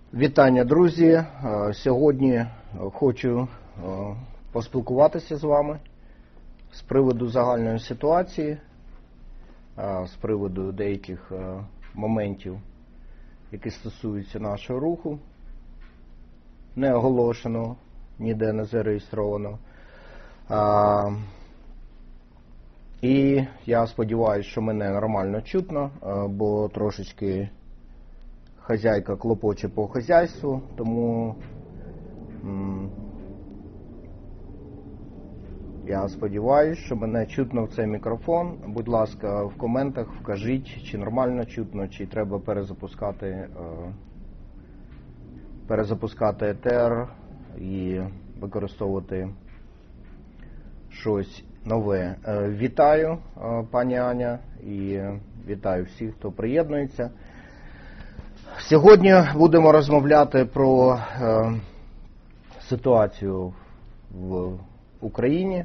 Вітання, друзі! Сьогодні хочу поспілкуватися з вами з приводу загальної ситуації, з приводу деяких моментів, які стосуються нашого руху, не оголошеного, ніде не зареєстровано. І я сподіваюся, що мене нормально чутно, бо трошечки хазяйка клопоче по хазяйству, тому я сподіваюся, що мене чутно в цей мікрофон. Будь ласка, в коментах вкажіть, чи нормально чутно, чи треба перезапускати етер і використовувати щось нове. Вітаю, пані Аня, і вітаю всіх, хто приєднується. Сьогодні будемо розмовляти про ситуацію в Україні,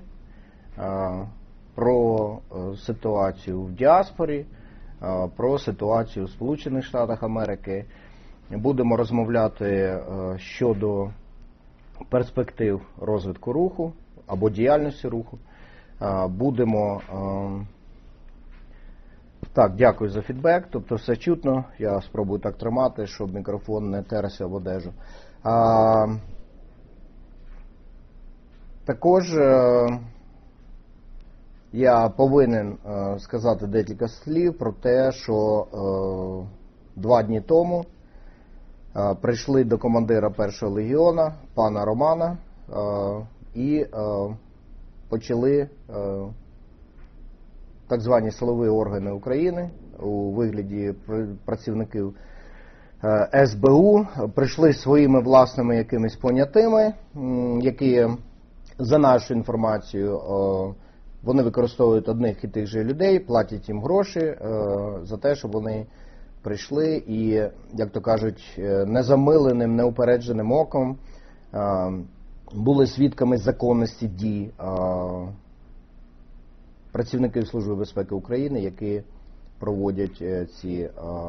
про ситуацію в діаспорі, про ситуацію в Сполучених Штатах Америки. Будемо розмовляти щодо перспектив розвитку руху або діяльності руху. Будемо... Так, дякую за фідбек, тобто все чутно, я спробую так тримати, щоб мікрофон не терся в одежу. Також я повинен сказати декілька слів про те, що 2 дні тому прийшли до командира 1-го легіона, пана Романа, і почали так звані силові органи України у вигляді працівників СБУ прийшли своїми власними якимись понятими, які, за нашу інформацію, вони використовують одних і тих же людей, платять їм гроші за те, щоб вони прийшли і, як то кажуть, незамиленим, неупередженим оком були свідками законності дій працівників Служби безпеки України, які проводять ці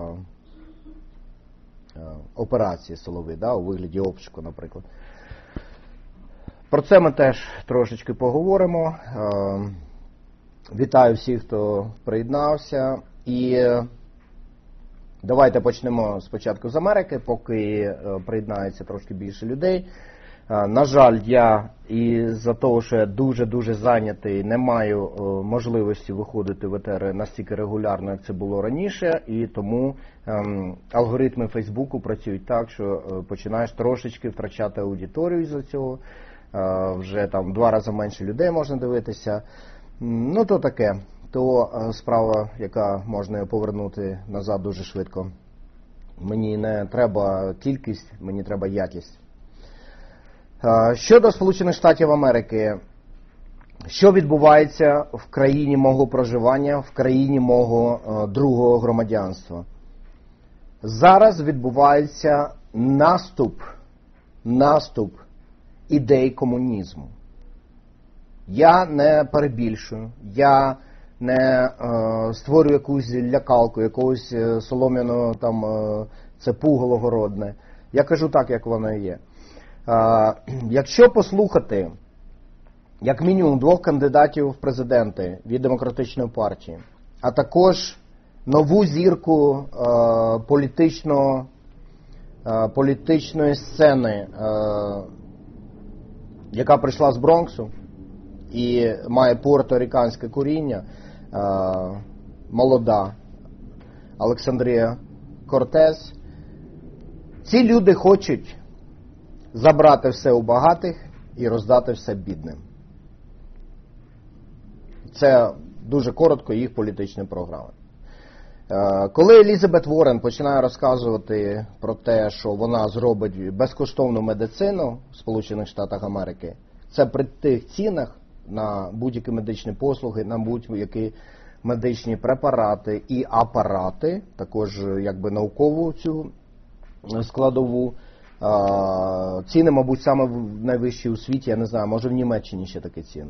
операції силові, у вигляді обшуку, наприклад. Про це ми теж трошечки поговоримо. Вітаю всіх, хто приєднався. І давайте почнемо спочатку з Америки, поки приєднається трошки більше людей. На жаль, я із-за того, що я дуже-дуже зайнятий, не маю можливості виходити в етери настільки регулярно, як це було раніше, і тому алгоритми Фейсбуку працюють так, що починаєш трошечки втрачати аудиторію із-за цього, вже там 2 рази менше людей можна дивитися. Ну, то таке, то справа, яка можна повернути назад дуже швидко. Мені не треба кількість, мені треба якість. Щодо Сполучених Штатів Америки, що відбувається в країні мого проживання, в країні мого другого громадянства? Зараз відбувається наступ ідей комунізму. Я не перебільшую, я не створюю якусь лякалку, якогось солом'яного там це пугало городне. Я кажу так, як воно є. Якщо послухати, як мінімум 2 кандидатів в президенти від Демократичної партії, а також нову зірку політичної сцени, яка прийшла з Бронксу і має пуерториканське коріння, молода Олександрія Кортес, ці люди хочуть забрати все у багатих і роздати все бідним. Це дуже коротко їх політичні програми. Коли Елізабет Уоррен починає розказувати про те, що вона зробить безкоштовну медицину в Сполучених Штатах Америки, це при тих цінах на будь-які медичні послуги, на будь-які медичні препарати і апарати, також якби наукову цю складову, ціни, мабуть, саме найвищі у світі, я не знаю, може в Німеччині ще такі ціни.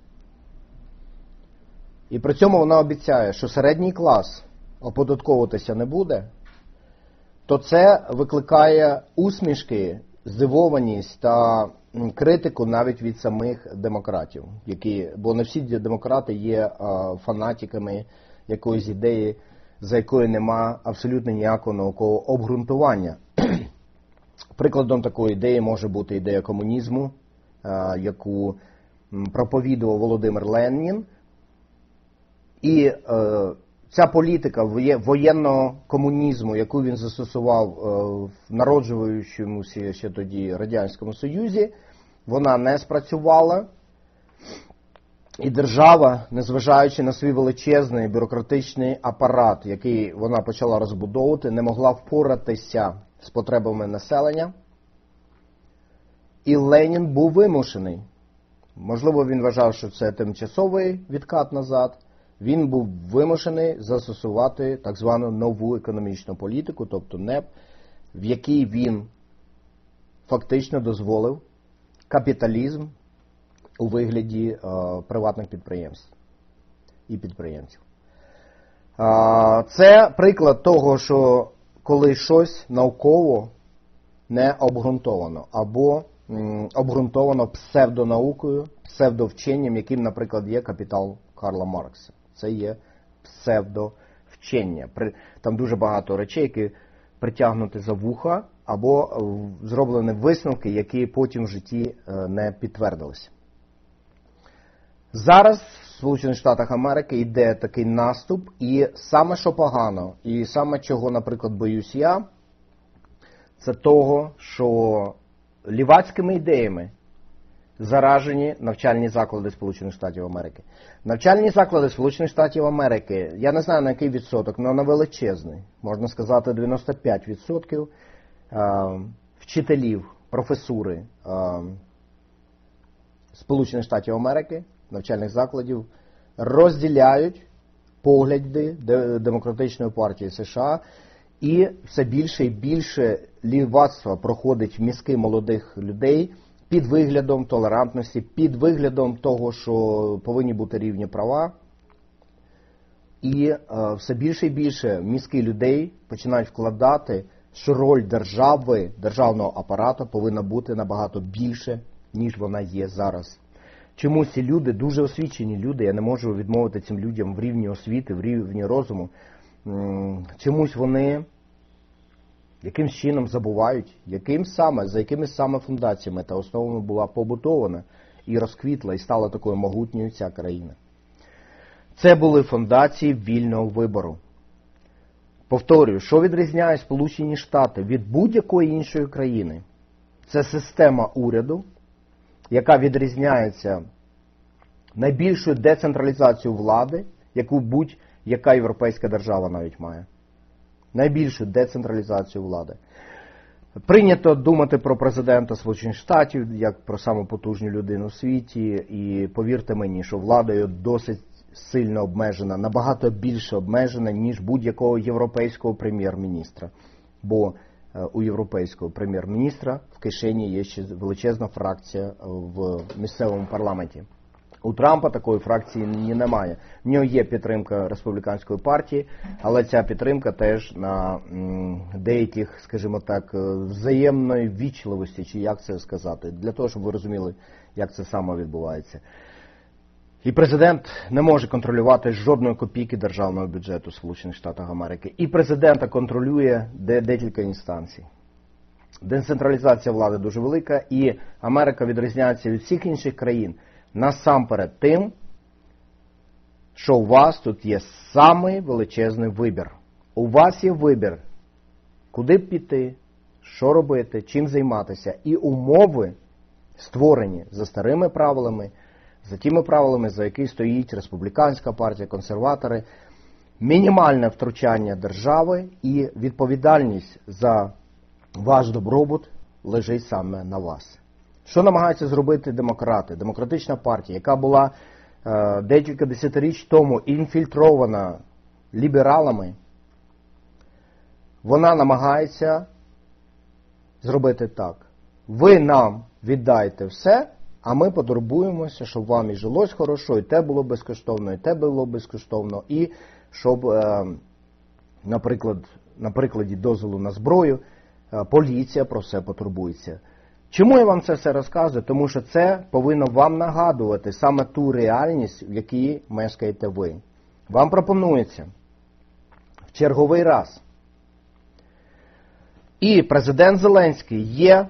І при цьому вона обіцяє, що середній клас оподатковуватися не буде, то це викликає усмішки, здивованість та критику навіть від самих демократів, бо не всі демократи є фанатиками якоїсь ідеї, за якою нема абсолютно ніякого наукового обґрунтування. Прикладом такої ідеї може бути ідея комунізму, яку проповідував Володимир Ленін. І ця політика воєнного комунізму, яку він застосував в народжуючомуся ще тоді Радянському Союзі, вона не спрацювала. І держава, незважаючи на свій величезний бюрократичний апарат, який вона почала розбудовувати, не могла впоратися з потребами населення. І Ленін був вимушений. Можливо, він вважав, що це тимчасовий відкат назад. Він був вимушений застосувати так звану нову економічну політику, тобто НЕП, в якій він фактично дозволив капіталізм у вигляді приватних підприємств і підприємців. Це приклад того, що коли щось науково не обґрунтовано, або обґрунтовано псевдонаукою, псевдовченням, яким, наприклад, є «Капітал» Карла Маркса. Це є псевдовчення. Там дуже багато речей, які притягнуті за вуха, або зроблені висновки, які потім в житті не підтвердилися. Зараз в Сполучених Штатах Америки йде такий наступ, і саме що погано, і саме чого, наприклад, боюсь я, це того, що лівацькими ідеями заражені навчальні заклади Сполучених Штатів Америки. Навчальні заклади Сполучених Штатів Америки, я не знаю на який відсоток, але на величезний, можна сказати 95% вчителів, професури Сполучених Штатів Америки, навчальних закладів, розділяють погляди Демократичної партії США, і все більше і більше лівацтва проходить в мізки молодих людей під виглядом толерантності, під виглядом того, що повинні бути рівні права. І все більше і більше мізки людей починають вкладати, що роль держави, державного апарату повинна бути набагато більше, ніж вона є зараз. Чомусь ці люди, дуже освічені люди, я не можу відмовити цим людям в рівні освіти, в рівні розуму, чомусь вони якимсь чином забувають, за якими саме фундаціями та основами була побудована і розквітла, і стала такою могутньою ця країна. Це були фундації вільного вибору. Повторюю, що відрізняє Сполучені Штати від будь-якої іншої країни? Це система уряду, яка відрізняється найбільшою децентралізацією влади, яку будь-яка європейська держава навіть має. Найбільшу децентралізацію влади. Прийнято думати про президента Сполучених Штатів як про саму потужну людину у світі, і повірте мені, що владою досить сильно обмежена, набагато більше обмежена, ніж будь-якого європейського прем'єр-міністра. Бо у європейського прем'єр-міністра в кишені є ще величезна фракція в місцевому парламенті. У Трампа такої фракції немає. В нього є підтримка республіканської партії, але ця підтримка теж на деяких, скажімо так, взаємної ввічливості, чи як це сказати, для того, щоб ви розуміли, як це саме відбувається. І президент не може контролювати жодної копійки державного бюджету Сполучених Штатів Америки. І президента контролює декілька інстанцій. Децентралізація влади дуже велика, і Америка відрізняється від всіх інших країн насамперед тим, що у вас тут є самий величезний вибір. У вас є вибір, куди б піти, що робити, чим займатися. І умови створені за старими правилами, за тими правилами, за які стоїть республіканська партія, консерватори. Мінімальне втручання держави і відповідальність за ваш добробут лежить саме на вас. Що намагаються зробити демократи? Демократична партія, яка була декілька десятиріч тому інфільтрована лібералами, вона намагається зробити так. Ви нам віддайте все, а ми потурбуємося, щоб вам і жилось хорошо, і те було безкоштовно, і те було безкоштовно, і щоб на прикладі дозволу на зброю, поліція про все потурбується. Чому я вам це все розказую? Тому що це повинно вам нагадувати саме ту реальність, в якій мешкаєте ви. Вам пропонується в черговий раз. І президент Зеленський є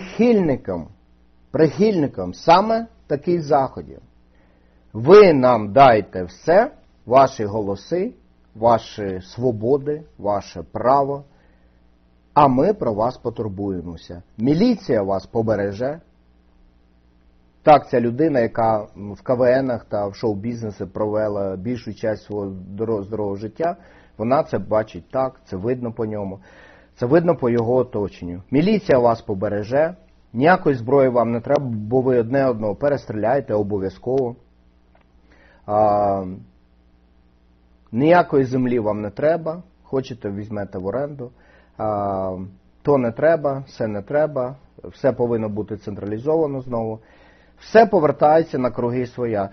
прихильником саме таких заходів. Ви нам дайте все, ваші голоси, ваші свободи, ваше право, а ми про вас потурбуємося. Міліція вас побереже. Так, ця людина, яка в КВНах та в шоу-бізнесі провела більшу частину свого здорового життя, вона це бачить так, це видно по ньому, це видно по його оточенню. Міліція вас побереже, ніякої зброї вам не треба, бо ви одне одного перестріляєте обов'язково. Ніякої землі вам не треба, хочете візьмете в оренду. То не треба, все не треба, все повинно бути централізовано знову. Все повертається на круги своя.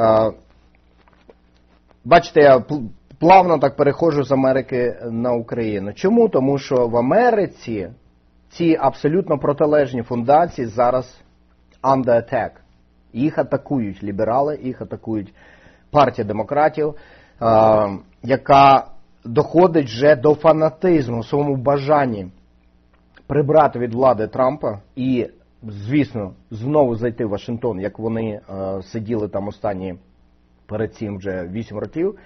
Бачите, я плавно так переходжу з Америки на Україну. Чому? Тому що в Америці ці абсолютно протилежні фундації зараз under attack. Їх атакують ліберали, їх атакують партія демократів, яка доходить вже до фанатизму в своєму бажанні прибрати від влади Трампа і, звісно, знову зайти в Вашингтон, як вони сиділи там останні перед цим вже 8 років.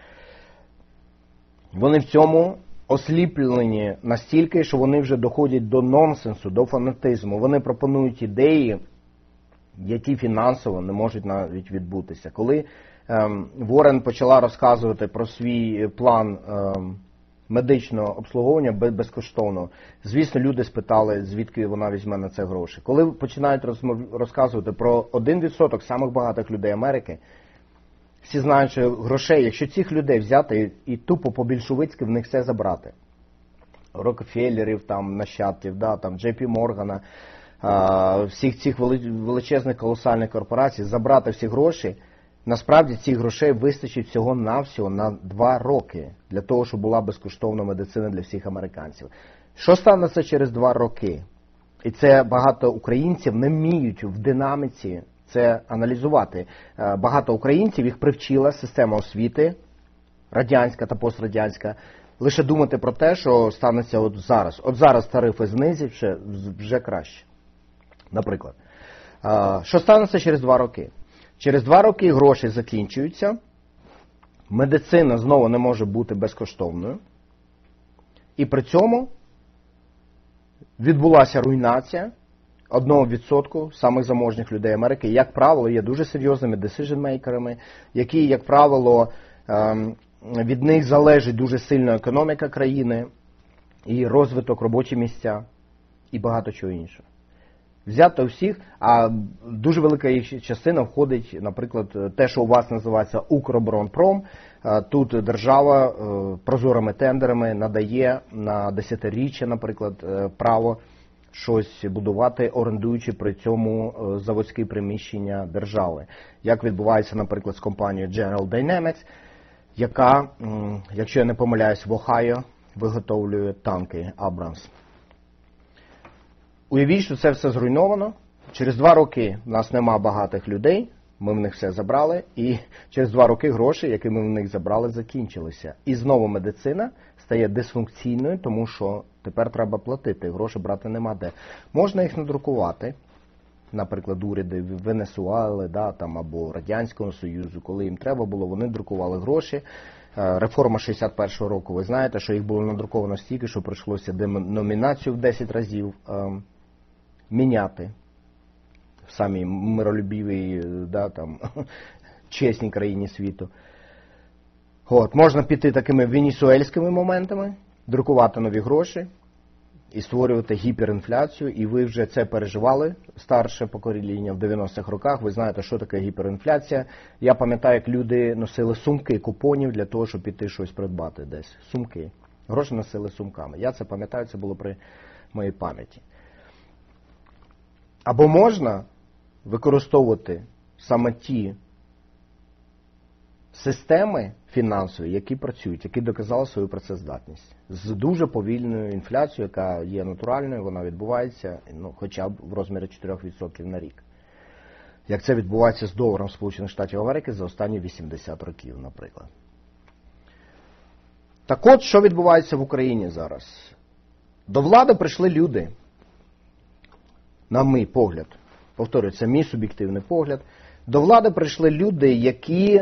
Вони в цьому осліплені настільки, що вони вже доходять до нонсенсу, до фанатизму. Вони пропонують ідеї, які фінансово не можуть навіть відбутися. Коли Ворен почала розказувати про свій план медичного обслуговування безкоштовно, звісно, люди спитали, звідки вона візьме на це гроші. Коли починають розказувати про 1% самих багатих людей Америки, всі знають, що грошей, якщо цих людей взяти і тупо по-більшовицьки в них все забрати. Рокфеллерів, там, нащадків, да, там, Джей Пі Моргана, всіх цих величезних колосальних корпорацій, забрати всі гроші, насправді цих грошей вистачить всього-навсього на 2 роки для того, щоб була безкоштовна медицина для всіх американців. Що станеться через 2 роки? І це багато українців не вміють в динаміці це аналізувати. Багато українців їх привчила система освіти, радянська та пострадянська, лише думати про те, що станеться от зараз. От зараз тарифи знизять, вже краще. Наприклад. Що станеться через 2 роки? Через 2 роки гроші закінчуються, медицина знову не може бути безкоштовною, і при цьому відбулася руйнація 1% самих заможних людей Америки, як правило, є дуже серйозними decision-мейкерами, які, як правило, від них залежить дуже сильно економіка країни, і розвиток, робочі місця, і багато чого іншого. Взято всіх, а дуже велика їх частина входить, наприклад, те, що у вас називається Укроборонпром. Тут держава прозорими тендерами надає на десятиріччя, наприклад, право щось будувати, орендуючи при цьому заводські приміщення держави. Як відбувається, наприклад, з компанією General Dynamics, яка, якщо я не помиляюсь, в Ohio виготовлює танки Abrams. Уявіть, що це все зруйновано. Через 2 роки в нас нема багатих людей, ми в них все забрали, і через 2 роки гроші, які ми в них забрали, закінчилися. І знову медицина стає дисфункційною, тому що тепер треба платити, гроші брати нема де. Можна їх надрукувати, наприклад, уряди Венесуели, да, там, або Радянського Союзу, коли їм треба було, вони друкували гроші. Реформа 61-го року, ви знаєте, що їх було надруковано стільки, що прийшлося деномінацію в 10 разів міняти в самій миролюбівій, да, там, чесній країні світу. От, можна піти такими венесуельськими моментами, друкувати нові гроші і створювати гіперінфляцію, і ви вже це переживали, старше покоління, в 90-х роках, ви знаєте, що таке гіперінфляція. Я пам'ятаю, як люди носили сумки купонів для того, щоб піти щось придбати десь. Сумки. Гроші носили сумками. Я це пам'ятаю, це було при моїй пам'яті. Або можна використовувати системи фінансові, які працюють, які доказали свою працездатність. З дуже повільною інфляцією, яка є натуральною, вона відбувається хоча б в розмірі 4% на рік. Як це відбувається з доларом Сполучених Штатів Америки за останні 80 років, наприклад. Так от, що відбувається в Україні зараз? До влади прийшли люди, на мій погляд, повторюю, це мій суб'єктивний погляд, до влади прийшли люди, які,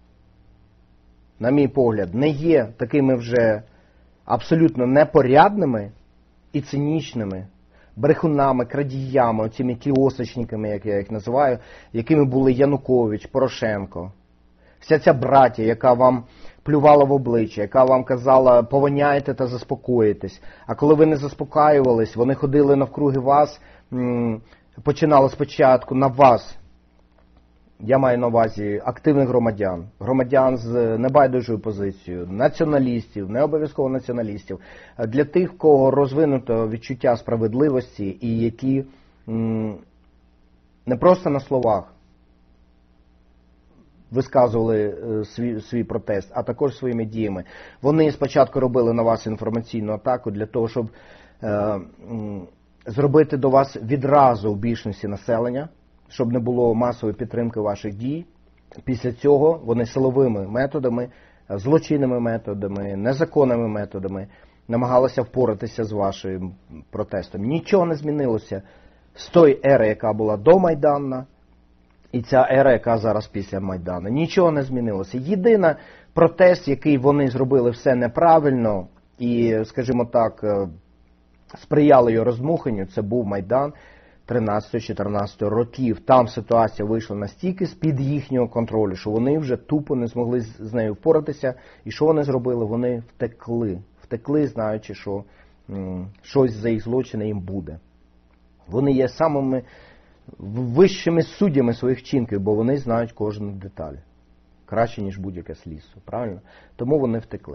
на мій погляд, не є такими вже абсолютно непорядними і цинічними брехунами, крадіями, оціми кіосочниками, як я їх називаю, якими були Янукович, Порошенко. Вся ця братія, яка вам плювала в обличчя, яка вам казала, повоняйте та заспокоїтесь. А коли ви не заспокаювались, вони ходили навкруги вас, починали спочатку на вас. Я маю на увазі активних громадян, громадян з небайдужою позицією, націоналістів, не обов'язково націоналістів, для тих, в кого розвинуто відчуття справедливості і які не просто на словах висказували свій протест, а також своїми діями. Вони спочатку робили на вас інформаційну атаку для того, щоб зробити до вас відразу в більшості населення, щоб не було масової підтримки ваших дій. Після цього вони силовими методами, злочинними методами, незаконними методами намагалися впоратися з вашим протестом. Нічого не змінилося з тої ери, яка була до Майдану, і ця ера, яка зараз після Майдану. Нічого не змінилося. Єдиний протест, який вони зробили все неправильно і, скажімо так, сприяли його роздмуханню, це був Майдан 13-14 років. Там ситуація вийшла настільки з-під їхнього контролю, що вони вже тупо не змогли з нею впоратися. І що вони зробили? Вони втекли. Втекли, знаючи, що щось за їх злочини їм буде. Вони є самими вищими суддями своїх вчинків, бо вони знають кожну деталь. Краще, ніж будь-яке слідство. Правильно? Тому вони втекли.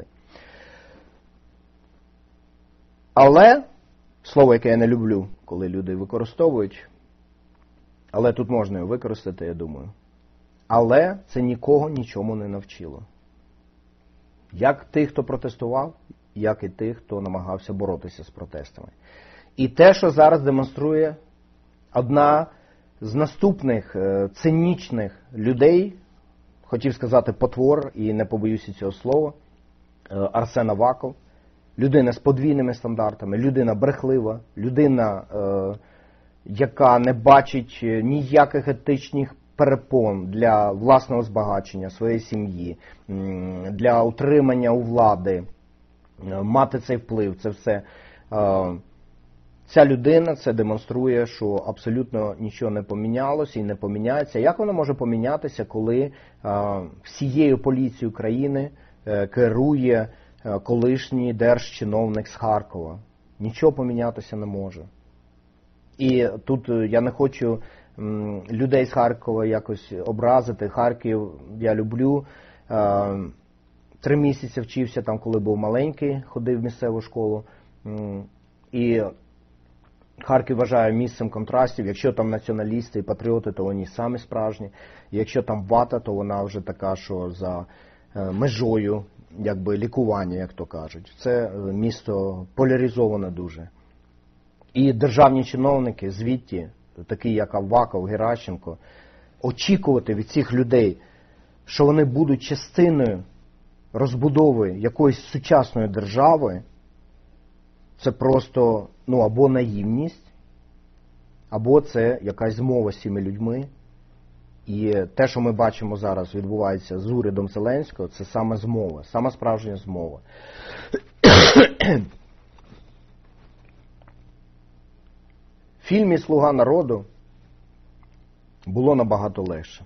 Але, слово, яке я не люблю, коли люди використовують, але тут можна його використати, я думаю. Але це нікого нічому не навчило. Як тих, хто протестував, як і тих, хто намагався боротися з протестами. І те, що зараз демонструє одна з наступних цинічних людей, хотів сказати потвор, і не побоюся цього слова, Арсен Аваков, людина з подвійними стандартами, людина брехлива, людина, яка не бачить ніяких етичних перепон для власного збагачення своєї сім'ї, для утримання у влади, мати цей вплив, це все. Ця людина це демонструє, що абсолютно нічого не помінялося і не поміняється. Як воно може помінятися, коли всією поліцією країни керує колишній держчиновник з Харкова? Нічого помінятися не може. І тут я не хочу людей з Харкова якось образити. Харків я люблю. 3 місяці вчився там, коли був маленький, ходив в місцеву школу. І Харків вважаю місцем контрастів. Якщо там націоналісти і патріоти, то вони самі справжні. Якщо там вата, то вона вже така, що за межою якби лікування, як то кажуть. Це місто поляризоване дуже. І державні чиновники звідти, такі як Аваков, Геращенко, очікувати від цих людей, що вони будуть частиною розбудови якоїсь сучасної держави, це просто або наївність, або це якась змова з цими людьми. І те, що ми бачимо зараз відбувається з урядом Зеленського, це саме змова, саме справжня змова. В фільмі «Слуга народу» було набагато легше.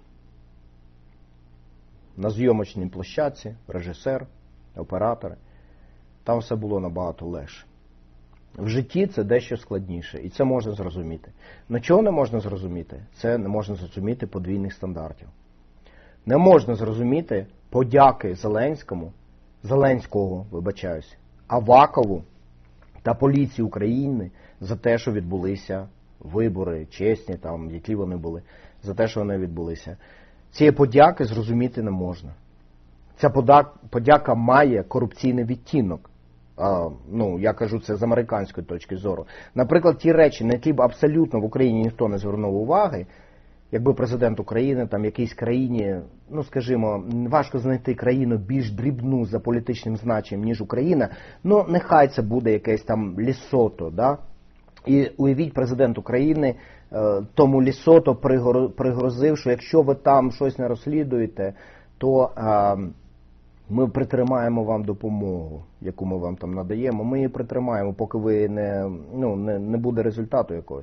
На зйомочній площадці, режисер, оператори, там все було набагато легше. В житті це дещо складніше, і це можна зрозуміти. Но чого не можна зрозуміти? Це не можна зрозуміти подвійних стандартів. Не можна зрозуміти подяки Зеленського, Авакову та поліції України за те, що відбулися вибори, чесні, які вони були, за те, що вони відбулися. Цієї подяки зрозуміти не можна. ця подяка має корупційний відтінок. Я кажу це з американської точки зору. Наприклад, ті речі, на які б абсолютно в Україні ніхто не звернув уваги, якби президент України там якійсь країні, скажімо, важко знайти країну більш дрібну за політичним значенням, ніж Україна, нехай це буде якесь там Лесото, да? І уявіть, президент України тому Лесото пригрозив, що якщо ви там щось не розслідуєте, то ми притримаємо вам допомогу, яку ми вам там надаємо. Ми її притримаємо, поки ви не буде результату якогось.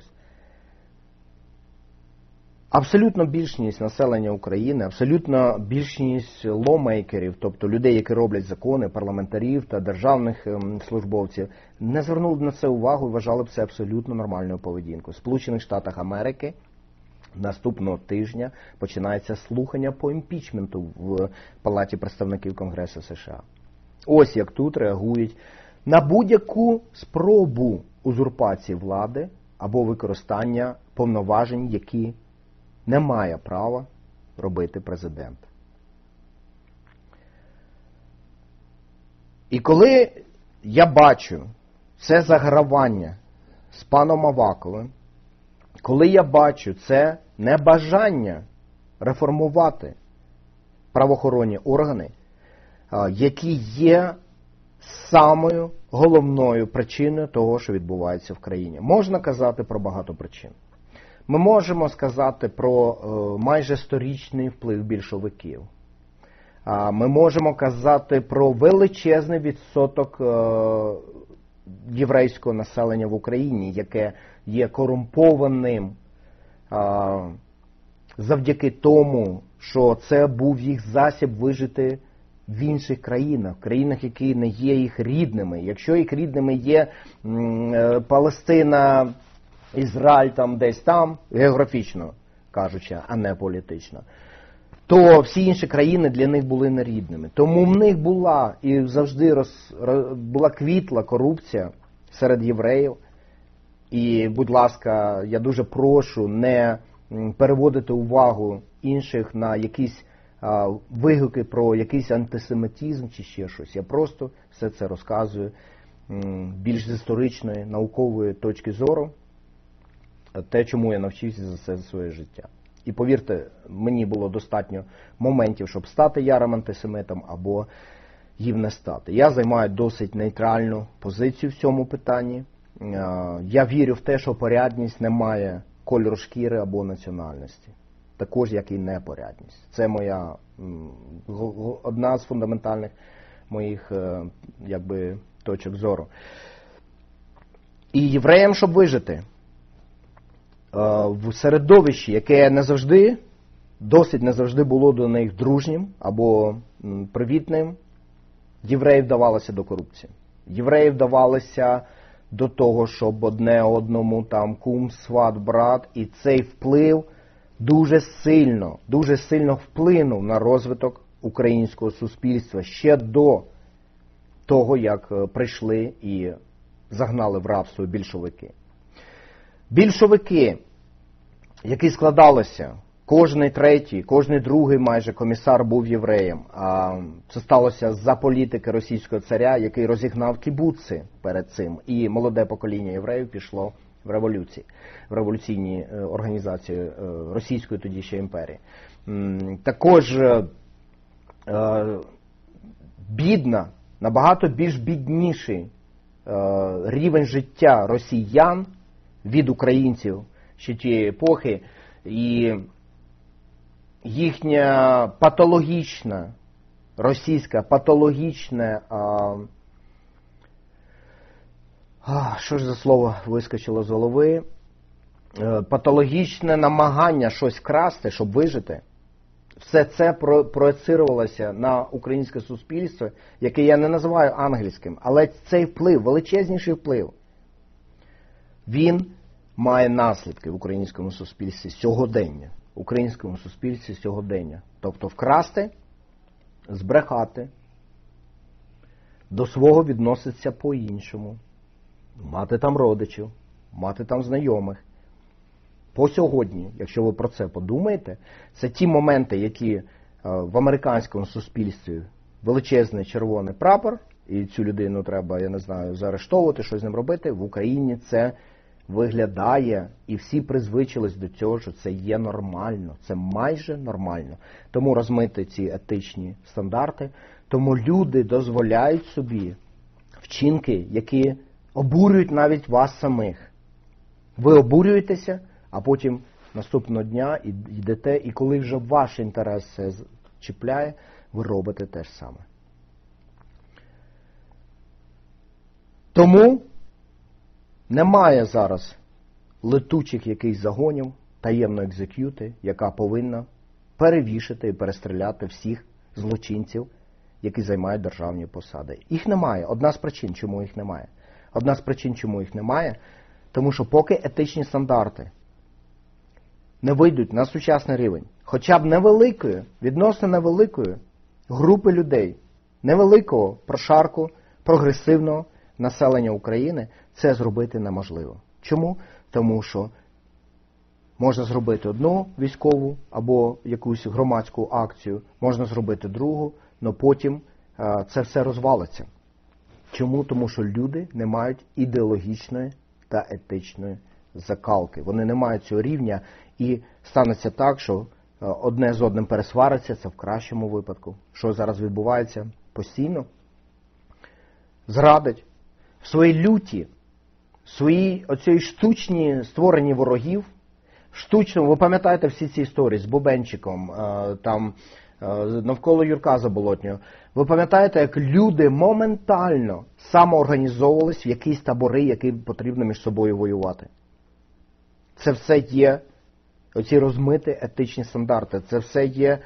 Абсолютно більшість населення України, абсолютно більшість ломейкерів, тобто людей, які роблять закони, парламентарів та державних службовців, не звернули б на це увагу і вважали б це абсолютно нормальною поведінкою. В Сполучених Штатах Америки наступного тижня починається слухання по імпічменту в Палаті представників Конгресу США. Ось як тут реагують на будь-яку спробу узурпації влади або використання повноважень, які не має права робити президент. І коли я бачу це загравання з паном Аваковим, коли я бачу це небажання реформувати правоохоронні органи, які є самою головною причиною того, що відбувається в країні. Можна казати про багато причин. Ми можемо сказати про майже 100-річний вплив більшовиків. Ми можемо казати про величезний відсоток єврейського населення в Україні, яке є корумпованим завдяки тому, що це був їх засіб вижити в інших країнах, країнах, які не є їх рідними. Якщо їх рідними є Палестина, Ізраїль там десь там, географічно кажучи, а не політично, то всі інші країни для них були нерідними. Тому в них була і завжди була квітла корупція серед євреїв. І, будь ласка, я дуже прошу не переводити увагу інших на якісь вигуки про якийсь антисемітизм чи ще щось. Я просто все це розказую більш з історичної, наукової точки зору, те, чому я навчився за це своє життя. І повірте, мені було достатньо моментів, щоб стати ярим антисемитом або їм не стати. Я займаю досить нейтральну позицію в цьому питанні. Я вірю в те, що порядність не має кольору шкіри або національності. Також, як і непорядність. Це моя одна з фундаментальних моїх точок зору. І євреям, щоб вижити в середовищі, яке досить не завжди було до них дружнім або привітним, євреї вдавалися до корупції. Євреї вдавалися до того, щоб одне одному там кум, сват, брат, і цей вплив дуже сильно вплинув на розвиток українського суспільства ще до того, як прийшли і загнали в рабство більшовики. Більшовики, які складалися, кожний третій, кожний другий майже комісар був євреєм. А це сталося за політики російського царя, який розігнав кібуци перед цим. І молоде покоління євреїв пішло в революційні організації російської тоді ще імперії. Також набагато більш бідніший рівень життя росіян від українців ще тієї епохи, і їхня патологічна, російська патологічне, що ж за слово вискочило з голови, патологічне намагання щось вкрасти, щоб вижити, все це проецирувалося на українське суспільство, яке я не називаю ангельським, але цей вплив, величезніший вплив, він має наслідки в українському суспільстві сьогодення. Тобто вкрасти, збрехати, до свого відноситься по-іншому, мати там родичів, мати там знайомих. По сьогодні, якщо ви про це подумаєте, це ті моменти, які в американському суспільстві величезний червоний прапор, і цю людину треба, я не знаю, заарештовувати, що з ним робити. В Україні це виглядає, і всі призвичились до цього, що це є нормально, це майже нормально. Тому розмити ці етичні стандарти, тому люди дозволяють собі вчинки, які обурюють навіть вас самих. Ви обурюєтеся, а потім наступного дня йдете, і коли вже ваш інтерес це чіпляє, ви робите те ж саме. Тому немає зараз летучих якихось загонів, таємної екзекюти, яка повинна перевішати і перестріляти всіх злочинців, які займають державні посади. Їх немає. Одна з причин, чому їх немає. Одна з причин, чому їх немає, тому що поки етичні стандарти не вийдуть на сучасний рівень, хоча б невеликої, відносно невеликої групи людей, невеликого прошарку прогресивного населення України, це зробити неможливо. Чому? Тому що можна зробити одну військову або якусь громадську акцію, можна зробити другу, але потім це все розвалиться. Чому? Тому що люди не мають ідеологічної та етичної закалки. Вони не мають цього рівня, і станеться так, що одне з одним пересвариться, це в кращому випадку. Що зараз відбувається постійно? Зрадить. В своїй люті, в своїй оцій штучній створенні ворогів, штучному, ви пам'ятаєте всі ці історії з Бубенчиком, там навколо Юрка Заболотнього. Ви пам'ятаєте, як люди моментально самоорганізовувались в якісь табори, які потрібно між собою воювати. Це все є оці розмиті етичні стандарти. Це все є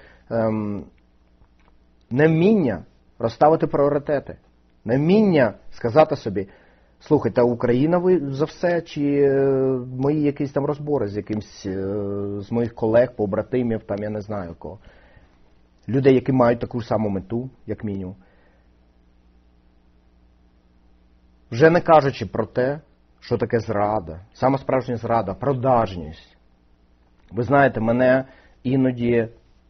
невміння розставити пріоритети. Невміння сказати собі, слухайте, Україна ви за все, чи мої якісь там розбори з якимсь з моїх колег, побратимів, там я не знаю кого. Людей, які мають таку саму мету, як мінімум. Вже не кажучи про те, що таке зрада. Сама справжня зрада, продажність. Ви знаєте, мене іноді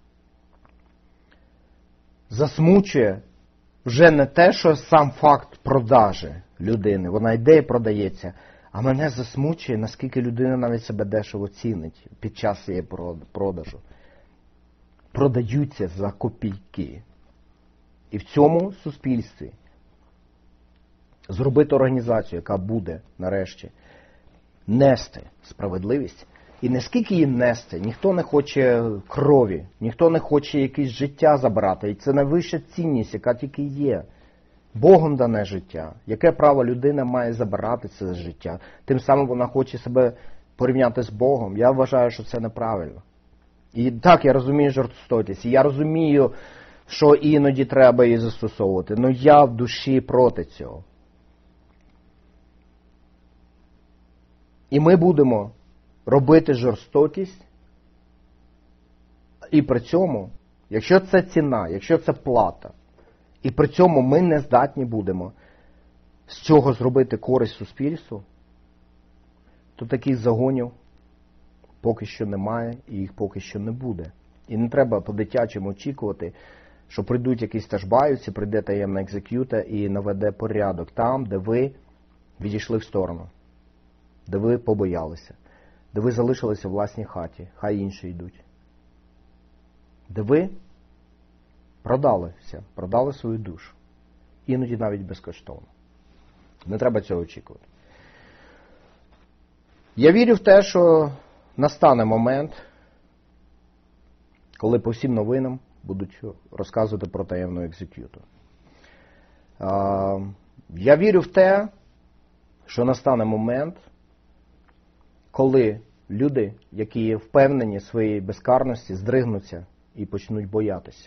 засмучує вже не те, що сам факт продажі людини, вона йде і продається, а мене засмучує, наскільки людина навіть себе дешево цінить під час її продажу. Продаються за копійки. І в цьому суспільстві зробити організацію, яка буде, нарешті, нести справедливість. І наскільки її нести, ніхто не хоче крові, ніхто не хоче якесь життя забрати. І це найвища цінність, яка тільки є. Богом дане життя. Яке право людина має забирати це життя? Тим самим вона хоче себе порівняти з Богом. Я вважаю, що це неправильно. І так, я розумію жорстокість, і я розумію, що іноді треба її застосовувати, але я в душі проти цього. І ми будемо робити жорстокість, і при цьому, якщо це ціна, якщо це плата, і при цьому ми не здатні будемо з цього зробити користь суспільству, то таких загонів поки що немає, і їх поки що не буде. І не треба по-дитячому очікувати, що прийдуть якісь ташбайівці, прийде таємна екзекюта і наведе порядок там, де ви відійшли в сторону, де ви побоялися, де ви залишилися в власній хаті, хай інші йдуть. Де ви продали свою душу. Іноді навіть безкоштовно. Не треба цього очікувати. Я вірю в те, що настане момент, коли по всім новинам будуть розказувати про таємну екзекюту. Я вірю в те, що настане момент, коли люди, які впевнені в своїй безкарності, здригнуться і почнуть боятися.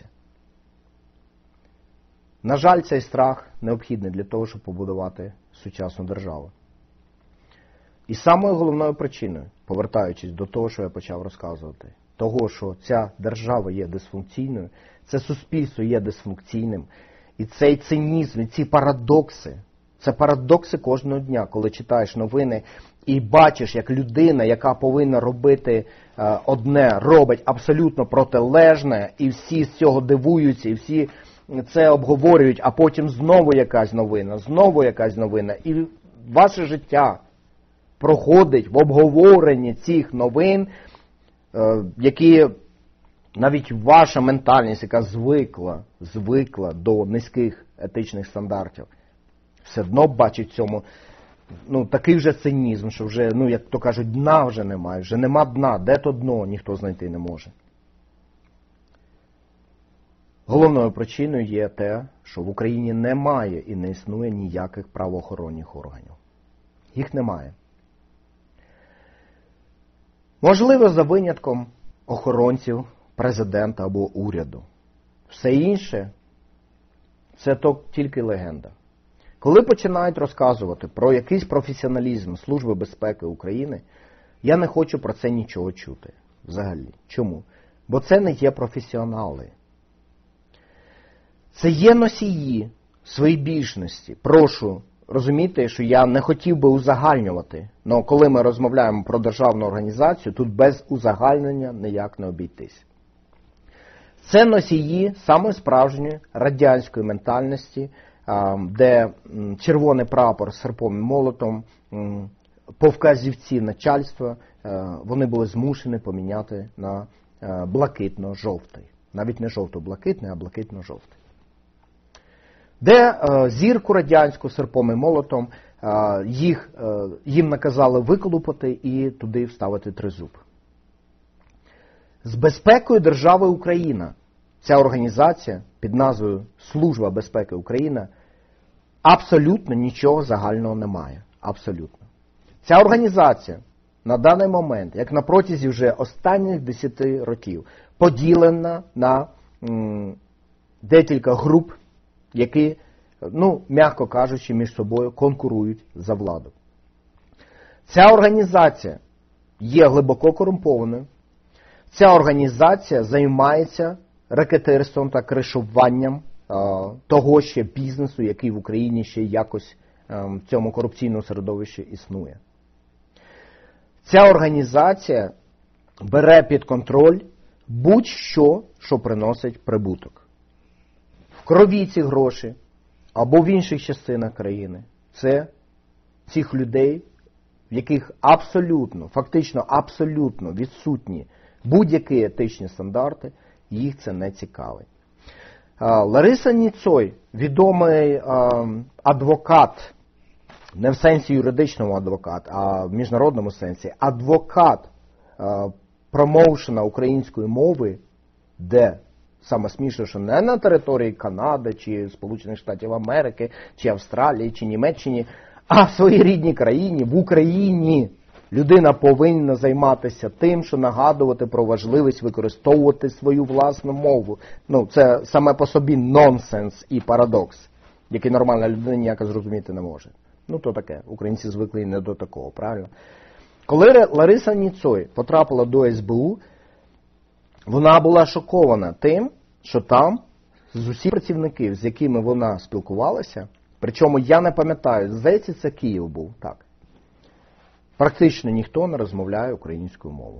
На жаль, цей страх необхідний для того, щоб побудувати сучасну державу. І самою головною причиною, повертаючись до того, що я почав розказувати, того, що ця держава є дисфункційною, це суспільство є дисфункційним, і цей цинізм, і ці парадокси, це парадокси кожного дня, коли читаєш новини і бачиш, як людина, яка повинна робити одне, робить абсолютно протилежне, і всі з цього дивуються, і всі це обговорюють, а потім знову якась новина. І ваше життя проходить в обговоренні цих новин, які навіть ваша ментальність, яка звикла до низьких етичних стандартів, все одно бачить в цьому такий вже цинізм, що вже, як то кажуть, дна вже немає, вже нема дна, де то дно ніхто знайти не може. Головною причиною є те, що в Україні немає і не існує ніяких правоохоронних органів. Їх немає. Можливо, за винятком охоронців президента або уряду. Все інше – це тільки легенда. Коли починають розказувати про якийсь професіоналізм Служби безпеки України, я не хочу про це нічого чути. Взагалі. Чому? Бо це не є професіонали. Це є носії своєї більшості. Прошу розуміти, що я не хотів би узагальнювати. Але коли ми розмовляємо про державну організацію, тут без узагальнення ніяк не обійтись. Це носії самої справжньої радянської ментальності, де червоний прапор з серпом і молотом, по вказівці начальства, вони були змушені поміняти на блакитно-жовтий. Навіть не жовто-блакитний, а блакитно-жовтий. Де зірку радянську серпом і молотом їм наказали виколупати і туди вставити тризуб. З безпекою держави Україна, ця організація під назвою Служба безпеки України, абсолютно нічого загального не має. Абсолютно. Ця організація на даний момент, як на протязі вже останніх 10 років, поділена на декілька груп, які, м'яко кажучи, між собою конкурують за владу. Ця організація є глибоко корумпованою. Ця організація займається рекетирством та кришуванням того ще бізнесу, який в Україні ще якось в цьому корупційному середовищі існує. Ця організація бере під контроль будь-що, що приносить прибуток. В крові ці гроші або в інших частинах країни. Це цих людей, в яких абсолютно, фактично абсолютно відсутні будь-які етичні стандарти, їх це не цікавить. Лариса Ніцой, відомий адвокат, не в сенсі юридичному адвокат, а в міжнародному сенсі, адвокат промоушена української мови, де, саме смішно, що не на території Канади, чи Сполучених Штатів Америки, чи Австралії, чи Німеччині, а в своїй рідній країні, в Україні, людина повинна займатися тим, що нагадувати про важливість використовувати свою власну мову. Це саме по собі нонсенс і парадокс, який нормальна людина ніяко зрозуміти не може. То таке, українці звикли і не до такого, правильно? Коли Лариса Ніцой потрапила до СБУ, вона була шокована тим, що там з усіх працівників, з якими вона спілкувалася, причому я не пам'ятаю, здається, це Київ був, так. Практично ніхто не розмовляє українською мовою.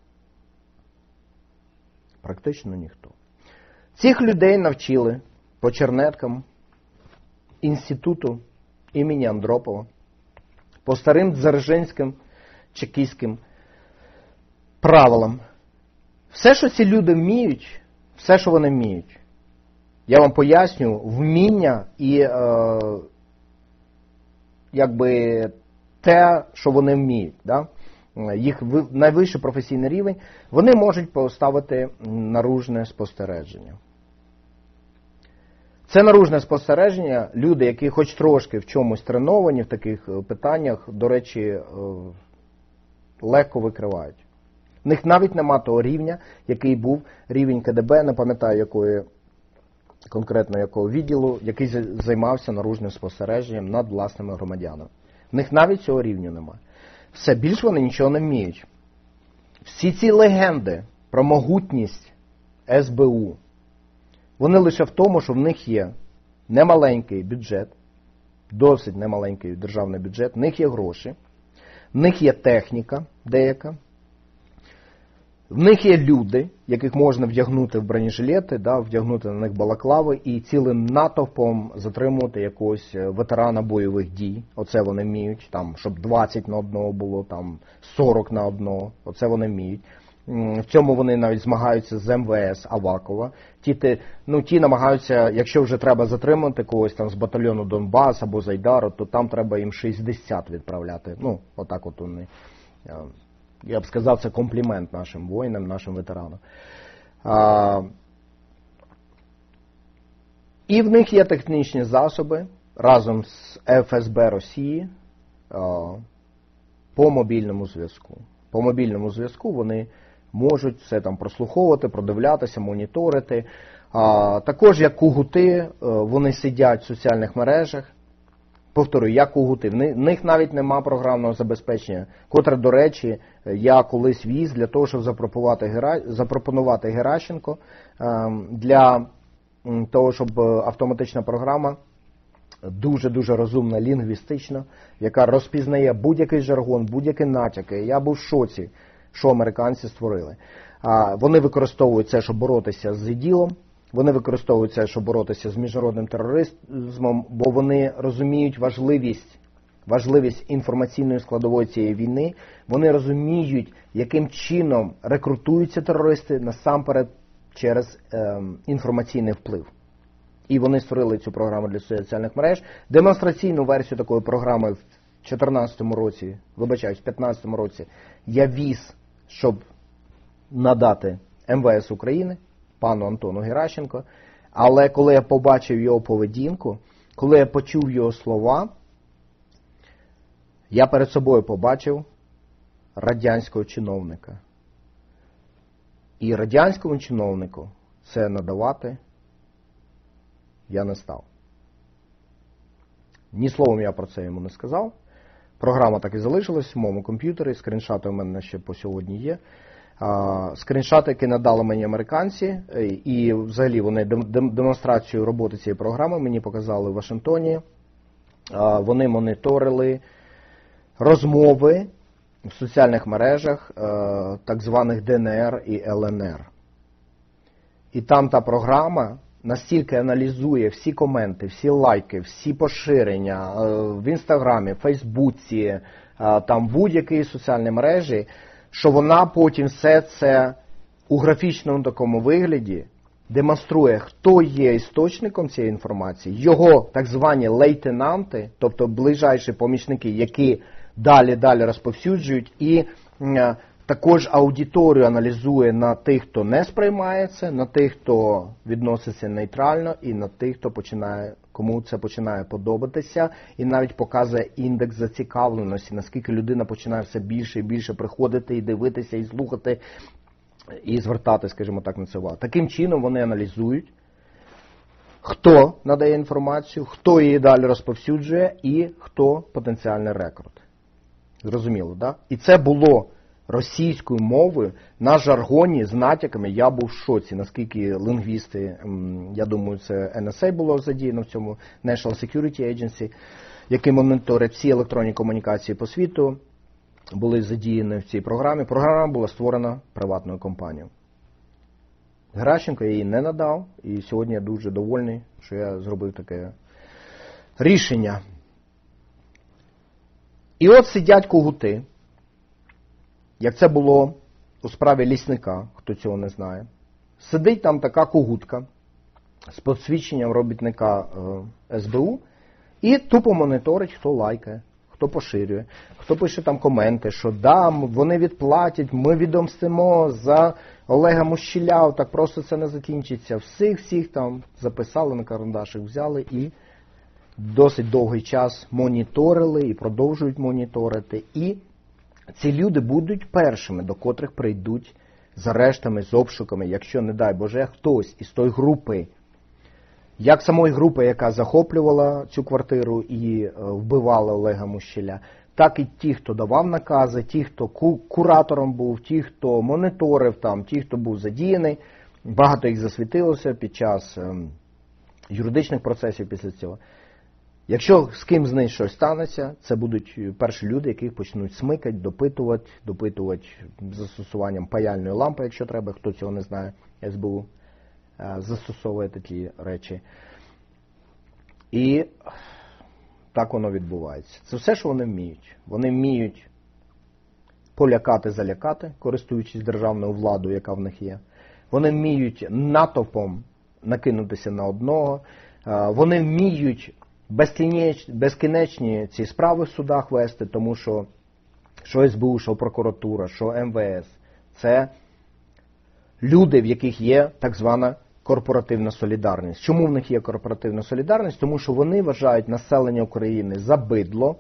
Практично ніхто. Цих людей навчили по чернеткам інституту імені Андропова, по старим дзержинським чекістським правилам. Все, що ці люди вміють, все, що вони вміють, я вам поясню, вміння і те, що вони вміють, да? Їх найвищий професійний рівень, вони можуть поставити наружне спостереження. Це наружне спостереження, люди, які хоч трошки в чомусь треновані в таких питаннях, до речі, легко викривають. В них навіть нема того рівня, який був рівень КДБ, не пам'ятаю конкретно якого відділу, який займався наружним спостереженням над власними громадянами. В них навіть цього рівня немає. Все, більш вони нічого не вміють. Всі ці легенди про могутність СБУ, вони лише в тому, що в них є немаленький бюджет, досить немаленький державний бюджет, в них є гроші, в них є техніка деяка, В них є люди, яких можна вдягнути в бронежилети, да, вдягнути на них балаклави і цілим натовпом затримувати якогось ветерана бойових дій. Оце вони вміють, там, щоб 20 на одного було, там, 40 на одного. Оце вони вміють. В цьому вони навіть змагаються з МВС Авакова. Ті намагаються, якщо вже треба затримати когось там з батальйону Донбас або з Айдару, то там треба їм 60 відправляти. Отак от вони. Я б сказав, це комплімент нашим воїнам, нашим ветеранам. І в них є технічні засоби разом з ФСБ Росії по мобільному зв'язку. По мобільному зв'язку вони можуть все там прослуховувати, продивлятися, моніторити. Також як кугути, вони сидять в соціальних мережах. Повторюю, як кугути. В них навіть нема програмного забезпечення, котре, до речі, я колись віз для того, щоб запропонувати Геращенко, для того, щоб автоматична програма, дуже-дуже розумна, лінгвістична, яка розпізнає будь-який жаргон, будь-які натяки. Я був в шоці, що американці створили. Вони використовують це, щоб боротися з ІДІЛом, вони використовують це, щоб боротися з міжнародним тероризмом, бо вони розуміють важливість інформаційної складової цієї війни. Вони розуміють, яким чином рекрутуються терористи насамперед через інформаційний вплив. І вони створили цю програму для соціальних мереж. Демонстраційну версію такої програми в 2015 році я віз, щоб надати МВС України, пану Антону Геращенко. Але коли я побачив його поведінку, коли я почув його слова, я перед собою побачив радянського чиновника. І радянському чиновнику це надавати я не став. Ні словом я про це йому не сказав. Програма так і залишилась в моєму комп'ютері, скріншати у мене ще по сьогодні є. Скріншати, які надали мені американці, і взагалі вони демонстрацію роботи цієї програми мені показали в Вашингтоні. Вони моніторили розмови в соціальних мережах так званих ДНР і ЛНР. І там та програма настільки аналізує всі коменти, всі лайки, всі поширення в Інстаграмі, Фейсбуці, там будь-якій соціальній мережі, що вона потім все це у графічному такому вигляді демонструє, хто є істочником цієї інформації, його так звані лейтенанти, тобто ближайші помічники, які далі розповсюджують, і також аудиторію аналізує на тих, хто не сприймає це, на тих, хто відноситься нейтрально, і на тих, хто кому це починає подобатися, і навіть показує індекс зацікавленості, наскільки людина починає все більше і більше приходити і дивитися, і слухати, і звертати, скажімо так, на це увагу. Таким чином вони аналізують, хто надає інформацію, хто її далі розповсюджує і хто потенціальний рекрут. Зрозуміло, так? І це було російською мовою на жаргоні з натяками. Я був в шоці, наскільки лінгвісти, я думаю, це NSA було задіяно в цьому, National Security Agency, який моніторить всі електронні комунікації по світу, були задіяні в цій програмі. Програма була створена приватною компанією. Геращенко я її не надав, і сьогодні я дуже довольний, що я зробив таке рішення. І от сидять кугути, як це було у справі Лісника, хто цього не знає. Сидить там така кугутка з посвідченням робітника СБУ і тупо моніторить, хто лайкає, хто поширює, хто пише там коменти, що да, вони відплатять, ми відомстимо за Олега Мущіля, так просто це не закінчиться. Всіх там записали на карандашик, взяли і досить довгий час моніторили і продовжують моніторити. І ці люди будуть першими, до котрих прийдуть з арештами, з обшуками, якщо, не дай Боже, хтось із тої групи, як самої групи, яка захоплювала цю квартиру і вбивала Олега Мущіля, так і ті, хто давав накази, ті, хто куратором був, ті, хто моніторив там, ті, хто був задіяний. Багато їх засвітилося під час юридичних процесів після цього. Якщо з ким з них щось станеться, це будуть перші люди, яких почнуть смикати, допитувати з застосуванням паяльної лампи, якщо треба, хто цього не знає, СБУ застосовує такі речі. І так воно відбувається. Це все, що вони вміють. Вони вміють полякати, залякати, користуючись державною владою, яка в них є. Вони вміють натовпом накинутися на одного. Вони вміють безкінечні ці справи в судах вести, тому що СБУ, що прокуратура, що МВС – це люди, в яких є так звана корпоративна солідарність. Чому в них є корпоративна солідарність? Тому що вони вважають населення України за бидло,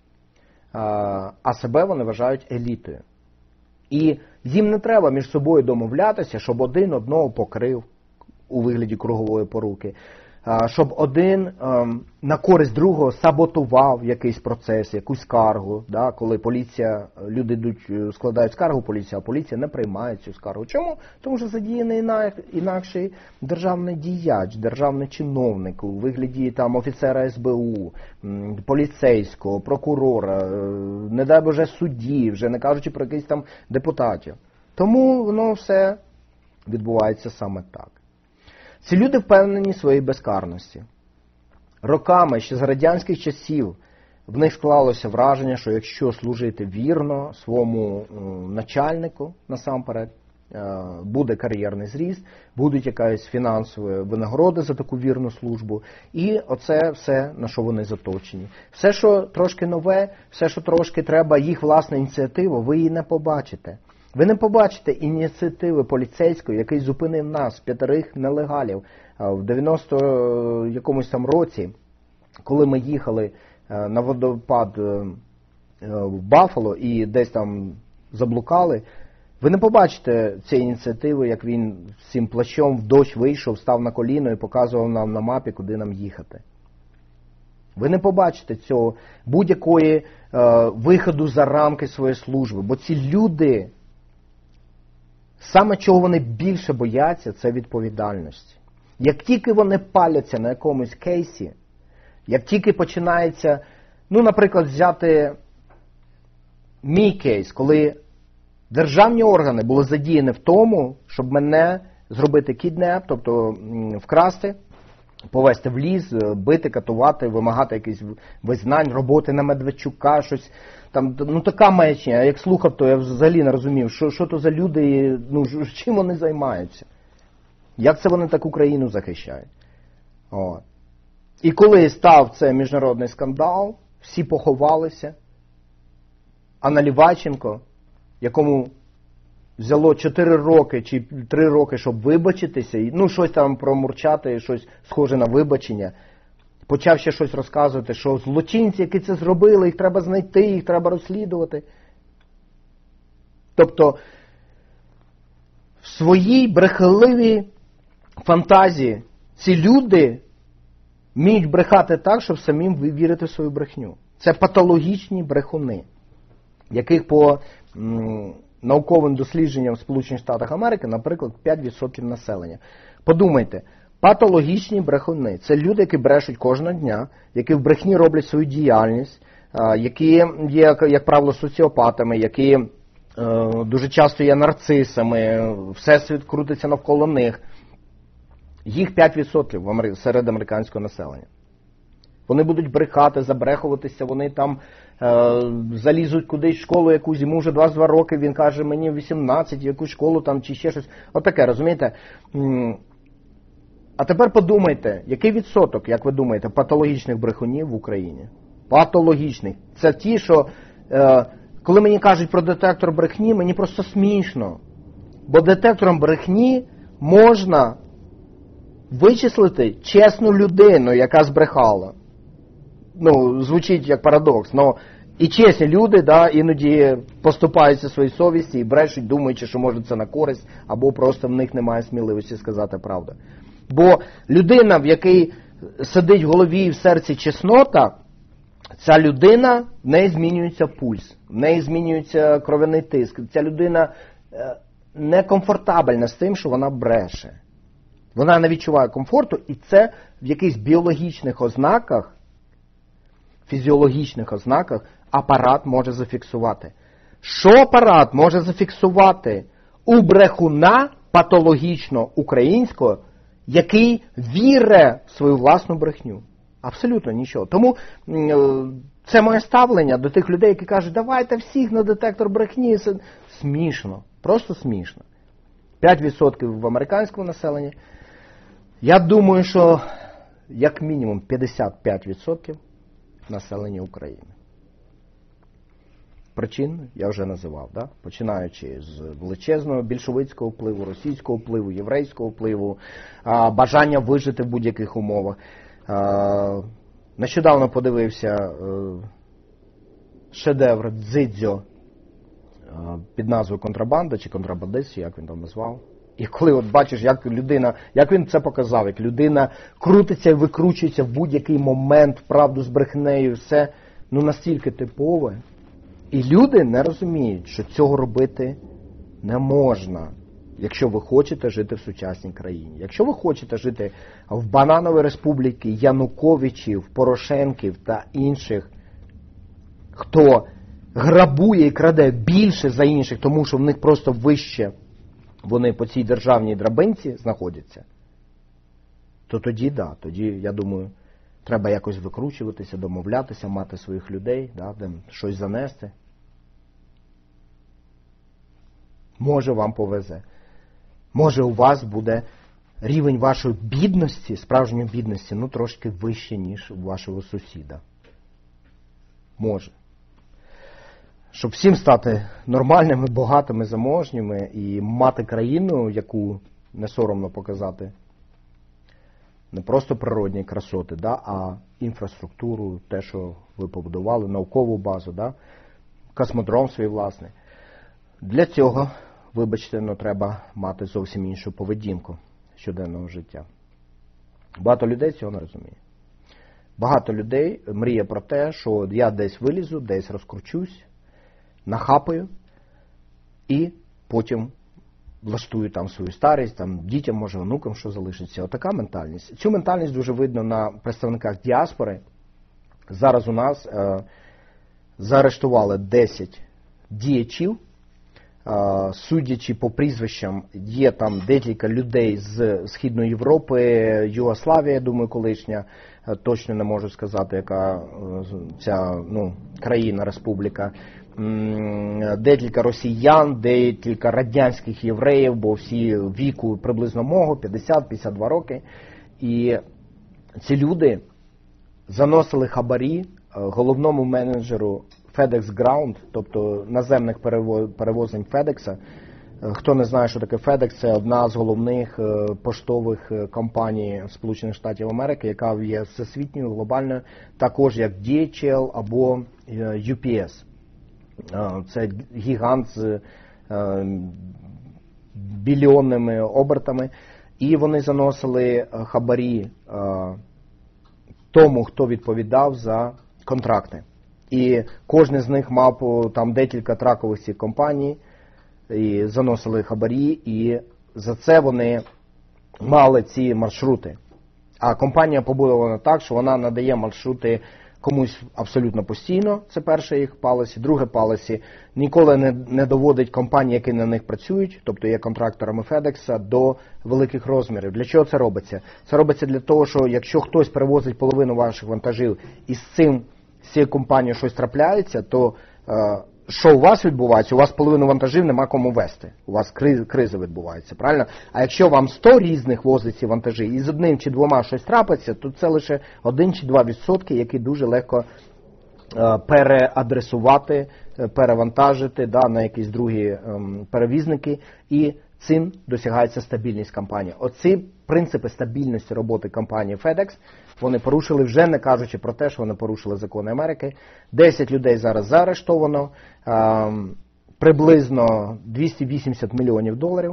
а себе вони вважають елітою. І їм не треба між собою домовлятися, щоб один одного покрив у вигляді кругової поруки, щоб один на користь другого саботував якийсь процес, якусь скаргу, да, коли люди йдуть, складають скаргу поліції, а поліція не приймає цю скаргу. Чому? Тому що задіяний інакший державний діяч, державний чиновник у вигляді там офіцера СБУ, поліцейського, прокурора, не дай Боже судді, вже не кажучи про якихось там депутатів. Тому воно все відбувається саме так. Ці люди впевнені в своїй безкарності. Роками, ще з радянських часів, в них склалося враження, що якщо служити вірно своєму начальнику, насамперед, буде кар'єрний зріст, будуть якась фінансова винагорода за таку вірну службу. І оце все, на що вони заточені. Все, що трошки нове, все, що трошки треба їх власна ініціатива, ви її не побачите. Ви не побачите ініціативи поліцейської, який зупинив нас, 5 нелегалів, в 90 якомусь там році, коли ми їхали на водопад в Баффало і десь там заблукали. Ви не побачите цієї ініціативи, як він з цим плащом в дощ вийшов, став на коліно і показував нам на мапі, куди нам їхати. Ви не побачите цього будь-якої виходу за рамки своєї служби, бо ці люди, саме чого вони більше бояться, це відповідальності. Як тільки вони паляться на якомусь кейсі, як тільки починається, наприклад, взяти мій кейс, коли державні органи були задіяні в тому, щоб мене зробити кіднеп, тобто вкрасти, повести в ліс, бити, катувати, вимагати якісь визнань, роботи на Медведчука, щось там, така маячня. Як слухав, то я взагалі не розумів, що то за люди, чим вони займаються. Як це вони так Україну захищають. От. І коли став це міжнародний скандал, всі поховалися, а Наливайченко, якому взяло 4 роки чи 3 роки, щоб вибачитися, щось там промурчати, щось схоже на вибачення, почав ще щось розказувати, що злочинці, які це зробили, їх треба знайти, їх треба розслідувати. Тобто, в своїй брехливій фантазії ці люди вміють брехати так, щоб самим вірити в свою брехню. Це патологічні брехуни, яких по науковим дослідженням в Сполучених Штатах Америки, наприклад, 5% населення. Подумайте, патологічні брехуни – це люди, які брешуть кожного дня, які в брехні роблять свою діяльність, які є, як правило, соціопатами, які дуже часто є нарцисами, всесвіт крутиться навколо них. Їх 5% серед американського населення. Вони будуть брехати, забрехуватися, вони там залізуть кудись в школу якусь, йому вже 22 роки, він каже, мені 18, якусь школу там чи ще щось. Отаке, розумієте? А тепер подумайте, який відсоток, як ви думаєте, патологічних брехунів в Україні? Патологічних. Це ті, що, коли мені кажуть про детектор брехні, мені просто смішно. Бо детектором брехні можна вичислити чесну людину, яка збрехала. Звучить як парадокс, але і чесні люди, іноді поступаються своїй совісті і брешуть, думаючи, що може це на користь, або просто в них немає сміливості сказати правду. Бо людина, в якій сидить в голові і в серці чеснота, ця людина, в неї змінюється пульс, в неї змінюється кров'яний тиск. Ця людина некомфортабельна з тим, що вона бреше. Вона не відчуває комфорту, і це в якихось біологічних ознаках фізіологічних ознаках апарат може зафіксувати. Що апарат може зафіксувати у брехуна патологічно українського, який вірить в свою власну брехню? Абсолютно нічого. Тому це моє ставлення до тих людей, які кажуть, давайте всіх на детектор брехні. Це смішно. Просто смішно. 5% в американському населенні. Я думаю, що як мінімум 55% населення України. Причин я вже називав, да? Починаючи з величезного більшовицького впливу, російського впливу, єврейського впливу, бажання вижити в будь-яких умовах. Нещодавно подивився шедевр Дзидзьо під назвою «Контрабанда» чи «Контрабандист», як він там назвав. І коли от бачиш, як людина, як він це показав, як людина крутиться і викручується в будь-який момент, правду з брехнею, все настільки типове. І люди не розуміють, що цього робити не можна, якщо ви хочете жити в сучасній країні. Якщо ви хочете жити в Банановій республіці, Януковичів, Порошенків та інших, хто грабує і краде більше за інших, тому що в них просто вище вони по цій державній драбинці знаходяться, то тоді, тоді, я думаю, треба якось викручуватися, домовлятися, мати своїх людей, де щось занести. Може вам повезе. Може у вас буде рівень вашої бідності, справжньої бідності, трошки вище, ніж у вашого сусіда. Може. Щоб всім стати нормальними, багатими, заможніми і мати країну, яку не соромно показати, не просто природні красоти, а інфраструктуру, те, що ви побудували, наукову базу, космодром свій власний. Для цього, вибачте, треба мати зовсім іншу поведінку щоденного життя. Багато людей цього не розуміє. Багато людей мріє про те, що я десь вилізу, десь розкручусь, нахапаю і потім влаштую там свою старість, там дітям, може, онукам, що залишиться. Отака ментальність. Цю ментальність дуже видно на представниках діаспори. Зараз у нас заарештували 10 діячів. Судячи по прізвищам, є там декілька людей з Східної Європи, Югославія, я думаю, колишня, точно не можу сказати, яка ця країна, республіка, декілька росіян, декілька радянських євреїв, бо всі віку приблизно мого, 50-52 роки. І ці люди заносили хабарі головному менеджеру FedEx Ground, тобто наземних перевозень FedEx. Хто не знає, що таке FedEx, це одна з головних поштових компаній Сполучених Штатів Америки, яка є всесвітньою, глобальною, також як DHL або UPS. Це гігант з біліонними обертами. І вони заносили хабарі тому, хто відповідав за контракти. І кожен з них мав там декілька тракових цих компаній, і заносили хабарі, і за це вони мали ці маршрути. А компанія побудована так, що вона надає маршрути комусь абсолютно постійно, це перше їх палиці. Друге палиці ніколи не доводить компанії, які на них працюють, тобто є контракторами FedEx, до великих розмірів. Для чого це робиться? Це робиться для того, що якщо хтось перевозить половину ваших вантажів і з цією компанією щось трапляється, то що у вас відбувається? У вас половину вантажів нема кому вести. У вас криза відбувається, правильно? А якщо вам 100 різних возить ці вантажі і з одним чи двома щось трапиться, то це лише 1 чи 2%, які дуже легко переадресувати, перевантажити на якісь другі перевізники, і цим досягається стабільність компанії. Оці принципи стабільності роботи компанії FedEx вони порушили, вже не кажучи про те, що вони порушили закони Америки. 10 людей зараз заарештовано, приблизно $280 мільйонів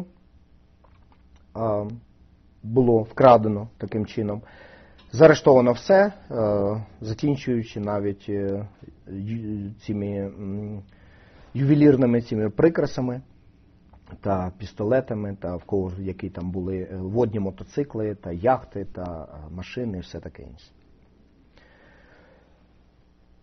було вкрадено таким чином. Заарештовано все, закінчуючи навіть цими ювелірними цими прикрасами та пістолетами, та в кого які там були водні мотоцикли, та яхти, та машини і все таке інше.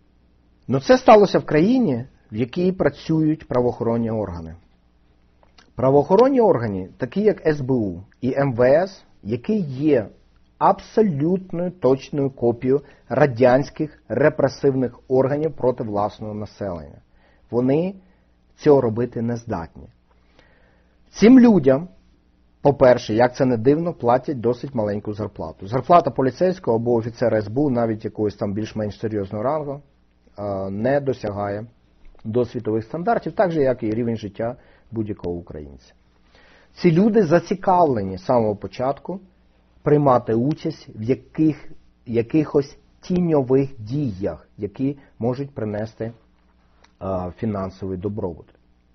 Ну це сталося в країні, в якій працюють правоохоронні органи. Правоохоронні органи, такі як СБУ і МВС, які є абсолютною точною копією радянських репресивних органів проти власного населення. Вони цього робити не здатні. Цим людям, по-перше, як це не дивно, платять досить маленьку зарплату. Зарплата поліцейського або офіцера СБУ, навіть якогось там більш-менш серйозного рангу, не досягає до світових стандартів, так же, як і рівень життя будь-якого українця. Ці люди зацікавлені з самого початку приймати участь в якихось тіньових діях, які можуть принести фінансовий добробут.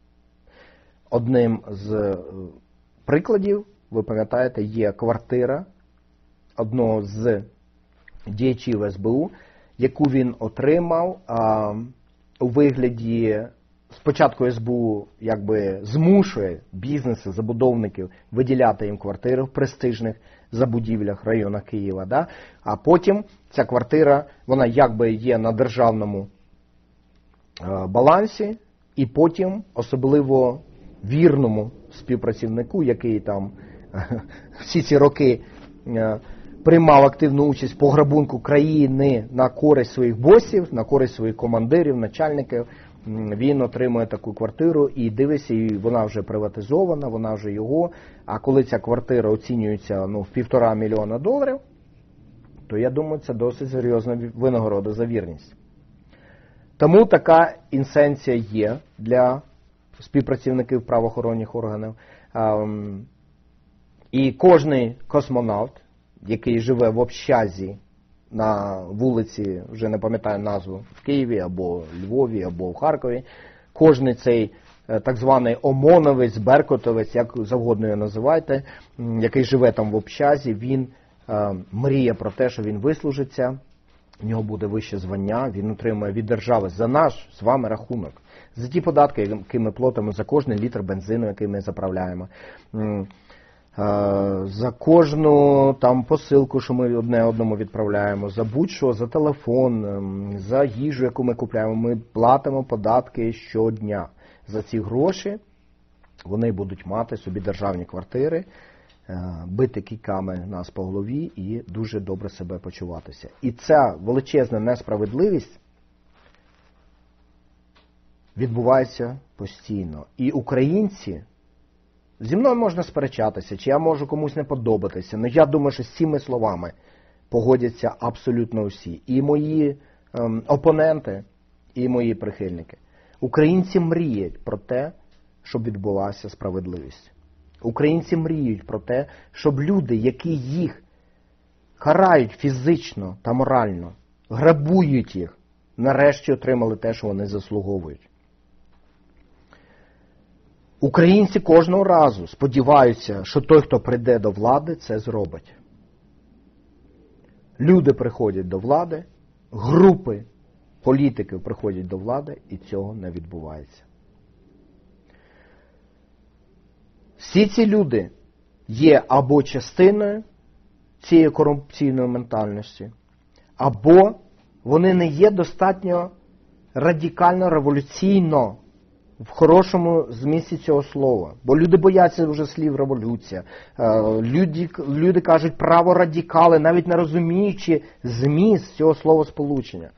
Одним з прикладів, ви пам'ятаєте, є квартира одного з діячів СБУ, яку він отримав у вигляді, спочатку СБУ якби змушує бізнеси, забудовників виділяти їм квартири в престижних забудівлях районах Києва, да? А потім ця квартира, вона якби є на державному балансі, і потім особливо вірному співпрацівнику, який там всі ці роки приймав активну участь в пограбунку країни на користь своїх босів, на користь своїх командирів, начальників, він отримує таку квартиру і дивиться, і вона вже приватизована, вона вже його. А коли ця квартира оцінюється в $1,5 мільйона, то я думаю, це досить серйозна винагорода за вірність. Тому така інсенція є для співпрацівників правоохоронних органів. І кожний космонавт, який живе в общазі на вулиці, вже не пам'ятаю назву, в Києві, або Львові, або в Харкові, кожний цей так званий ОМОНовець, беркутовець, як завгодно його називайте, який живе там в общазі, він мріє про те, що він вислужиться, в нього буде вище звання, він отримує від держави за наш з вами рахунок, за ті податки, які ми платимо, за кожний літр бензину, який ми заправляємо, за кожну там посилку, що ми одне одному відправляємо, за будь-що, за телефон, за їжу, яку ми купляємо, ми платимо податки щодня. За ці гроші вони будуть мати собі державні квартири, бити кійками нас по голові і дуже добре себе почуватися. І ця величезна несправедливість відбувається постійно. І українці, зі мною можна сперечатися, чи я можу комусь не подобатися, але я думаю, що з цими словами погодяться абсолютно всі. І мої опоненти, і мої прихильники. Українці мріють про те, щоб відбулася справедливість. Українці мріють про те, щоб люди, які їх карають фізично та морально, грабують їх, нарешті отримали те, що вони заслуговують. Українці кожного разу сподіваються, що той, хто прийде до влади, це зробить. Люди приходять до влади, групи політиків приходять до влади, і цього не відбувається. Всі ці люди є або частиною цієї корупційної ментальності, або вони не є достатньо радикально революційно в хорошому змісті цього слова. Бо люди бояться вже слів революція. Люди кажуть праворадикали, навіть не розуміючи зміст цього словосполучення.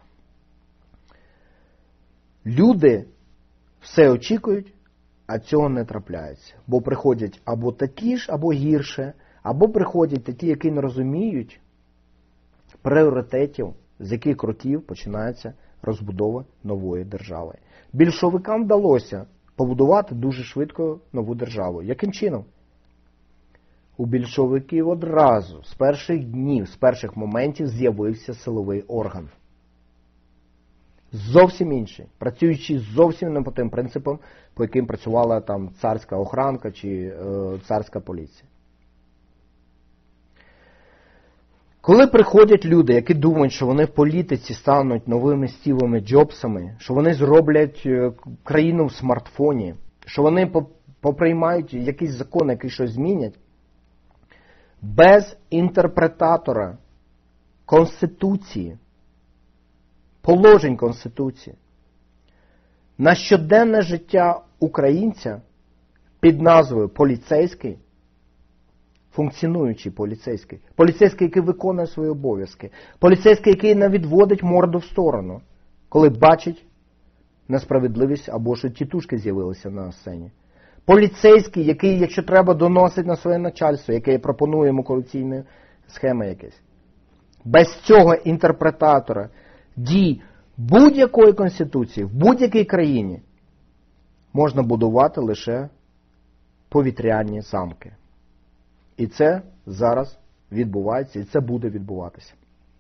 Люди все очікують, а цього не трапляється. Бо приходять або такі ж, або гірше, або приходять такі, які не розуміють пріоритетів, з яких кроків починається розбудова нової держави. Більшовикам вдалося побудувати дуже швидко нову державу. Яким чином? У більшовиків одразу, з перших днів, з перших моментів з'явився силовий орган. Зовсім інший, працюючи зовсім не по тим принципам, по яким працювала там царська охранка чи царська поліція. Коли приходять люди, які думають, що вони в політиці стануть новими Стівами Джобсами, що вони зроблять країну в смартфоні, що вони поприймають якісь закони, які щось змінять, без інтерпретатора Конституції, положень Конституції на щоденне життя українця під назвою поліцейський, функціонуючий поліцейський, поліцейський, який виконує свої обов'язки, поліцейський, який не відводить морду в сторону, коли бачить несправедливість або що тітушки з'явилися на сцені. Поліцейський, який, якщо треба, доносить на своє начальство, який пропонує йому корупційні схеми якісь. Без цього інтерпретатора дій будь-якої конституції в будь-якій країні можна будувати лише повітряні замки. І це зараз відбувається, і це буде відбуватися.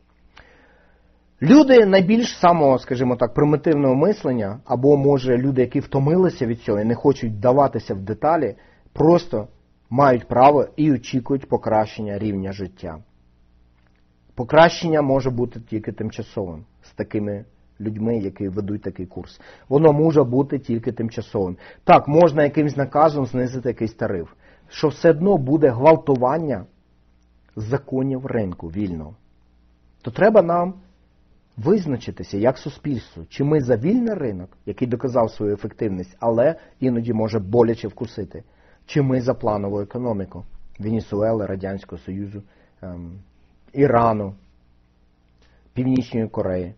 Люди найбільш самого, скажімо так, примітивного мислення, або, може, люди, які втомилися від цього і не хочуть вдаватися в деталі, просто мають право і очікують покращення рівня життя. Покращення може бути тільки тимчасовим з такими людьми, які ведуть такий курс. Воно може бути тільки тимчасовим. Так, можна якимсь наказом знизити якийсь тариф, що все одно буде гвалтування законів ринку вільного. То треба нам визначитися як суспільство, чи ми за вільний ринок, який доказав свою ефективність, але іноді може боляче вкусити, чи ми за планову економіку Венесуели, Радянського Союзу, Ірану, Північної Кореї.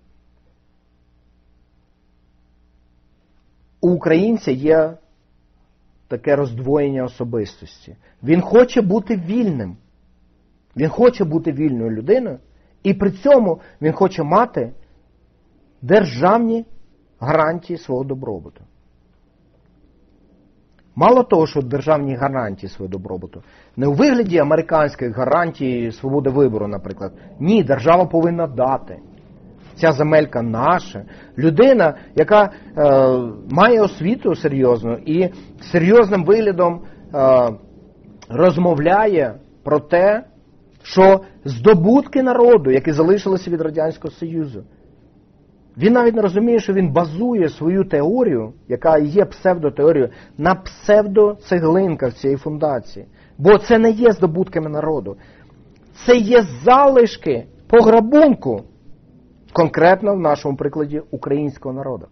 У українця є таке роздвоєння особистості. Він хоче бути вільним. Він хоче бути вільною людиною, і при цьому він хоче мати державні гарантії свого добробуту. Мало того, що державні гарантії свого добробуту, не у вигляді американських гарантій свободи вибору, наприклад. Ні, держава повинна дати. Ця земелька наша. Людина, яка має освіту серйозну і серйозним виглядом розмовляє про те, що здобутки народу, які залишилися від Радянського Союзу, він навіть не розуміє, що він базує свою теорію, яка є псевдотеорією, на псевдоцеглинках цієї фундації. Бо це не є здобутками народу. Це є залишки пограбунку, конкретно в нашому прикладі українського народу.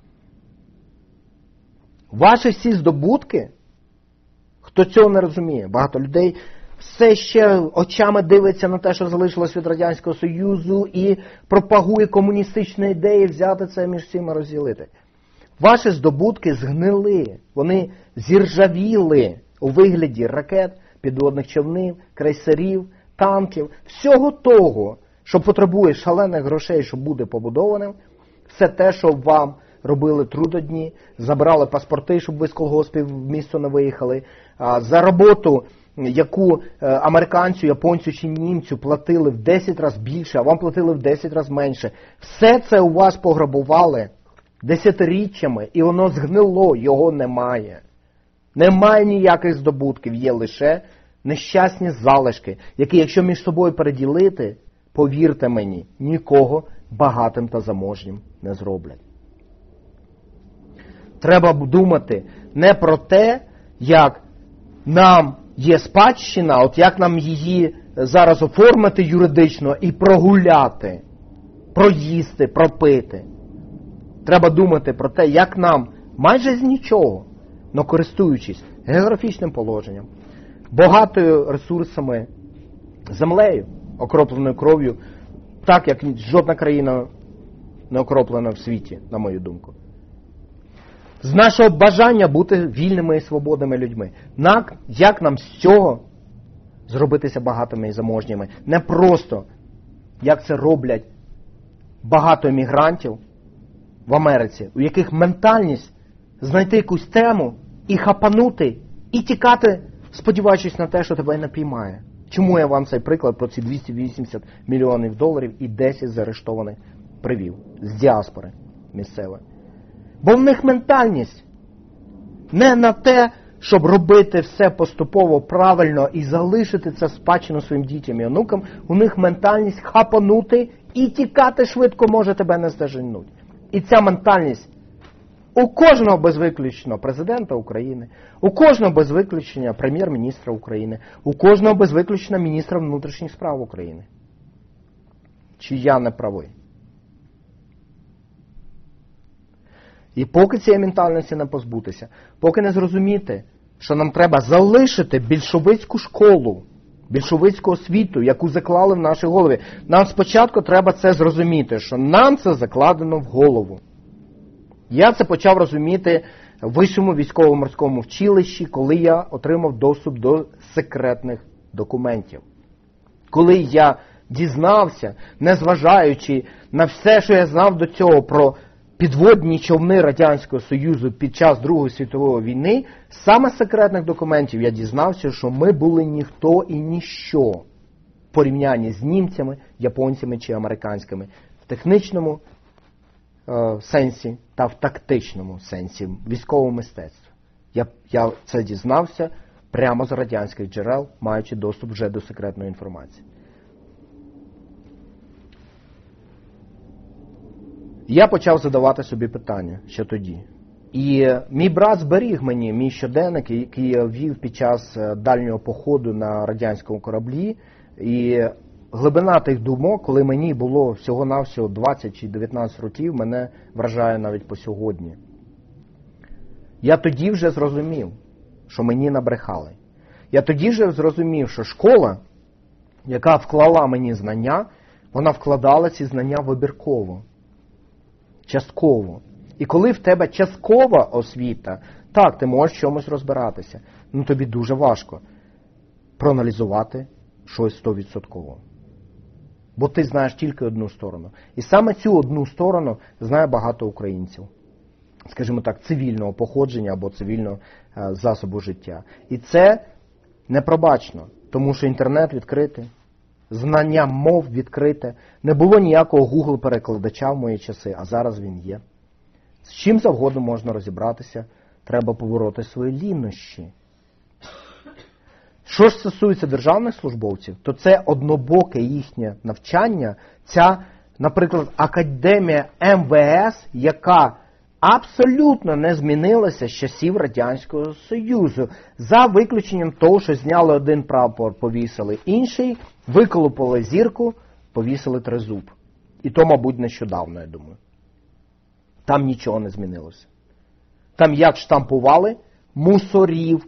Ваші всі здобутки, хто цього не розуміє, багато людей все ще очами дивиться на те, що залишилось від Радянського Союзу, і пропагує комуністичні ідеї, взяти це між всіма розділити. Ваші здобутки згнили, вони зіржавіли у вигляді ракет, підводних човнів, крейсерів, танків, всього того, що потребує шалених грошей, щоб бути побудованим, все те, що вам робили трудодні, забрали паспорти, щоб ви з колгоспів в місто не виїхали, за роботу, яку американцю, японцю чи німцю платили в 10 разів більше, а вам платили в 10 разів менше. Все це у вас пограбували десятиріччями, і воно згнило, його немає. Немає ніяких здобутків, є лише нещасні залишки, які, якщо між собою переділити, повірте мені, нікого багатим та заможнім не зроблять. Треба думати не про те, як нам є спадщина, от як нам її зараз оформити юридично і прогуляти, проїсти, пропити. Треба думати про те, як нам майже з нічого, но користуючись географічним положенням, багатою ресурсами, землею, окропленою кров'ю, так як жодна країна не окроплена в світі, на мою думку. З нашого бажання бути вільними і свободними людьми. Як нам з цього зробитися багатими і заможніми? Не просто, як це роблять багато емігрантів в Америці, у яких ментальність знайти якусь тему і хапанути, і тікати, сподіваючись на те, що тебе не піймає. Чому я вам цей приклад про ці 280 мільйонів доларів і 10 заарештованих привів з діаспори місцевої? Бо в них ментальність не на те, щоб робити все поступово правильно і залишити це спадщину своїм дітям і онукам. У них ментальність хапанути і тікати швидко, може тебе не здоженуть. І ця ментальність у кожного без виключення президента України, у кожного без виключення прем'єр-міністра України, у кожного без виключення міністра внутрішніх справ України. Чи я не правий? І поки цієї ментальності не позбутися, поки не зрозуміти, що нам треба залишити більшовицьку школу, більшовицьку освіту, яку заклали в наші голови. Нам спочатку треба це зрозуміти, що нам це закладено в голову. Я це почав розуміти в Вищому військово-морському вчилищі, коли я отримав доступ до секретних документів. Коли я дізнався, незважаючи на все, що я знав до цього про підводні човни Радянського Союзу під час Другої світової війни, саме з секретних документів я дізнався, що ми були ніхто і ніщо в порівнянні з німцями, японцями чи американськими в технічному сенсі та в тактичному сенсі військового мистецтва. Я це дізнався прямо з радянських джерел, маючи доступ вже до секретної інформації. Я почав задавати собі питання ще тоді. І мій брат зберіг мені мій щоденник, який я вів під час дальнього походу на радянському кораблі. І глибина тих думок, коли мені було всього-навсього 20 чи 19 років, мене вражає навіть по сьогодні. Я тоді вже зрозумів, що мені набрехали. Я тоді вже зрозумів, що школа, яка вклала мені знання, вона вкладала ці знання вибірково. Частково. І коли в тебе часткова освіта, так, ти можеш в чомусь розбиратися, але тобі дуже важко проаналізувати щось 100%. Бо ти знаєш тільки одну сторону. І саме цю одну сторону знає багато українців. Скажімо так, цивільного походження або цивільного засобу життя. І це непробачно, тому що інтернет відкритий. Знання мов відкрите. Не було ніякого Google-перекладача в мої часи, а зараз він є. З чим завгодно можна розібратися, треба побороти свої лінощі. Що ж стосується державних службовців, то це однобоке їхнє навчання, ця, наприклад, академія МВС, яка абсолютно не змінилася з часів Радянського Союзу. За виключенням того, що зняли один прапор, повісили інший, виколупали зірку, повісили тризуб. І то, мабуть, нещодавно, я думаю. Там нічого не змінилося. Там як штампували мусорів.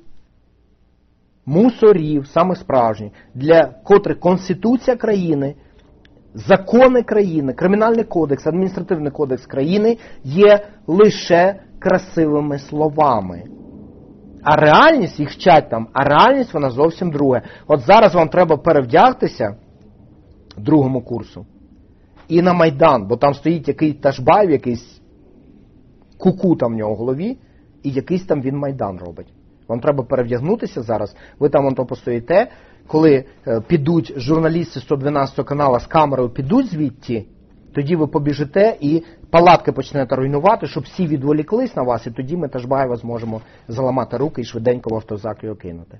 Мусорів, саме справжні, для котрих Конституція країни, закони країни, Кримінальний кодекс, Адміністративний кодекс країни є лише красивими словами. А реальність, їх вчать там, а реальність вона зовсім друга. От зараз вам треба перевдягтися другому курсу і на Майдан, бо там стоїть якийсь Ташбаєв, якийсь куку там в нього в голові, і якийсь там він Майдан робить. Вам треба перевдягнутися зараз, ви там вон постоїте, коли підуть журналісти 112 каналу з камерою, підуть звідти, тоді ви побіжите і палатки почнете руйнувати, щоб всі відволіклись на вас, і тоді ми Ташбаєва зможемо заламати руки і швиденько в автозак його кинути.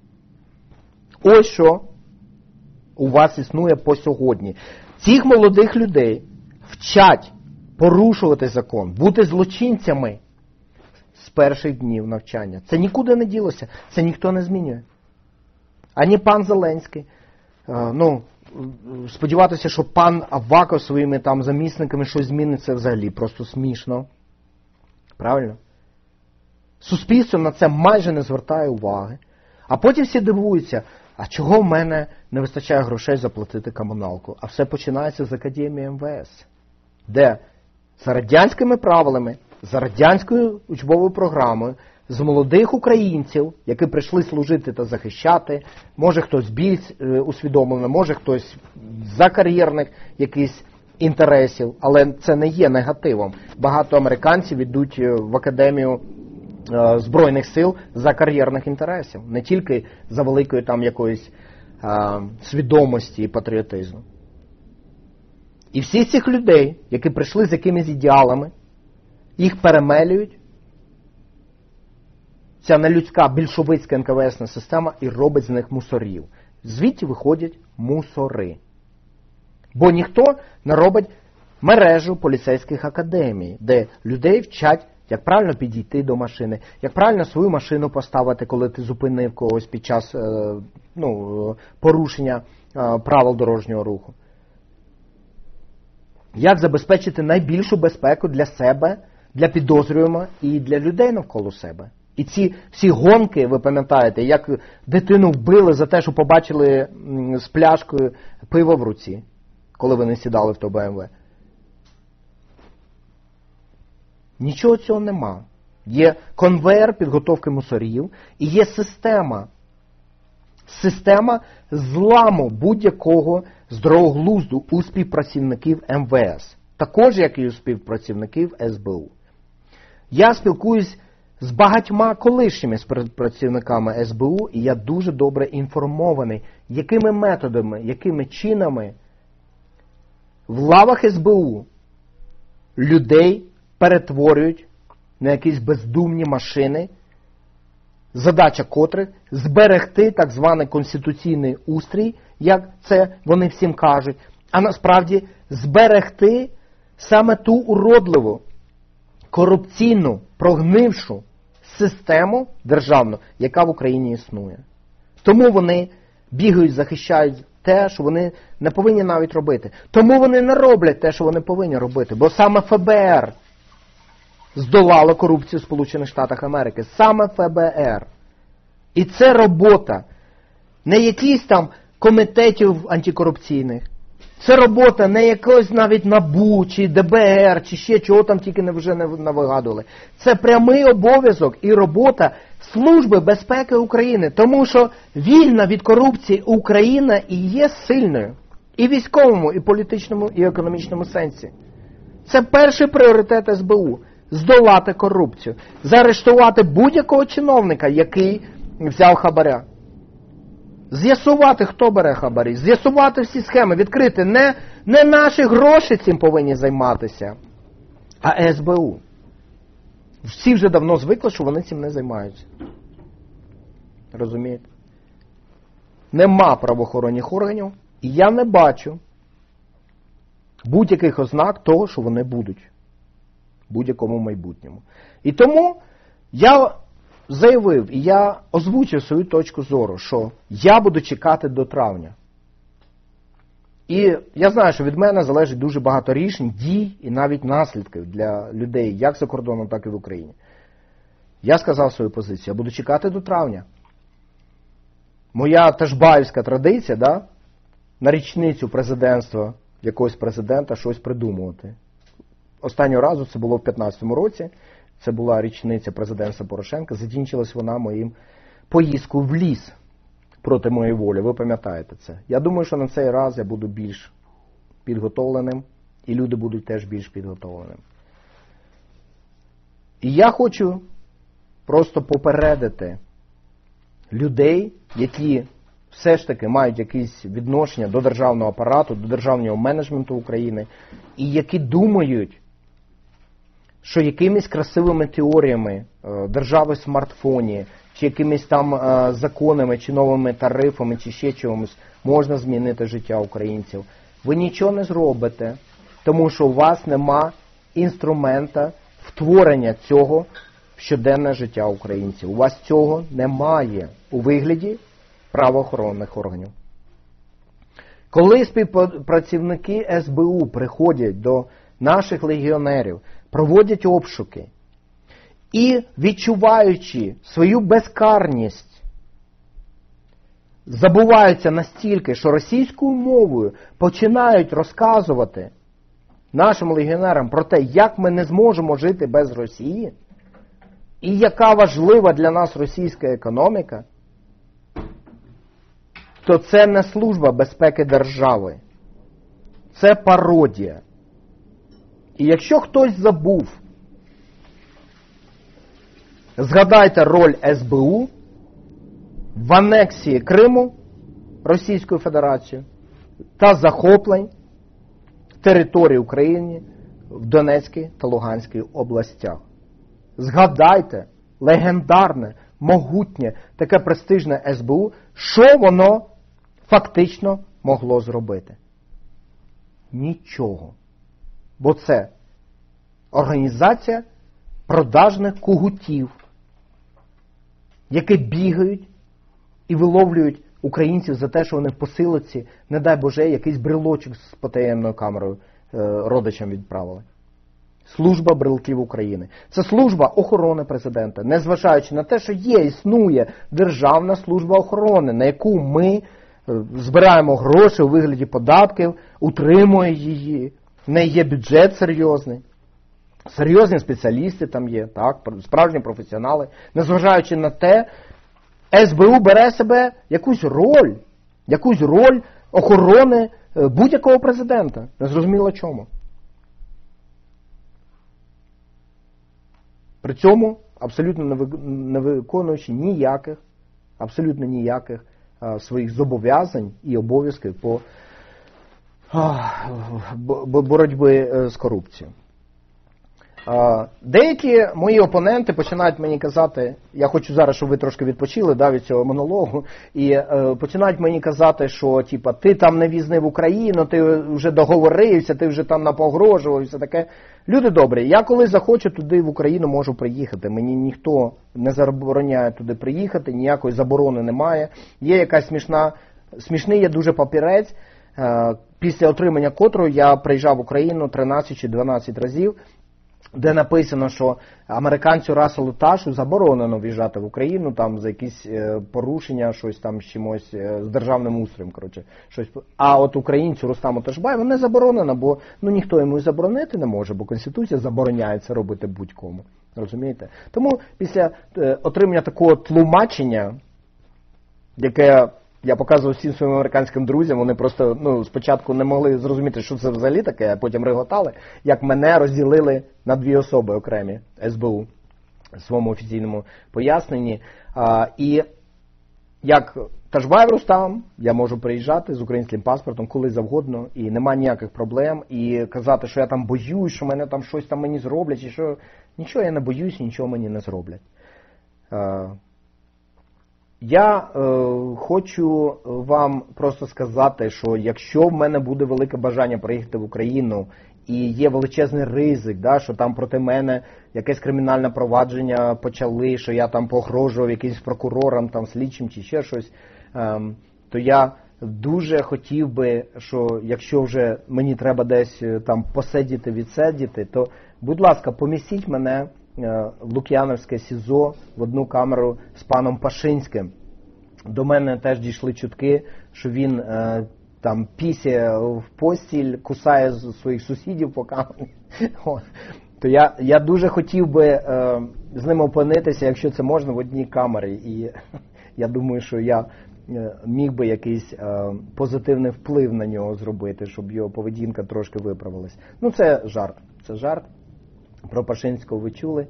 Ось що у вас існує по сьогодні. Цих молодих людей вчать порушувати закон, бути злочинцями з перших днів навчання. Це нікуди не ділося, це ніхто не змінює. Ані пан Зеленський. Сподіватися, що пан Аваков своїми там замісниками щось змінить, це взагалі просто смішно. Правильно? Суспільство на це майже не звертає уваги. А потім всі дивуються, а чого в мене не вистачає грошей заплатити комуналку? А все починається з Академії МВС, де за радянськими правилами, за радянською учбовою програмою, з молодих українців, які прийшли служити та захищати, може хтось більш усвідомлений, може хтось за кар'єрних якихось інтересів, але це не є негативом. Багато американців йдуть в Академію Збройних сил за кар'єрних інтересів, не тільки за великої там якоїсь свідомості і патріотизму. І всі цих людей, які прийшли з якимись ідеалами, їх перемелюють, ця нелюдська більшовицька НКВС-на система і робить з них мусорів. Звідти виходять мусори. Бо ніхто не робить мережу поліцейських академій, де людей вчать, як правильно підійти до машини, як правильно свою машину поставити, коли ти зупинив когось під час порушення правил дорожнього руху. Як забезпечити найбільшу безпеку для себе для підозрюваного і для людей навколо себе. І ці всі гонки, ви пам'ятаєте, як дитину вбили за те, що побачили з пляшкою пива в руці, коли вони сідали в то БМВ. Нічого цього нема. Є конвейер підготовки мусорів і є система зламу будь-якого здорового глузду у співпрацівників МВС. Також, як і у співпрацівників СБУ. Я спілкуюсь з багатьма колишніми співпрацівниками СБУ, і я дуже добре інформований, якими методами, якими чинами в лавах СБУ людей перетворюють на якісь бездумні машини, задача котрих зберегти так званий конституційний устрій, як це вони всім кажуть, а насправді зберегти саме ту уродливу, корупційну, прогнившу систему державну, яка в Україні існує. Тому вони бігають, захищають те, що вони не повинні навіть робити. Тому вони не роблять те, що вони повинні робити. Бо саме ФБР здолало корупцію в Сполучених Штатах Америки. Саме ФБР. І це робота не якісь там комітетів антикорупційних. Це робота не якогось навіть НАБУ, чи ДБР, чи ще чого там тільки вже не навигадували. Це прямий обов'язок і робота Служби безпеки України. Тому що вільна від корупції Україна і є сильною. І в військовому, і політичному, і економічному сенсі. Це перший пріоритет СБУ. Здолати корупцію. Заарештувати будь-якого чиновника, який взяв хабаря. З'ясувати, хто бере хабарі. З'ясувати всі схеми. Відкрити. Не наші гроші цим повинні займатися, а СБУ. Всі вже давно звикли, що вони цим не займаються. Розумієте? Нема правоохоронних органів, і я не бачу будь-яких ознак того, що вони будуть. В будь-якому майбутньому. І тому я заявив, і я озвучив свою точку зору, що я буду чекати до травня. І я знаю, що від мене залежить дуже багато рішень, дій і навіть наслідків для людей, як за кордоном, так і в Україні. Я сказав свою позицію, я буду чекати до травня. Моя ташбаївська традиція, да, на річницю президентства якогось президента щось придумувати. Останнього разу це було в 2015 році, це була річниця президентства Порошенка, закінчилась вона моїм поїздкою в ліс проти моєї волі, ви пам'ятаєте це. Я думаю, що на цей раз я буду більш підготовленим, і люди будуть теж більш підготовленим. І я хочу просто попередити людей, які все ж таки мають якісь відношення до державного апарату, до державного менеджменту України, і які думають, що якимись красивими теоріями держави в смартфоні, чи якимись там законами, чи новими тарифами, чи ще чомусь можна змінити життя українців. Ви нічого не зробите, тому що у вас нема інструмента втворення цього в щоденне життя українців. У вас цього немає у вигляді правоохоронних органів. Коли співпрацівники СБУ приходять до наших легіонерів, проводять обшуки і, відчуваючи свою безкарність, забуваються настільки, що російською мовою починають розказувати нашим легіонерам про те, як ми не зможемо жити без Росії, і яка важлива для нас російська економіка, то це не служба безпеки держави. Це пародія. І якщо хтось забув, згадайте роль СБУ в анексії Криму Російською Федерацією та захоплень території України в Донецькій та Луганській областях. Згадайте легендарне, могутнє, таке престижне СБУ, що воно фактично могло зробити. Нічого. Бо це організація продажних кугутів, які бігають і виловлюють українців за те, що вони в посилці, не дай Боже, якийсь брелочок з потаємною камерою родичам відправили. Служба брелків України. Це служба охорони президента, незважаючи на те, що існує Державна служба охорони, на яку ми збираємо гроші у вигляді податків, утримує її, в неї є бюджет серйозний. Серйозні спеціалісти там є, так, справжні професіонали. Незважаючи на те, СБУ бере себе якусь роль охорони будь-якого президента. Незрозуміло чому. При цьому абсолютно не виконуючи абсолютно ніяких своїх зобов'язань і обов'язків по боротьбі з корупцією. Деякі мої опоненти починають мені казати, я хочу зараз, щоб ви трошки відпочили від цього монологу, і починають мені казати, що ти там не в'їзнив Україну, ти вже договорився, ти вже там напогрожував і все таке. Люди добрі, я коли захочу туди в Україну можу приїхати, мені ніхто не забороняє туди приїхати, ніякої заборони немає. Є якась смішний є дуже папірець, після отримання котрого я приїжджав в Україну 13 чи 12 разів, де написано, що американцю Расселу Ташу заборонено в'їжджати в Україну там за якісь порушення, щось там з чимось, з державним устроєм, щось. А от українцю Рустаму Ташбаєву не заборонено, бо ніхто йому і заборонити не може, бо Конституція забороняє це робити будь-кому. Розумієте? Тому після отримання такого тлумачення, яке я показував всім своїм американським друзям, вони просто спочатку не могли зрозуміти, що це взагалі таке, а потім реготали, як мене розділили на дві особи окремі СБУ в своєму офіційному поясненні. І як Ташбаєв Рустам, я можу приїжджати з українським паспортом коли завгодно, і нема ніяких проблем, і казати, що я там боюсь, що мене там щось там мені зроблять, і що нічого я не боюсь, нічого мені не зроблять. Я хочу вам просто сказати, що якщо в мене буде велике бажання приїхати в Україну і є величезний ризик, що там проти мене якесь кримінальне провадження почали, що я там погрожував якимсь прокурорам, там, слідчим чи ще щось, то я дуже хотів би, що якщо вже мені треба десь там посидіти, відсидіти, то, будь ласка, помістіть мене в Лук'яновське СІЗО в одну камеру з паном Пашинським. До мене теж дійшли чутки, що він там пісяє в постіль, кусає своїх сусідів по камері. То я дуже хотів би з ним опинитися, якщо це можна, в одній камері. І я думаю, що я міг би якийсь позитивний вплив на нього зробити, щоб його поведінка трошки виправилась. Це жарт. Це жарт. Про Пашинського ви чули.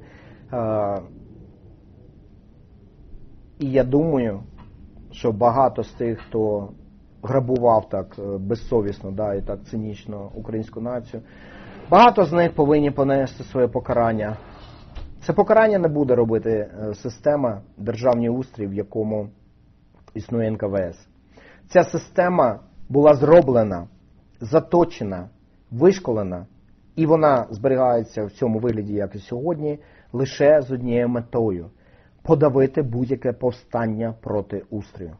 І я думаю, що багато з тих, хто грабував так безсовісно і так цинічно українську націю, багато з них повинні понести своє покарання. Це покарання не буде робити система, державний устрій, в якому існує НКВС. Ця система була зроблена, заточена, вишколена, і вона зберігається в цьому вигляді, як і сьогодні, лише з однією метою – подавити будь-яке повстання проти устрою.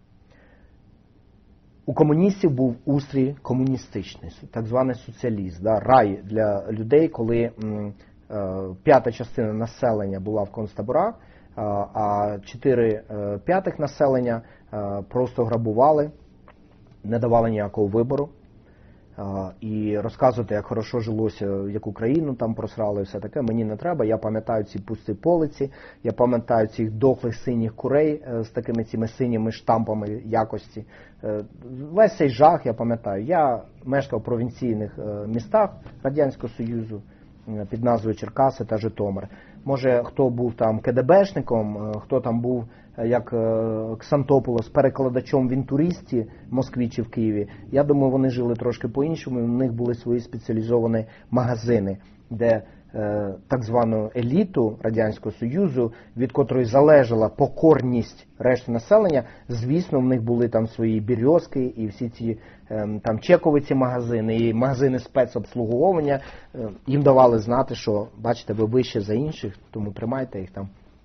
У комуністів був устрій комуністичний, так званий соціалізм, рай для людей, коли п'ята частина населення була в концтаборах, а 4/5 населення просто грабували, не давали ніякого вибору. І розказувати, як хорошо жилося, яку країну там просрали і все таке, мені не треба. Я пам'ятаю ці пусті полиці, я пам'ятаю цих дохлих синіх курей з такими цими синіми штампами якості. Весь цей жах я пам'ятаю. Я мешкав в провінційних містах Радянського Союзу під назвою Черкаси та Житомир. Може, хто був там КДБшником, хто там був, як Ксантополос, перекладачом в інтуристі в Москві чи в Києві. Я думаю, вони жили трошки по-іншому, у них були свої спеціалізовані магазини, де так звану еліту Радянського Союзу, від котрої залежала покорність решти населення, звісно, в них були там свої бірьозки і всі ці там чековиці магазини, і магазини спецобслуговування, їм давали знати, що, бачите, ви вище за інших, тому тримайте їх там.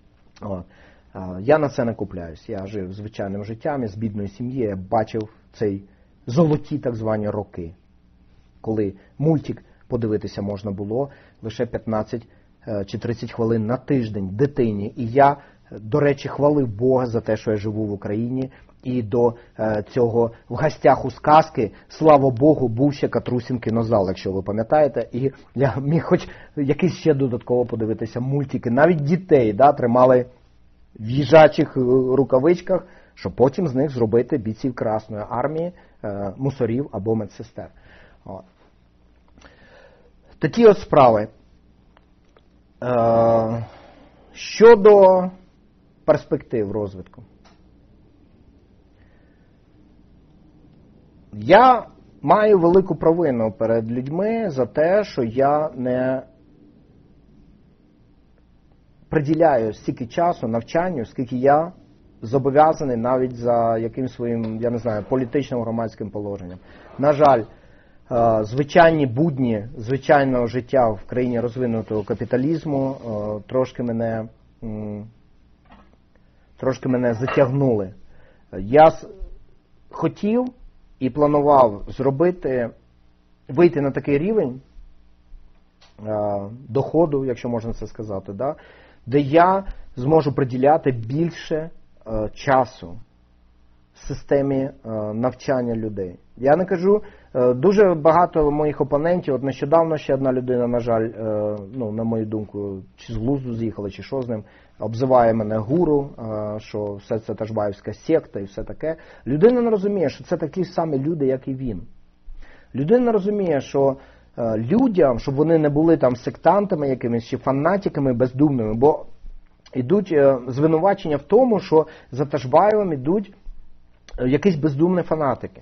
Я на це не купляюсь. Я жив звичайним життям, з бідної сім'ї, я бачив цей золоті так звані роки, коли мультик подивитися можна було лише 15 чи 30 хвилин на тиждень дитині. І я, до речі, хвалив Бога за те, що я живу в Україні. І до цього в гостях у сказки, слава Богу, був ще Катрусін кінозал, якщо ви пам'ятаєте. І я міг хоч якийсь ще додатково подивитися мультики. Навіть дітей тримали в їжачих рукавичках, щоб потім з них зробити бійців Красної армії, мусорів або медсестер. От. Такі от справи. Щодо перспектив розвитку. Я маю велику провину перед людьми за те, що я не приділяю стільки часу навчанню, скільки я зобов'язаний навіть за якимсь своїм, я не знаю, політичним громадським положенням. На жаль, звичайні будні звичайного життя в країні розвинутого капіталізму трошки мене затягнули. Я хотів і планував вийти на такий рівень доходу, якщо можна це сказати, де я зможу приділяти більше часу системі навчання людей. Я не кажу, дуже багато моїх опонентів, от нещодавно ще одна людина, на жаль, на мою думку, чи з глузду з'їхала, чи що з ним, обзиває мене гуру, що все це ташбаївська секта і все таке. Людина не розуміє, що це такі самі люди, як і він. Людина не розуміє, що людям, щоб вони не були там сектантами якимись, чи фанатиками бездумними, бо йдуть звинувачення в тому, що за Ташбаєвим йдуть якісь бездумні фанатики.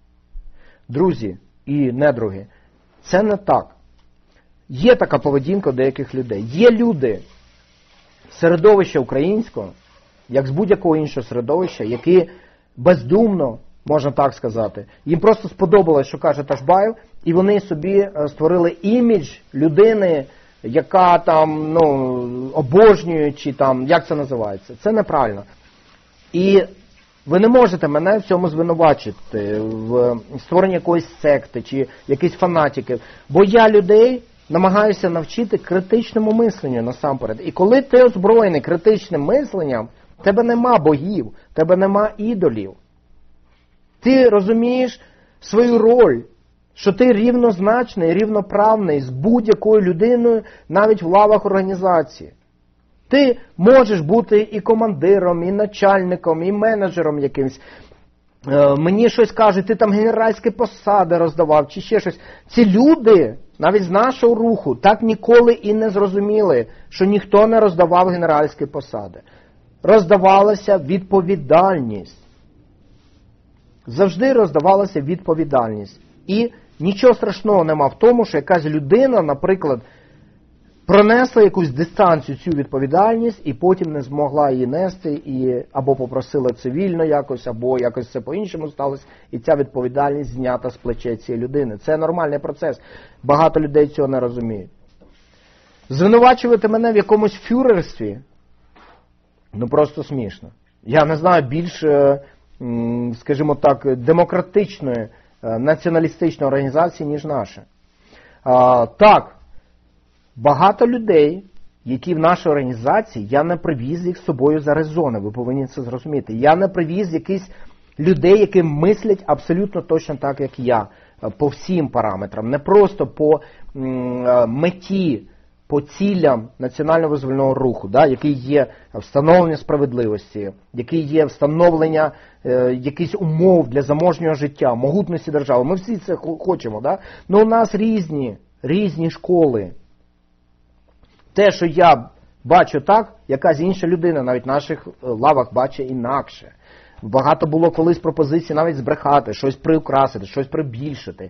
Друзі і недруги, це не так. Є така поведінка у деяких людей. Є люди середовища українського, як з будь-якого іншого середовища, які бездумно, можна так сказати, їм просто сподобалось, що каже Ташбаєв, і вони собі створили імідж людини, яка там, обожнює, чи там, як це називається. Це неправильно. І ви не можете мене в цьому звинувачити, в створенні якоїсь секти, чи якісь фанатиків, бо я людей намагаюся навчити критичному мисленню насамперед. І коли ти озброєний критичним мисленням, в тебе нема богів, в тебе нема ідолів. Ти розумієш свою роль, що ти рівнозначний, рівноправний з будь-якою людиною, навіть в лавах організації. Ти можеш бути і командиром, і начальником, і менеджером якимсь. Мені щось кажуть, ти там генеральські посади роздавав, чи ще щось. Ці люди, навіть з нашого руху, так ніколи і не зрозуміли, що ніхто не роздавав генеральські посади. Роздавалася відповідальність. Завжди роздавалася відповідальність. І нічого страшного нема в тому, що якась людина, наприклад, пронесла якусь дистанцію цю відповідальність і потім не змогла її нести, і або попросила цивільно якось, або якось це по-іншому сталося, і ця відповідальність знята з плечей цієї людини. Це нормальний процес. Багато людей цього не розуміють. Звинувачувати мене в якомусь фюрерстві, просто смішно. Я не знаю більш, скажімо так, демократичної, націоналістичної організації, ніж наша. Так, багато людей, які в нашій організації, я не привіз їх з собою за резони, ви повинні це зрозуміти. Я не привіз якісь людей, які мислять абсолютно точно так, як я, по всім параметрам. Не просто по меті, по цілям національно-визвольного руху, який є встановлення справедливості, який є встановлення якихось умов для заможнього життя, могутності держави. Ми всі це хочемо, але у нас різні школи. Те, що я бачу так, якась інша людина навіть в наших лавах бачить інакше. Багато було колись пропозицій навіть збрехати, щось приукрасити, щось прибільшити,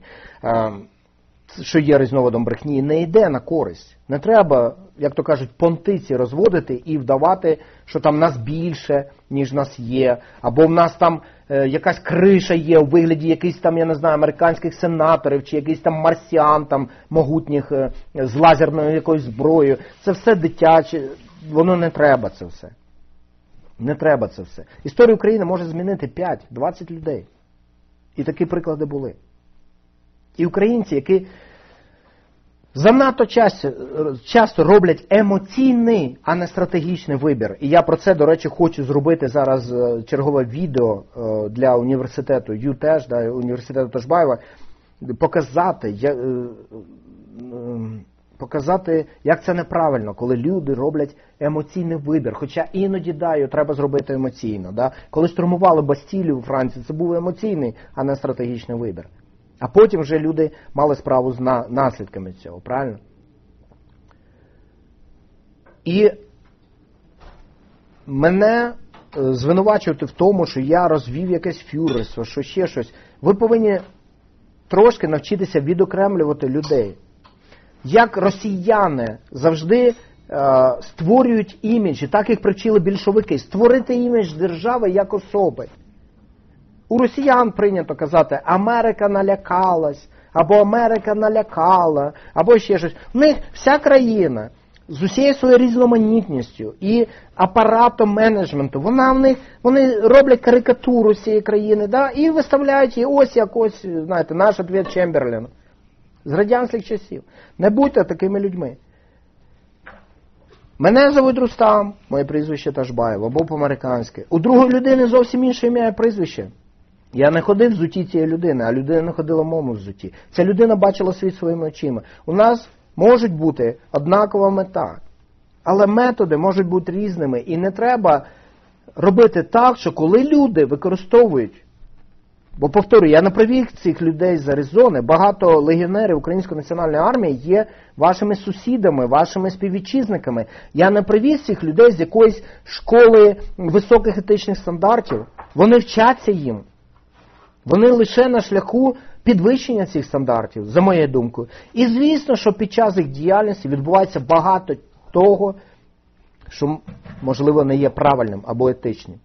що є різновидом брехні, не йде на користь. Не треба, як то кажуть, понтиці розводити і вдавати, що там нас більше, ніж нас є, або в нас там якась криша є у вигляді якихось там, я не знаю, американських сенаторів, чи якихось там марсіан там могутніх з лазерною якоюсь зброєю. Це все дитяче, воно не треба це все. Не треба це все. Історію України може змінити 5-20 людей. І такі приклади були. І українці, які занадто часто роблять емоційний, а не стратегічний вибір. І я про це, до речі, хочу зробити зараз чергове відео для університету ЮТЕЖ, університету Ташбаєва, показати, як це неправильно, коли люди роблять емоційний вибір. Хоча іноді, його треба зробити емоційно. Да? Коли штурмували Бастілію у Франції, це був емоційний, а не стратегічний вибір. А потім вже люди мали справу з наслідками цього, правильно? І мене звинувачувати в тому, що я розвів якесь фюрерство, що ще щось. Ви повинні трошки навчитися відокремлювати людей. Як росіяни завжди створюють імідж, і так їх привчили більшовики, створити імідж держави як особи. У росіян прийнято казати, Америка налякалась, або Америка налякала, або ще щось. У них вся країна з усією своєю різноманітністю і апаратом менеджменту, вони роблять карикатуру цієї країни, да, і виставляють її ось, знаєте, наш відповідь Чемберліну. З радянських часів. Не будьте такими людьми. Мене звуть Рустам, моє прізвище Ташбаєв, або по-американськи. У другої людини зовсім інше ім'я і прізвище. Я не ходив в взутті цієї людини, а людина не ходила в моєму взутті. Ця людина бачила світ своїми очима. У нас може бути однакова мета, але методи можуть бути різними. І не треба робити так, що коли люди використовують, бо, повторюю, я не привів цих людей з Аризони, багато легіонерів Української національної армії є вашими сусідами, вашими співвітчизниками. Я не привіз цих людей з якоїсь школи високих етичних стандартів. Вони вчаться їм. Вони лише на шляху підвищення цих стандартів, за моєю думкою. І звісно, що під час їх діяльності відбувається багато того, що, можливо, не є правильним або етичним.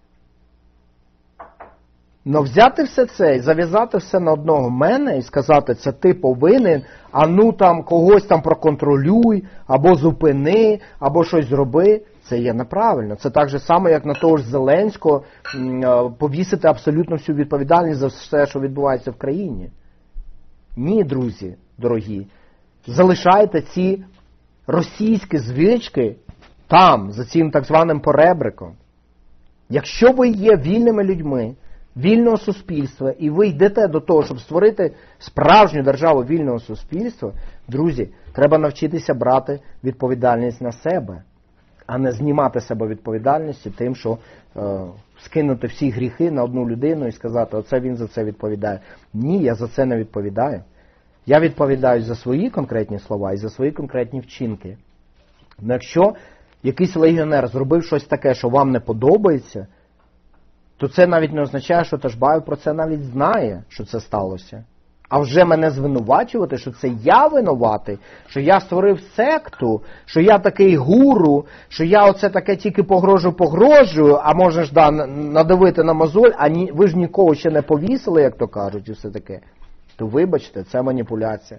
Но взяти все це і зав'язати все на одного мене і сказати, це ти повинен, а ну там когось там проконтролюй, або зупини, або щось зроби, це є неправильно. Це так же само, як на того ж Зеленського повісити абсолютно всю відповідальність за все, що відбувається в країні. Ні, друзі, дорогі, залишайте ці російські звички там, за цим так званим поребриком. Якщо ви є вільними людьми, вільного суспільства, і ви йдете до того, щоб створити справжню державу вільного суспільства, друзі, треба навчитися брати відповідальність на себе, а не знімати з себе відповідальності тим, що скинути всі гріхи на одну людину і сказати, оце він за це відповідає. Ні, я за це не відповідаю. Я відповідаю за свої конкретні слова і за свої конкретні вчинки. Но якщо якийсь легіонер зробив щось таке, що вам не подобається, то це навіть не означає, що Ташбаєв про це навіть знає, що це сталося. А вже мене звинувачувати, що це я винуватий, що я створив секту, що я такий гуру, що я оце таке тільки погрожую, а можеш надавити на мозоль, а ви ж нікого ще не повісили, як то кажуть, і все таке. То вибачте, це маніпуляція.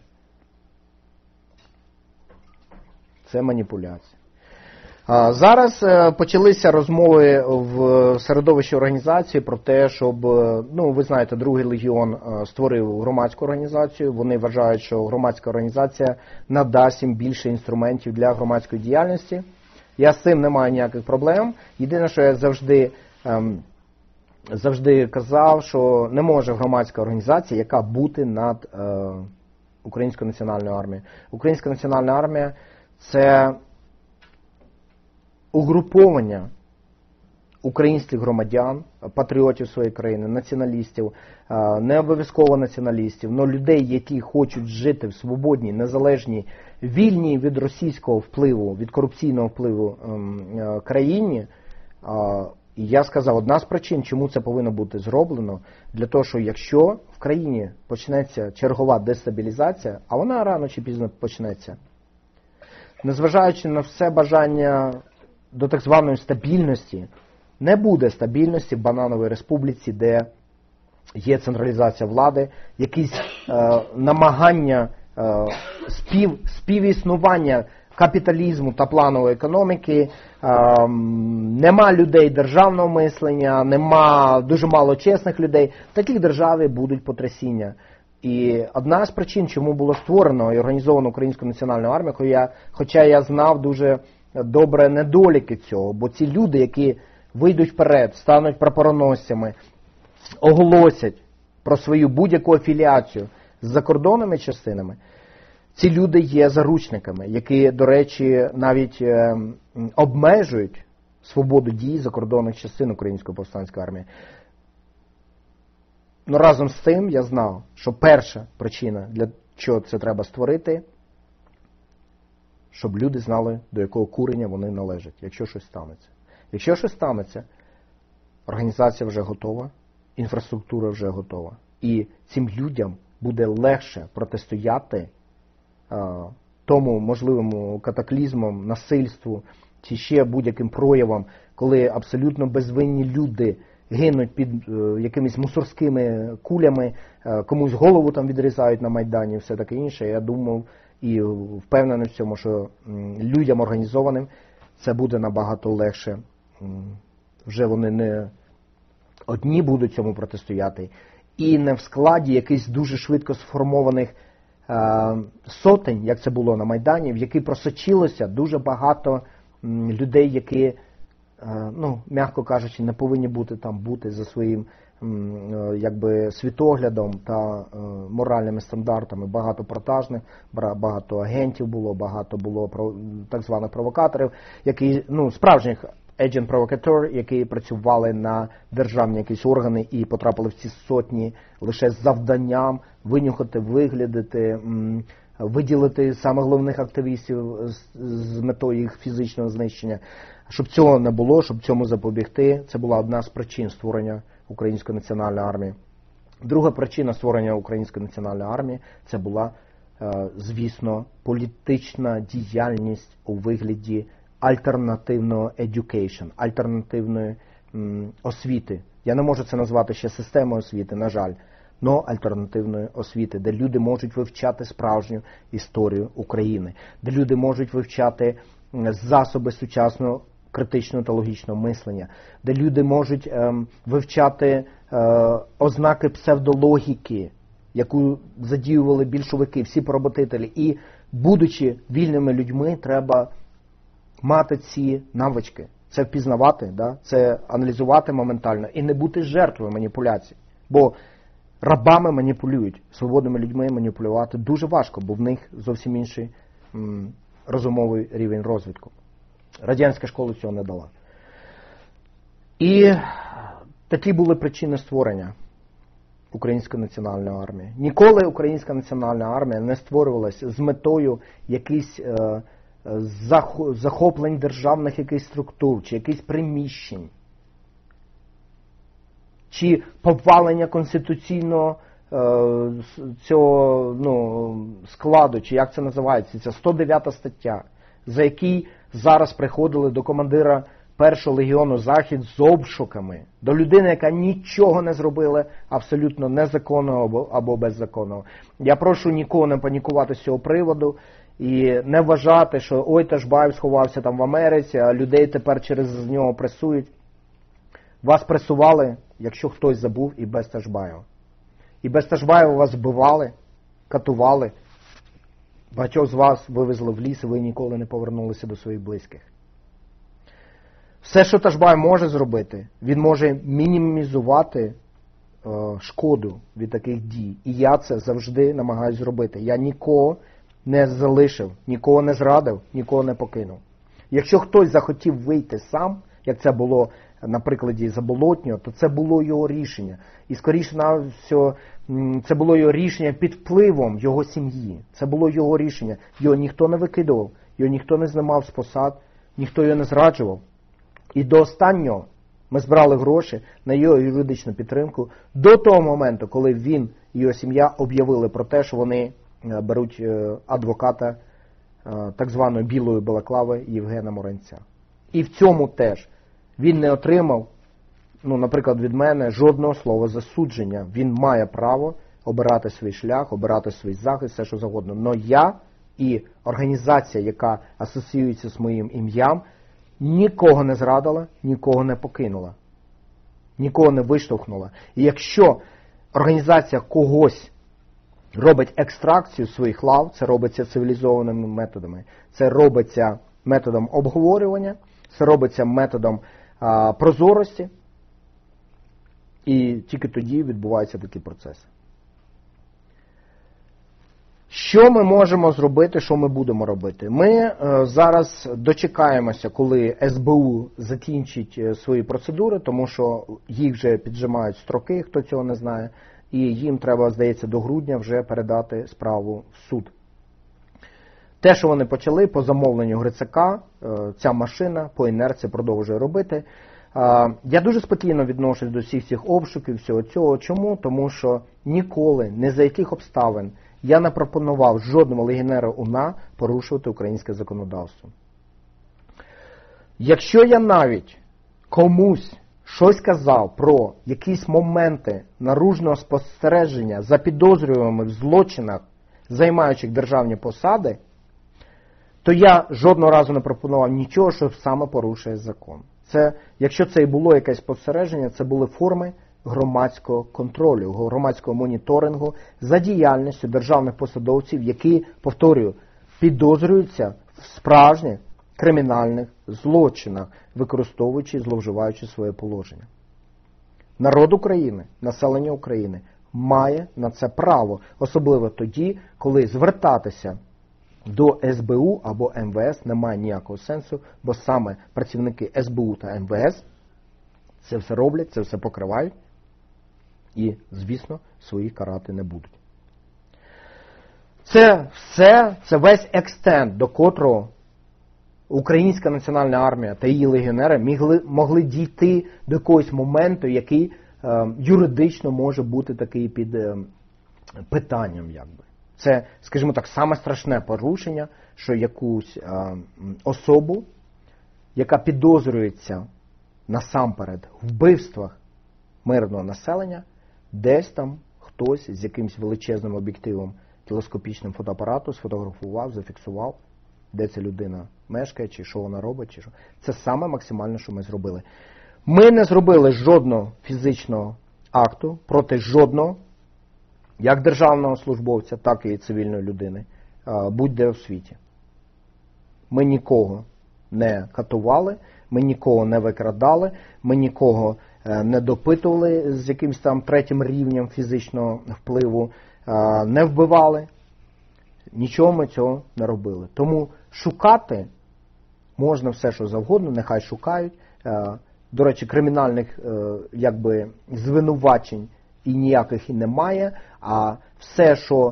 Це маніпуляція. Зараз почалися розмови в середовищі організації про те, щоб, ви знаєте, Другий легіон створив громадську організацію. Вони вважають, що громадська організація надасть їм більше інструментів для громадської діяльності. Я з цим не маю ніяких проблем. Єдине, що я завжди казав, що не може громадська організація, яка бути над Українською національною армією. Українська національна армія – це угруповання українських громадян, патріотів своєї країни, націоналістів, не обов'язково націоналістів, але людей, які хочуть жити в свободній, незалежній, вільній від російського впливу, від корупційного впливу країні. І я сказав, одна з причин, чому це повинно бути зроблено, для того, що якщо в країні почнеться чергова дестабілізація, а вона рано чи пізно почнеться, незважаючи на все бажання до так званої стабільності, не буде стабільності в Банановій Республіці, де є централізація влади, якісь намагання співіснування капіталізму та планової економіки, нема людей державного мислення, нема дуже мало чесних людей. В такій державі будуть потрясіння. І одна з причин, чому було створено і організовано Українську національну армію, хоча я знав дуже добре недоліки цього, бо ці люди, які вийдуть вперед, стануть прапороносцями, оголосять про свою будь-яку афіліацію з закордонними частинами, ці люди є заручниками, які, до речі, навіть обмежують свободу дій закордонних частин Української повстанської армії. Ну, разом з тим я знав, що перша причина, для чого це треба створити, щоб люди знали, до якого курення вони належать, якщо щось станеться. Якщо щось станеться, організація вже готова, інфраструктура вже готова. І цим людям буде легше протистояти тому можливому катаклізмам, насильству чи ще будь-яким проявам, коли абсолютно безвинні люди гинуть під якимись мусорськими кулями, комусь голову там відрізають на Майдані і все таке інше. Я думав і впевнений в цьому, що людям організованим це буде набагато легше. Вже вони не одні будуть цьому протистояти. І не в складі якихось дуже швидко сформованих сотень, як це було на Майдані, в які просочилося дуже багато людей, які, ну, м'яко кажучи, не повинні бути за своїм якби світоглядом та моральними стандартами. Багато продажних, багато агентів багато було так званих провокаторів, які, ну, справжніх agent-провокатор, які працювали на державні якісь органи і потрапили в ці сотні лише з завданням винюхати, виглядати, виділити саме головних активістів з метою їх фізичного знищення. Щоб цього не було, щоб цьому запобігти, це була одна з причин створення Української національної армії. Друга причина створення Української національної армії – це була, звісно, політична діяльність у вигляді альтернативного education, альтернативної освіти. Я не можу це назвати ще системою освіти, на жаль, но альтернативної освіти, де люди можуть вивчати справжню історію України, де люди можуть вивчати засоби сучасного критичного та логічного мислення, де люди можуть вивчати ознаки псевдологіки, яку задіювали більшовики, всі поработителі. І, будучи вільними людьми, треба мати ці навички. Це впізнавати, да? Це аналізувати моментально і не бути жертвою маніпуляцій. Бо рабами маніпулюють, свободними людьми маніпулювати дуже важко, бо в них зовсім інший розумовий рівень розвитку. Радянська школа цього не дала. І такі були причини створення Української національної армії. Ніколи Українська національна армія не створювалася з метою якихось захоплень державних якихось структур, чи якихось приміщень, чи повалення конституційного цього складу, чи як це називається, це 109 стаття, за який зараз приходили до командира 1-го легіону Захід з обшуками, до людини, яка нічого не зробила абсолютно незаконного або беззаконного. Я прошу нікого не панікувати з цього приводу і не вважати, що ой, Ташбаєв сховався там в Америці, а людей тепер через нього пресують. Вас пресували, якщо хтось забув, і без Ташбаєва. І без Ташбаєва вас вбивали, катували. Багатьох з вас вивезли в ліс, і ви ніколи не повернулися до своїх близьких. Все, що Ташбаєв може зробити, він може мінімізувати шкоду від таких дій. І я це завжди намагаюся зробити. Я нікого не залишив, нікого не зрадив, нікого не покинув. Якщо хтось захотів вийти сам, як це було на прикладі Заболотнього, то це було його рішення. І скоріше на все, це було його рішення під впливом його сім'ї. Це було його рішення. Його ніхто не викидував, його ніхто не знімав з посад, ніхто його не зраджував. І до останнього ми збирали гроші на його юридичну підтримку до того моменту, коли він і його сім'я об'явили про те, що вони беруть адвоката так званої білої балаклави Євгена Моранця. І в цьому теж він не отримав, наприклад, від мене жодного слова засудження. Він має право обирати свій шлях, обирати свій захист, все що завгодно. Но я і організація, яка асоціюється з моїм ім'ям, нікого не зрадила, нікого не покинула, нікого не виштовхнула. І якщо організація когось робить екстракцію своїх лав, це робиться цивілізованими методами. Це робиться методом обговорювання, це робиться методом прозорості, і тільки тоді відбуваються такі процеси. Що ми можемо зробити, що ми будемо робити? Ми зараз дочекаємося, коли СБУ закінчить свої процедури, тому що їх вже піджимають строки, хто цього не знає, і їм треба, здається, до грудня вже передати справу в суд. Те, що вони почали по замовленню Грицака, ця машина по інерції продовжує робити. Я дуже спокійно відношусь до всіх цих обшуків, всього цього. Чому? Тому що ніколи, ні за яких обставин, я не пропонував жодному легіонеру УНА порушувати українське законодавство. Якщо я навіть комусь щось казав про якісь моменти наружного спостереження за підозрюваними в злочинах, займаючих державні посади, то я жодного разу не пропонував нічого, що саме порушує закон. Якщо це і було якесь спостереження, це були форми громадського контролю, громадського моніторингу за діяльністю державних посадовців, які, повторюю, підозрюються в справжніх кримінальних злочинах, використовуючи і зловживаючи своє положення. Народ України, населення України має на це право, особливо тоді, коли звертатися до СБУ або МВС немає ніякого сенсу, бо саме працівники СБУ та МВС це все роблять, це все покривають і, звісно, своїх карати не будуть. Це весь екстент, до котрого Українська національна армія та її легіонери могли дійти до якогось моменту, який юридично може бути такий під питанням, якби. Це, скажімо так, саме страшне порушення, що якусь особу, яка підозрюється насамперед в вбивствах мирного населення, десь там хтось з якимось величезним об'єктивом телескопічним фотоапарату сфотографував, зафіксував, де ця людина мешкає, чи що вона робить, чи що. Це саме максимально, що ми зробили. Ми не зробили жодного фізичного акту проти жодного, як державного службовця, так і цивільної людини, будь-де в світі. Ми нікого не катували, ми нікого не викрадали, ми нікого не допитували з якимось там третім рівнем фізичного впливу, не вбивали. Нічого ми цього не робили. Тому шукати можна все, що завгодно, нехай шукають. До речі, кримінальних звинувачень і ніяких і немає, а все, що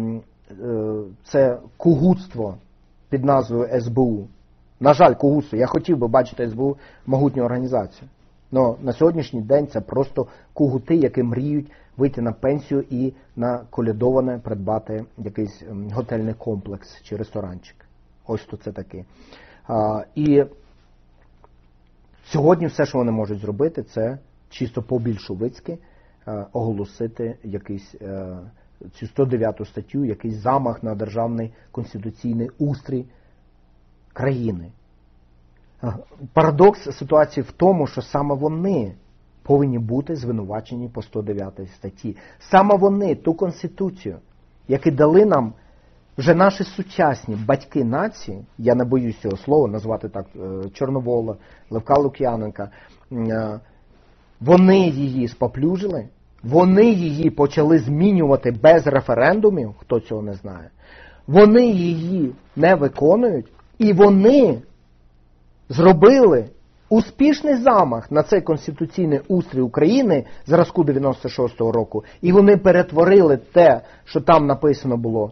це кугутство під назвою СБУ. На жаль, кугутство. Я хотів би бачити СБУ могутню організацію. Но на сьогоднішній день це просто кугути, які мріють вийти на пенсію і на колядоване придбати якийсь готельний комплекс чи ресторанчик. Ось то це таке. І сьогодні все, що вони можуть зробити, це чисто по-більшовицьки оголосити цю 109 статтю, якийсь замах на державний конституційний устрій країни. Парадокс ситуації в тому, що саме вони повинні бути звинувачені по 109 статті. Саме вони, ту конституцію, яку дали нам вже наші сучасні батьки нації, я не боюсь цього слова назвати так, Чорновола, Левка Лук'яненка, вони її споплюжили, вони її почали змінювати без референдумів, хто цього не знає, вони її не виконують, і вони зробили успішний замах на цей конституційний устрій України зразку 96-го року, і вони перетворили те, що там написано було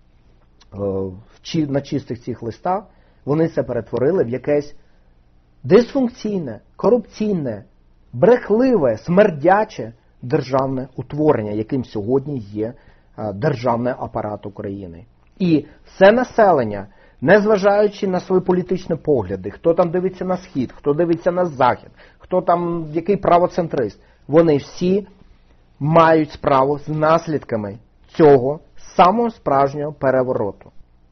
на чистих цих листах, вони це перетворили в якесь дисфункційне, корупційне, брехливе, смердяче державне утворення, яким сьогодні є державний апарат України. І все населення, незважаючи на свої політичні погляди, хто там дивиться на схід, хто дивиться на захід, хто там який правоцентрист, вони всі мають справу з наслідками цього самого справжнього перевороту.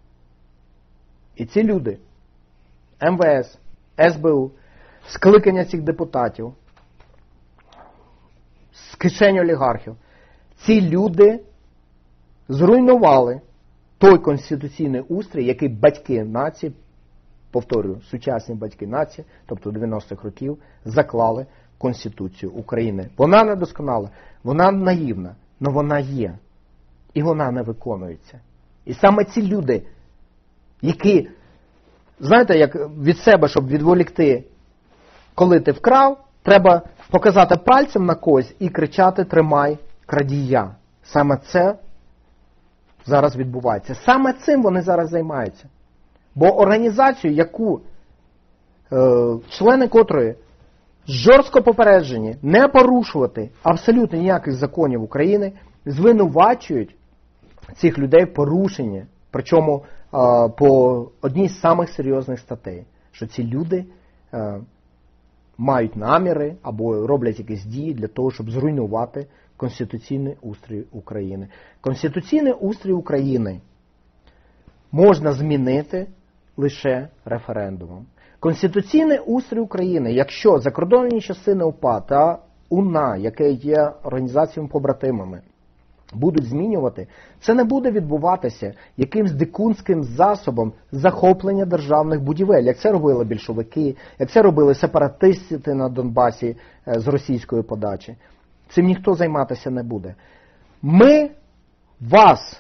І ці люди, МВС, СБУ, скликання цих депутатів, з кишень олігархів, ці люди зруйнували той конституційний устрій, який батьки нації, повторюю, сучасні батьки нації, тобто 90-х років, заклали в Конституцію України. Вона недосконала, вона наївна, але вона є. І вона не виконується. І саме ці люди, які, знаєте, як від себе, щоб відволікти, коли ти вкрав, треба показати пальцем на когось і кричати «тримай крадія». Саме це зараз відбувається. Саме цим вони зараз займаються. Бо організацію, яку члени котрої жорстко попереджені не порушувати абсолютно ніяких законів України, звинувачують цих людей в порушенні, причому по одній з самих серйозних статей, що ці люди мають наміри або роблять якісь дії для того, щоб зруйнувати конституційний устрій України. Конституційний устрій України можна змінити лише референдумом. Конституційний устрій України, якщо закордонні частини УПА та УНА, яке є організаціями побратимами, будуть змінювати, це не буде відбуватися якимсь дикунським засобом захоплення державних будівель, як це робили більшовики, як це робили сепаратисти на Донбасі з російської подачі. Цим ніхто займатися не буде. Ми вас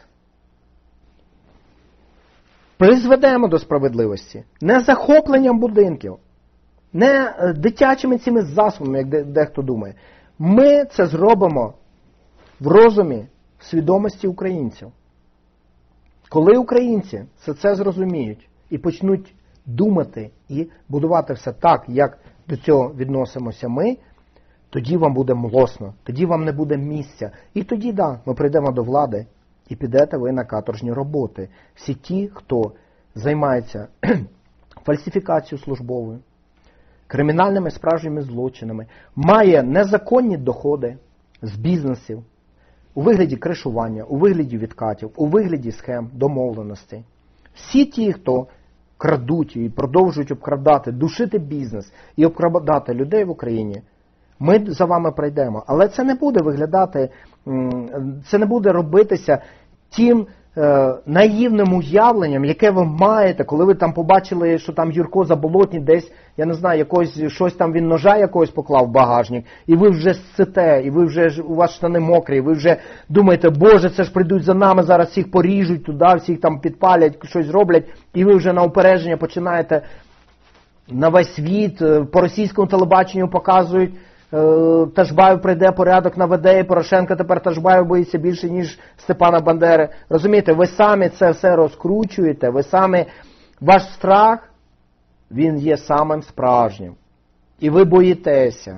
призведемо до справедливості не захопленням будинків, не дитячими цими засобами, як дехто думає. Ми це зробимо в розумі, в свідомості українців. Коли українці це зрозуміють і почнуть думати і будувати все так, як до цього відносимося ми, тоді вам буде млосно, тоді вам не буде місця. І тоді, ми прийдемо до влади і підете ви на каторжні роботи. Всі ті, хто займається фальсифікацією службовою, кримінальними справжніми злочинами, має незаконні доходи з бізнесів, у вигляді кришування, у вигляді відкатів, у вигляді схем, домовленостей. Всі ті, хто крадуть і продовжують обкрадати, душити бізнес і обкрадати людей в Україні, ми за вами прийдемо. Але це не буде виглядати, це не буде робитися тим наївним уявленням, яке ви маєте, коли ви там побачили, що там Юрко Заболотній десь, я не знаю, щось там він ножа якогось поклав в багажник, і ви вже ссите, і ви вже, у вас штани мокрі, і ви вже думаєте, Боже, це ж прийдуть за нами, зараз всіх поріжуть туди, всіх там підпалять, щось зроблять, і ви вже на упередження починаєте на весь світ, по російському телебаченню показують, Ташбаєв прийде, порядок наведе, і Порошенко тепер Ташбаєв боїться більше, ніж Степана Бандери. Розумієте, ви самі це все розкручуєте, ви самі, ваш страх, він є самим справжнім. І ви боїтеся.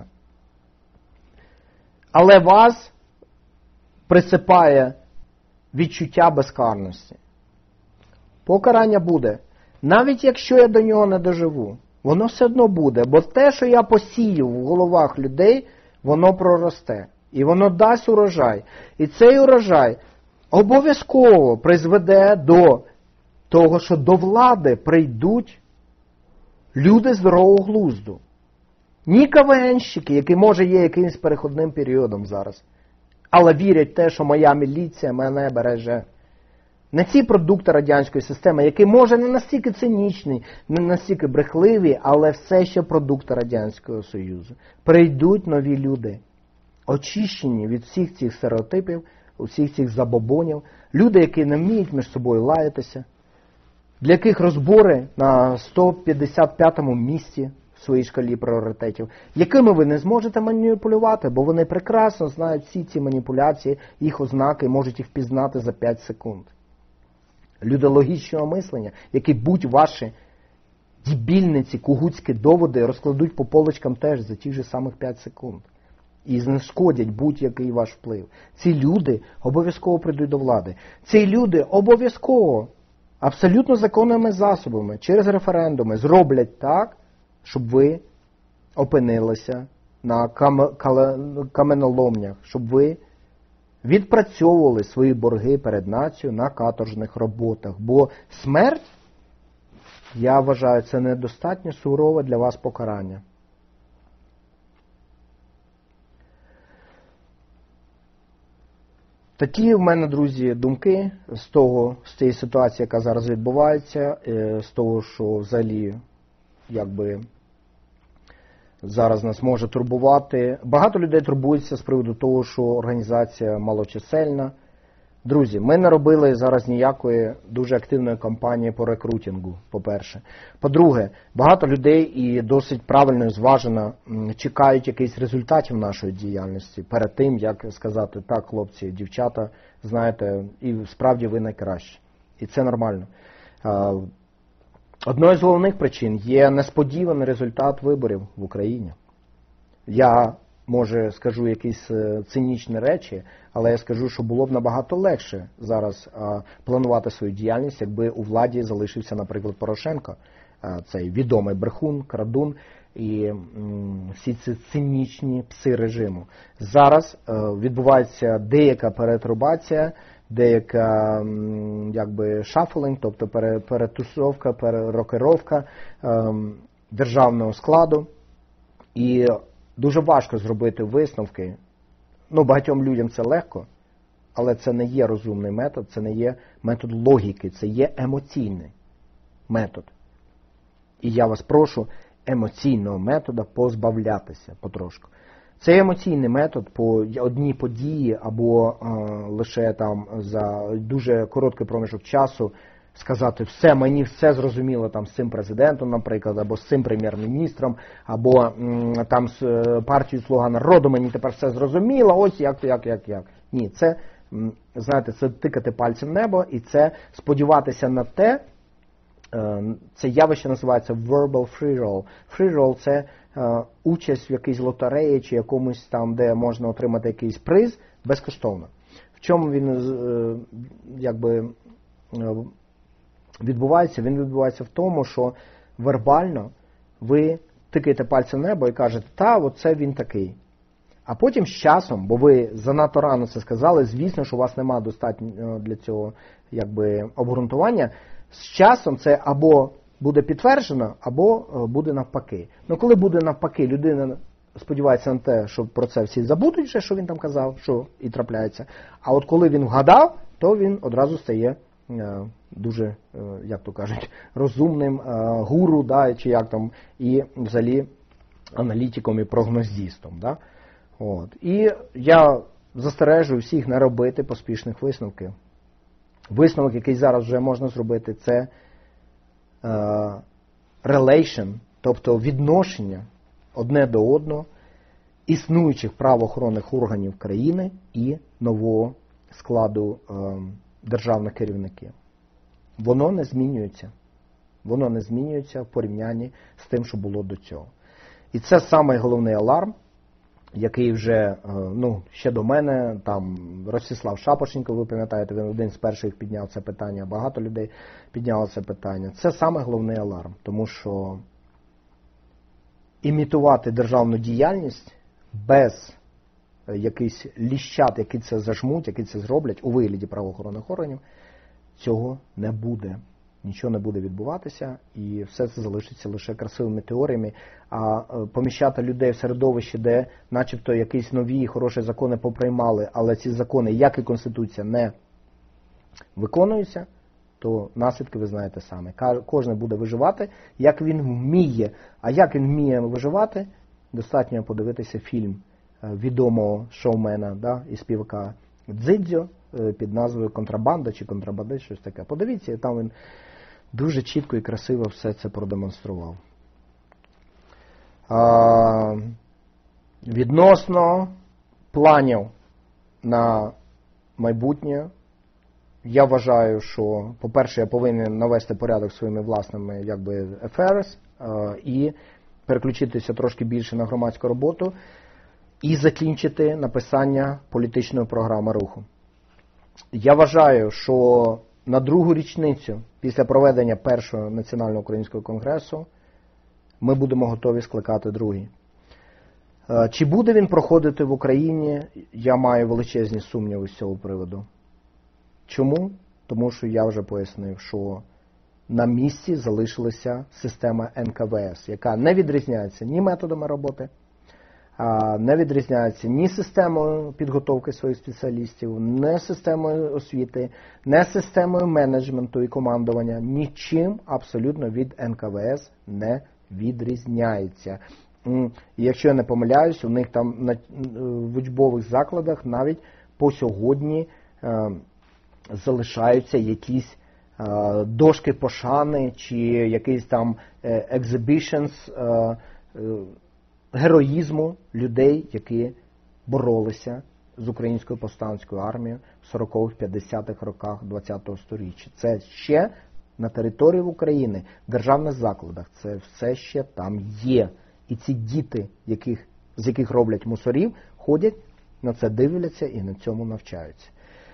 Але вас присипає відчуття безкарності. Покарання буде. Навіть якщо я до нього не доживу, воно все одно буде, бо те, що я посію в головах людей, воно проросте. І воно дасть урожай. І цей урожай обов'язково призведе до того, що до влади прийдуть люди здорового глузду. Ні КВНщики, які, може, є якимось переходним періодом зараз, але вірять в те, що моя міліція мене береже. Не ці продукти радянської системи, які, може, не настільки цинічні, не настільки брехливі, але все ще продукти Радянського Союзу. Прийдуть нові люди, очищені від всіх цих стереотипів, усіх цих забобонів, люди, які не вміють між собою лаятися, для яких розбори на 155-му місці в своїй шкалі пріоритетів, якими ви не зможете маніпулювати, бо вони прекрасно знають всі ці маніпуляції, їх ознаки, можуть їх впізнати за 5 секунд. Люди логічного мислення, які будь ваші дебільниці, кугутські доводи розкладуть по полочкам теж за ті ж самих 5 секунд. І знешкодять будь-який ваш вплив. Ці люди обов'язково прийдуть до влади. Ці люди обов'язково, абсолютно законними засобами, через референдуми, зроблять так, щоб ви опинилися на каменоломнях, щоб ви відпрацьовували свої борги перед нацією на каторжних роботах. Бо смерть, я вважаю, це недостатньо сурове для вас покарання. Такі в мене, друзі, думки з цієї ситуації, яка зараз відбувається, з того, що взагалі, якби, зараз нас може турбувати. Багато людей турбуються з приводу того, що організація малочисельна. Друзі, ми не робили зараз ніякої дуже активної кампанії по рекрутингу, по-перше. По-друге, багато людей і досить правильно і зважено чекають якихось результатів нашої діяльності перед тим, як сказати, так, хлопці, дівчата, знаєте, і справді ви найкращі. І це нормально. Одною з головних причин є несподіваний результат виборів в Україні. Я, може, скажу якісь цинічні речі, але я скажу, що було б набагато легше зараз планувати свою діяльність, якби у владі залишився, наприклад, Порошенко, цей відомий брехун, крадун і всі ці цинічні пси режиму. Зараз відбувається деяка перетрубація, деяка якби шафлинг, тобто перетусовка, перерокировка державного складу. І дуже важко зробити висновки. Ну, багатьом людям це легко, але це не є розумний метод, це не є метод логіки, це є емоційний метод. І я вас прошу емоційного метода позбавлятися потрошку. Цей емоційний метод по одній події або лише там за дуже короткий проміжок часу сказати, все, мені все зрозуміло там з цим президентом, наприклад, або з цим прем'єр-міністром, або там з партією «Слуга народу», мені тепер все зрозуміло, ось як. Ні, це, знаєте, це тикати пальцем в небо, і це сподіватися на те, це явище називається verbal free roll. Free roll – це участь в якійсь лотереї чи якомусь там, де можна отримати якийсь приз безкоштовно. В чому він якби відбувається? Він відбувається в тому, що вербально ви тикаєте пальцем в небо і кажете, та, оце він такий. А потім з часом, бо ви занадто рано це сказали, звісно, що у вас немає достатньо для цього якби обґрунтування, з часом це або буде підтверджено, або буде навпаки. Ну, коли буде навпаки, людина сподівається на те, що про це всі забудуть вже, що він там казав, що і трапляється. А от коли він вгадав, то він одразу стає дуже, як то кажуть, розумним гуру, да, чи як там, і взагалі аналітиком і прогнозістом. Да? От. І я застережую всіх не робити поспішних висновків. Висновок, який зараз вже можна зробити, це relation, тобто відношення одне до одного існуючих правоохоронних органів країни і нового складу державних керівників. Воно не змінюється. Воно не змінюється в порівнянні з тим, що було до цього. І це самий головний аларм, який вже, ще до мене, там, Ростислав Шапошенко, ви пам'ятаєте, він один з перших підняв це питання, багато людей підняло це питання. Це саме головний аларм, тому що імітувати державну діяльність без якихось ліщат, які це зажмуть, які це зроблять у вигляді правоохоронних органів, цього не буде. Нічого не буде відбуватися, і все це залишиться лише красивими теоріями, а поміщати людей в середовище, де начебто якісь нові хороші закони поприймали, але ці закони, як і Конституція, не виконуються, то наслідки ви знаєте самі. Кожен буде виживати, як він вміє. А як він вміє виживати, достатньо подивитися фільм відомого шоумена, да, і співака Дзидзьо під назвою «Контрабанда» чи «Контрабандист», щось таке. Подивіться, там він дуже чітко і красиво все це продемонстрував. Відносно планів на майбутнє, я вважаю, що, по-перше, я повинен навести порядок своїми власними affairs і переключитися трошки більше на громадську роботу і закінчити написання політичної програми руху. Я вважаю, що на другу річницю після проведення першого національного українського конгресу ми будемо готові скликати другий. Чи буде він проходити в Україні, я маю величезні сумніви з цього приводу. Чому? Тому що я вже пояснив, що на місці залишилася система НКВС, яка не відрізняється ні методами роботи, не відрізняються ні системою підготовки своїх спеціалістів, не системою освіти, не системою менеджменту і командування, нічим абсолютно від НКВС не відрізняється. І якщо я не помиляюсь, у них там в учбових закладах навіть по сьогодні залишаються якісь дошки пошани чи якісь там exhibitions героїзму людей, які боролися з українською повстанською армією в 40-х, 50-х роках ХХ століття. Це ще на території України, в державних закладах, це все ще там є. І ці діти, з яких роблять мусорів, ходять, на це дивляться і на цьому навчаються.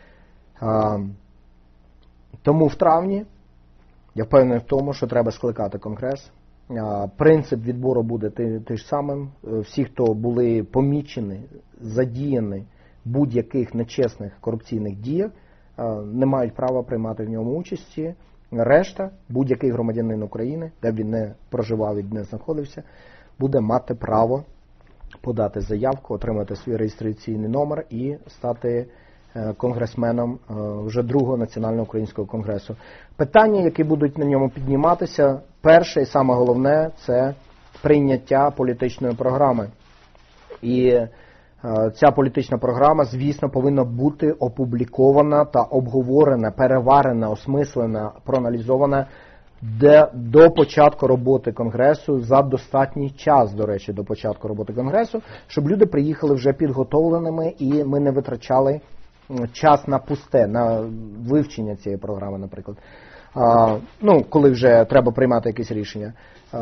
Тому в травні я впевнений в тому, що треба скликати Конгрес. Принцип відбору буде той ж самим. Всі, хто були помічені, задіяні в будь-яких нечесних корупційних діях, не мають права приймати в ньому участі. Решта, будь-який громадянин України, де б він не проживав і не знаходився, буде мати право подати заявку, отримати свій реєстраційний номер і стати конгресменом вже другого національного українського конгресу. Питання, які будуть на ньому підніматися, перше і саме головне – це прийняття політичної програми. І ця політична програма, звісно, повинна бути опублікована та обговорена, переварена, осмислена, проаналізована до початку роботи Конгресу, за достатній час, до речі, до початку роботи Конгресу, щоб люди приїхали вже підготовленими і ми не витрачали час на пусте, на вивчення цієї програми, наприклад. Коли вже треба приймати якесь рішення.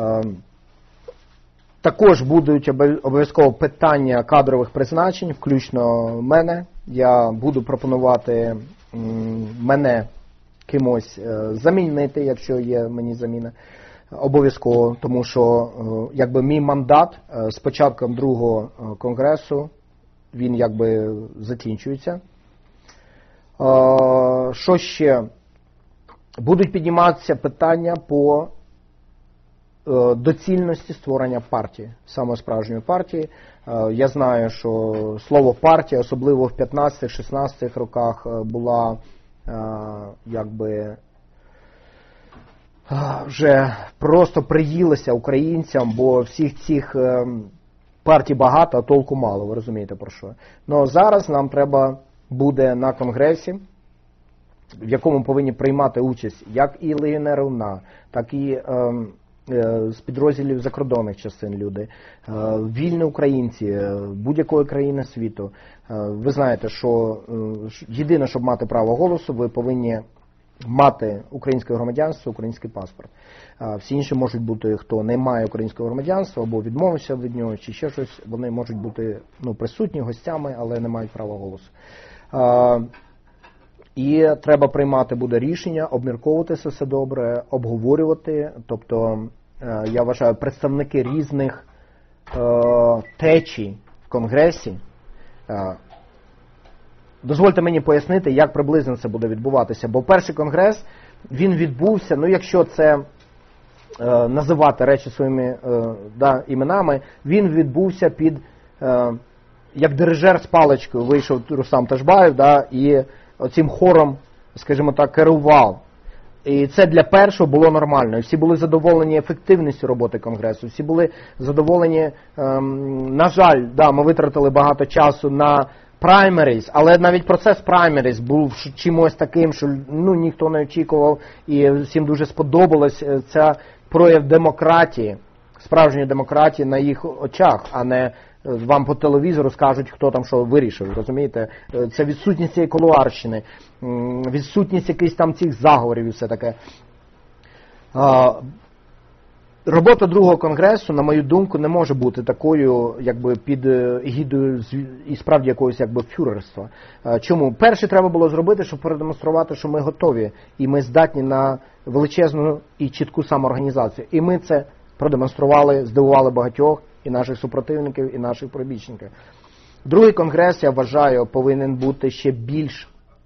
Також будуть обов'язково питання кадрових призначень, включно мене. Я буду пропонувати мене кимось замінити, якщо є мені заміна. Обов'язково, тому що мій мандат з початком другого конгресу, він закінчується. Що ще? Будуть підніматися питання по доцільності створення партії, саме справжньої партії. Я знаю, що слово партія, особливо в 15-16 роках, була вже просто приїлася українцям, бо всіх цих партій багато, а толку мало, ви розумієте про що. Но зараз нам треба буде на конгресі, в якому повинні приймати участь як і легіонери УНА, так і з підрозділів закордонних частин люди, вільні українці будь-якої країни світу. Ви знаєте, що єдине, щоб мати право голосу, ви повинні мати українське громадянство, український паспорт. Всі інші можуть бути, хто не має українського громадянства або відмовився від нього, чи ще щось, вони можуть бути присутні, гостями, але не мають права голосу. І треба приймати буде рішення, обмірковувати це все добре, обговорювати. Тобто, я вважаю, представники різних течій в Конгресі. Дозвольте мені пояснити, як приблизно це буде відбуватися. Бо перший Конгрес, він відбувся, якщо це називати речі своїми іменами, він відбувся під, як дирижер з паличкою вийшов Рустам Ташбаєв, і оцим хором, скажімо так, керував. І це для першого було нормально. І всі були задоволені ефективністю роботи Конгресу, всі були задоволені, на жаль, ми витратили багато часу на праймеріз, але навіть процес праймеріз був чимось таким, що ніхто не очікував, і всім дуже сподобалось ця прояв демократії, справжньої демократії на їх очах, а не вам по телевізору скажуть, хто там що вирішив, розумієте? Це відсутність цієї кулуарщини, відсутність якихось там цих заговорів і все таке. Робота другого конгресу, на мою думку, не може бути такою, під егідою і справді якогось фюрерства. Чому? Перше треба було зробити, щоб продемонструвати, що ми готові, і ми здатні на величезну і чітку самоорганізацію. І ми це продемонстрували, здивували багатьох, і наших супротивників, і наших прибічників. Другий конгрес, я вважаю, повинен бути ще більш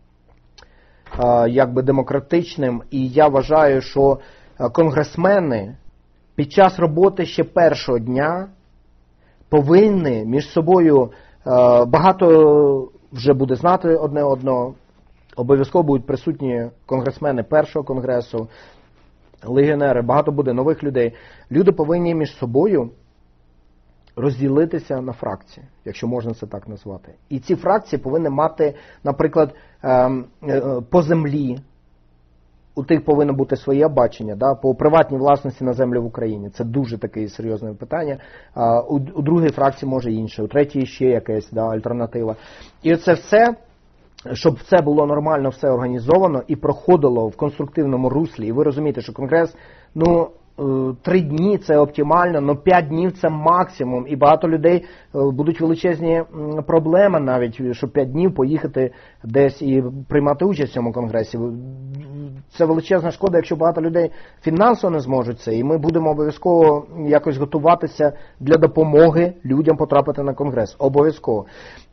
демократичним, і я вважаю, що конгресмени під час роботи ще першого дня повинні між собою, багато вже буде знати одне одного, обов'язково будуть присутні конгресмени першого конгресу, легіонери, багато буде нових людей. Люди повинні між собою розділитися на фракції, якщо можна це так назвати. І ці фракції повинні мати, наприклад, по землі, у тих повинно бути своє бачення, да, по приватній власності на землю в Україні. Це дуже таке серйозне питання. У другій фракції може інше, у третій ще якась, да, альтернатива. І це все, щоб це було нормально, все організовано і проходило в конструктивному руслі. І ви розумієте, що Конгрес, 3 дні це оптимально, але 5 днів це максимум. І багато людей будуть величезні проблеми навіть, щоб 5 днів поїхати десь і приймати участь в цьому конгресі. Це величезна шкода, якщо багато людей фінансово не зможуть це. І ми будемо обов'язково якось готуватися для допомоги людям потрапити на конгрес. Обов'язково.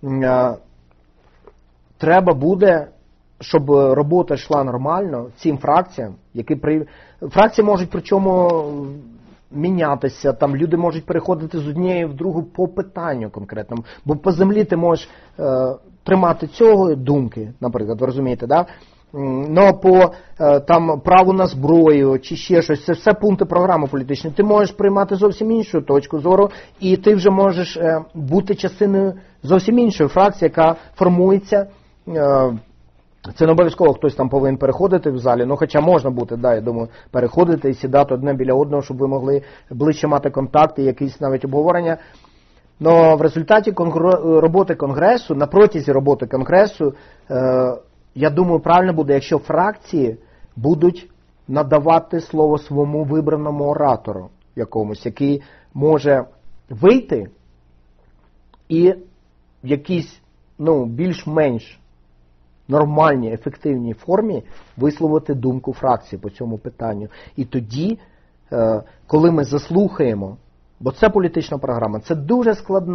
Треба буде, щоб робота йшла нормально цим фракціям, фракції можуть причому мінятися, там люди можуть переходити з однієї в другу по питанню конкретному, бо по землі ти можеш тримати цього думки, наприклад, ви розумієте, да? Но по там праву на зброю чи ще щось, це все пункти програми політичної. Ти можеш приймати зовсім іншу точку зору, і ти вже можеш бути частиною зовсім іншої фракції, яка формується. Це не обов'язково хтось там повинен переходити в залі, хоча можна бути, да, я думаю, переходити і сідати одне біля одного, щоб ви могли ближче мати контакти, якісь навіть обговорення. Но в результаті роботи Конгресу, на протязі роботи Конгресу, я думаю, правильно буде, якщо фракції будуть надавати слово своєму вибраному оратору якомусь, який може вийти і в якійсь, більш-менш нормальній, ефективній формі висловити думку фракції по цьому питанню. І тоді, коли ми заслухаємо, бо це політична програма, це дуже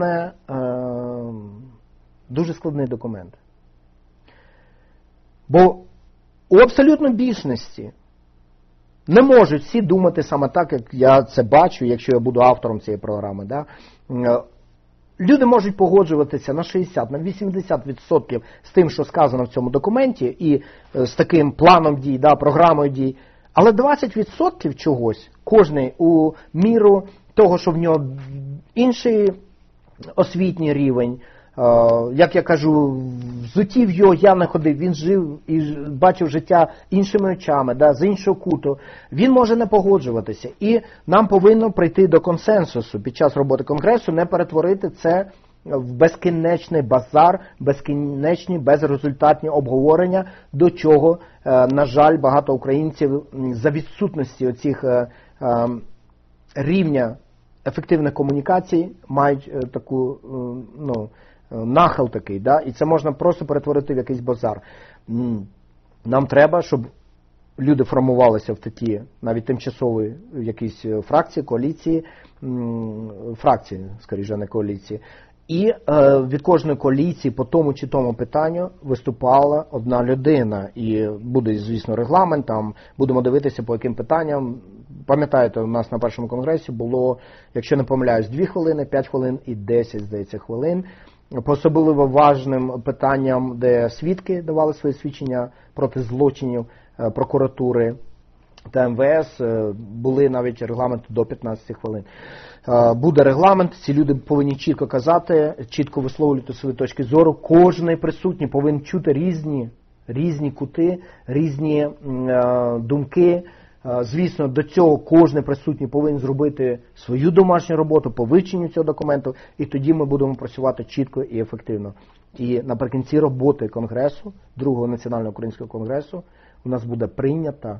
складний документ. Бо у абсолютно більшості не можуть всі думати саме так, як я це бачу, якщо я буду автором цієї програми. Да? Люди можуть погоджуватися на 60, на 80% з тим, що сказано в цьому документі, і з таким планом дій, да, програмою дій, але 20% чогось, кожний у міру того, що в нього інший освітній рівень, як я кажу, взуттів його я не ходив, він жив і бачив життя іншими очами, да, з іншого куту. Він може не погоджуватися. І нам повинно прийти до консенсусу під час роботи Конгресу, не перетворити це в безкінечний базар, безкінечні, безрезультатні обговорення, до чого, на жаль, багато українців за відсутності оцих рівня ефективних комунікацій мають таку, нахил такий, да? І це можна просто перетворити в якийсь базар. Нам треба, щоб люди формувалися в такі, навіть тимчасові якісь фракції, коаліції, фракції, скоріше, не коаліції. І від кожної коаліції по тому чи тому питанню виступала одна людина. І буде, звісно, регламент, там будемо дивитися, по яким питанням. Пам'ятаєте, у нас на першому конгресі було, якщо не помиляюсь, 2 хвилини, 5 хвилин і 10, здається, хвилин. По особливо важним питанням, де свідки давали свої свідчення проти злочинів прокуратури та МВС, були навіть регламенти до 15 хвилин. Буде регламент, ці люди повинні чітко казати, чітко висловлювати свої точки зору. Кожен присутній повинен чути різні кути, різні думки. Звісно, до цього кожен присутній повинен зробити свою домашню роботу по вивченню цього документу, і тоді ми будемо працювати чітко і ефективно. І наприкінці роботи Конгресу, Другого національного українського конгресу, у нас буде прийнята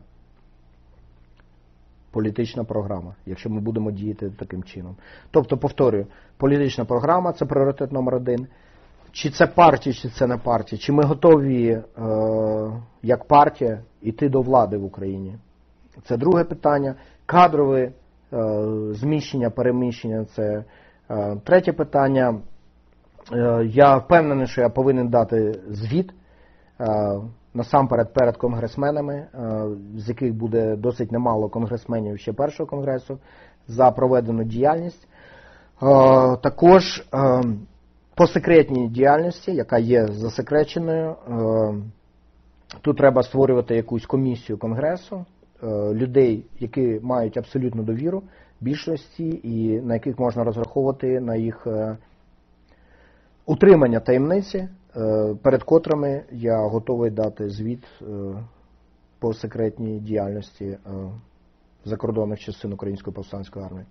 політична програма, якщо ми будемо діяти таким чином. Тобто, повторюю, політична програма – це пріоритет номер 1. Чи це партія, чи це не партія, чи ми готові, як партія, йти до влади в Україні. Це друге питання. Кадрове зміщення, переміщення – це третє питання. Я впевнений, що я повинен дати звіт насамперед перед конгресменами, з яких буде досить немало конгресменів ще першого конгресу, за проведену діяльність. Також по секретній діяльності, яка є засекреченою, тут треба створювати якусь комісію Конгресу, людей, які мають абсолютну довіру більшості і на яких можна розраховувати на їх утримання таємниці, перед котрими я готовий дати звіт по секретній діяльності закордонних частин Української повстанської армії.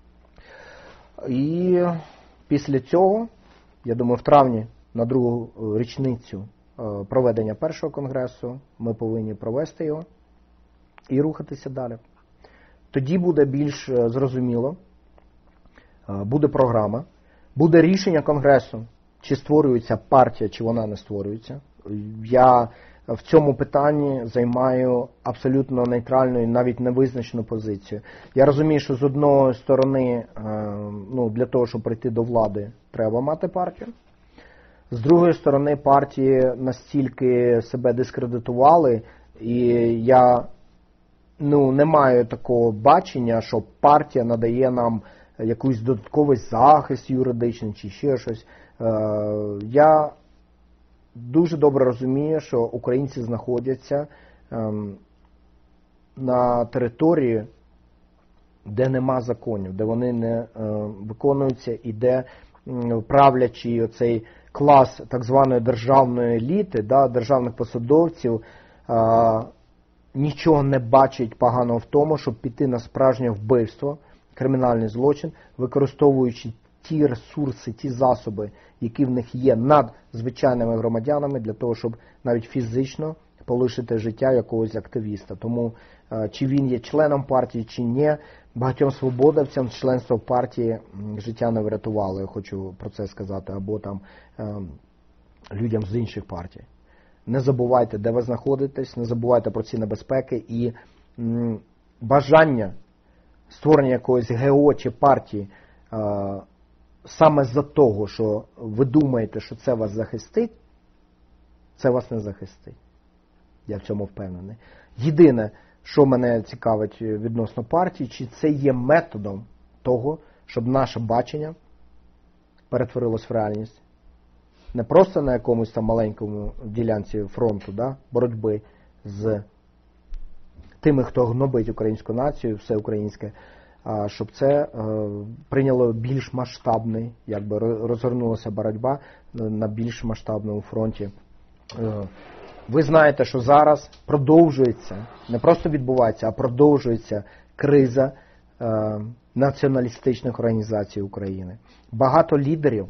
І після цього, я думаю, в травні на другу річницю проведення першого конгресу ми повинні провести його і рухатися далі. Тоді буде більш зрозуміло, буде програма, буде рішення конгресу, чи створюється партія, чи вона не створюється. Я в цьому питанні займаю абсолютно нейтральну і навіть невизначену позицію. Я розумію, що з одної сторони, для того, щоб прийти до влади, треба мати партію. З другої сторони, партії настільки себе дискредитували, і я не маю такого бачення, що партія надає нам якийсь додатковий захист юридичний чи ще щось. Я дуже добре розумію, що українці знаходяться на території, де нема законів, де вони не виконуються і де правлячий оцей клас так званої державної еліти, державних посадовців, нічого не бачить поганого в тому, щоб піти на справжнє вбивство, кримінальний злочин, використовуючи ті ресурси, ті засоби, які в них є над звичайними громадянами, для того, щоб навіть фізично полишити життя якогось активіста. Тому, чи він є членом партії, чи ні, багатьом свободівцям членство в партії життя не врятувало, я хочу про це сказати, або там людям з інших партій. Не забувайте, де ви знаходитесь, не забувайте про ці небезпеки і бажання створення якоїсь ГО чи партії саме за того, що ви думаєте, що це вас захистить, це вас не захистить. Я в цьому впевнений. Єдине, що мене цікавить відносно партії, чи це є методом того, щоб наше бачення перетворилось в реальність. Не просто на якомусь там маленькому ділянці фронту, боротьби з тими, хто гнобить українську націю, все українське, а щоб це прийняло більш масштабний, розгорнулася боротьба на більш масштабному фронті. Ви знаєте, що зараз продовжується, не просто відбувається, а продовжується криза націоналістичних організацій України. Багато лідерів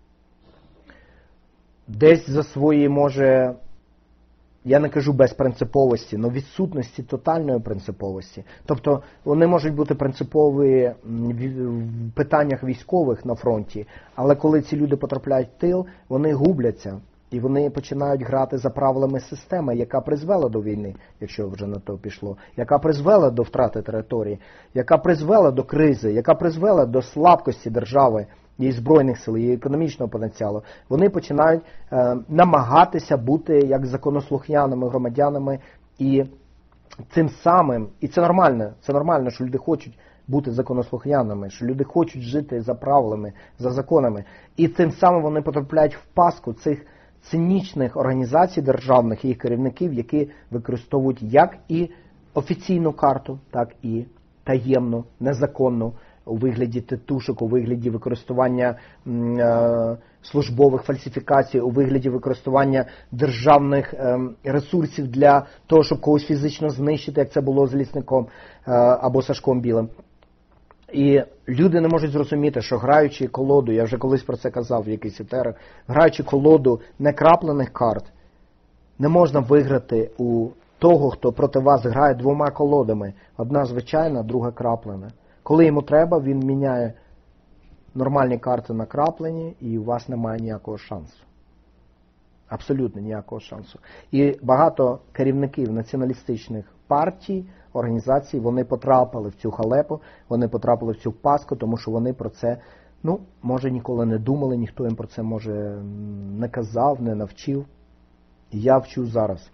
десь за свої, може, я не кажу безпринциповості, але відсутності тотальної принциповості. Тобто вони можуть бути принципові в питаннях військових на фронті, але коли ці люди потрапляють в тил, вони губляться. І вони починають грати за правилами системи, яка призвела до війни, якщо вже на то пішло, яка призвела до втрати території, яка призвела до кризи, яка призвела до слабкості держави, її збройних сил, її економічного потенціалу. Вони починають намагатися бути як законослухняними громадянами і цим самим, і це нормально, що люди хочуть бути законослухняними, що люди хочуть жити за правилами, за законами. І цим самим вони потрапляють в пастку цих цинічних організацій державних і їх керівників, які використовують як і офіційну карту, так і таємну, незаконну, у вигляді титушок, у вигляді використання службових фальсифікацій, у вигляді використання державних ресурсів для того, щоб когось фізично знищити, як це було з Лісником або Сашком Білим. І люди не можуть зрозуміти, що граючи колоду, я вже колись про це казав в якийсь етерах, граючи колоду некраплених карт, не можна виграти у того, хто проти вас грає двома колодами. Одна звичайна, друга краплена. Коли йому треба, він міняє нормальні карти на краплені, і у вас немає ніякого шансу. Абсолютно ніякого шансу. І багато керівників націоналістичних партій, організацій, вони потрапили в цю халепу, вони потрапили в цю пастку, тому що вони про це, може, ніколи не думали, ніхто їм про це, може, не казав, не навчив. І я вчу зараз.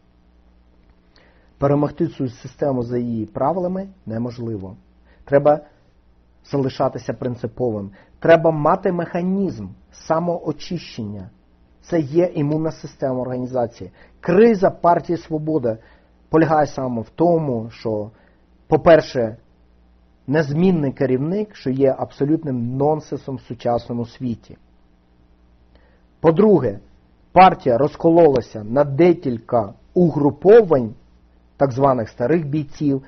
Перемогти цю систему за її правилами неможливо. Треба залишатися принциповим. Треба мати механізм самоочищення. Це є імунна система організації. Криза партії «Свобода» полягає саме в тому, що, по-перше, незмінний керівник, що є абсолютним нонсенсом в сучасному світі. По-друге, партія розкололася на декілька угруповань так званих старих бійців.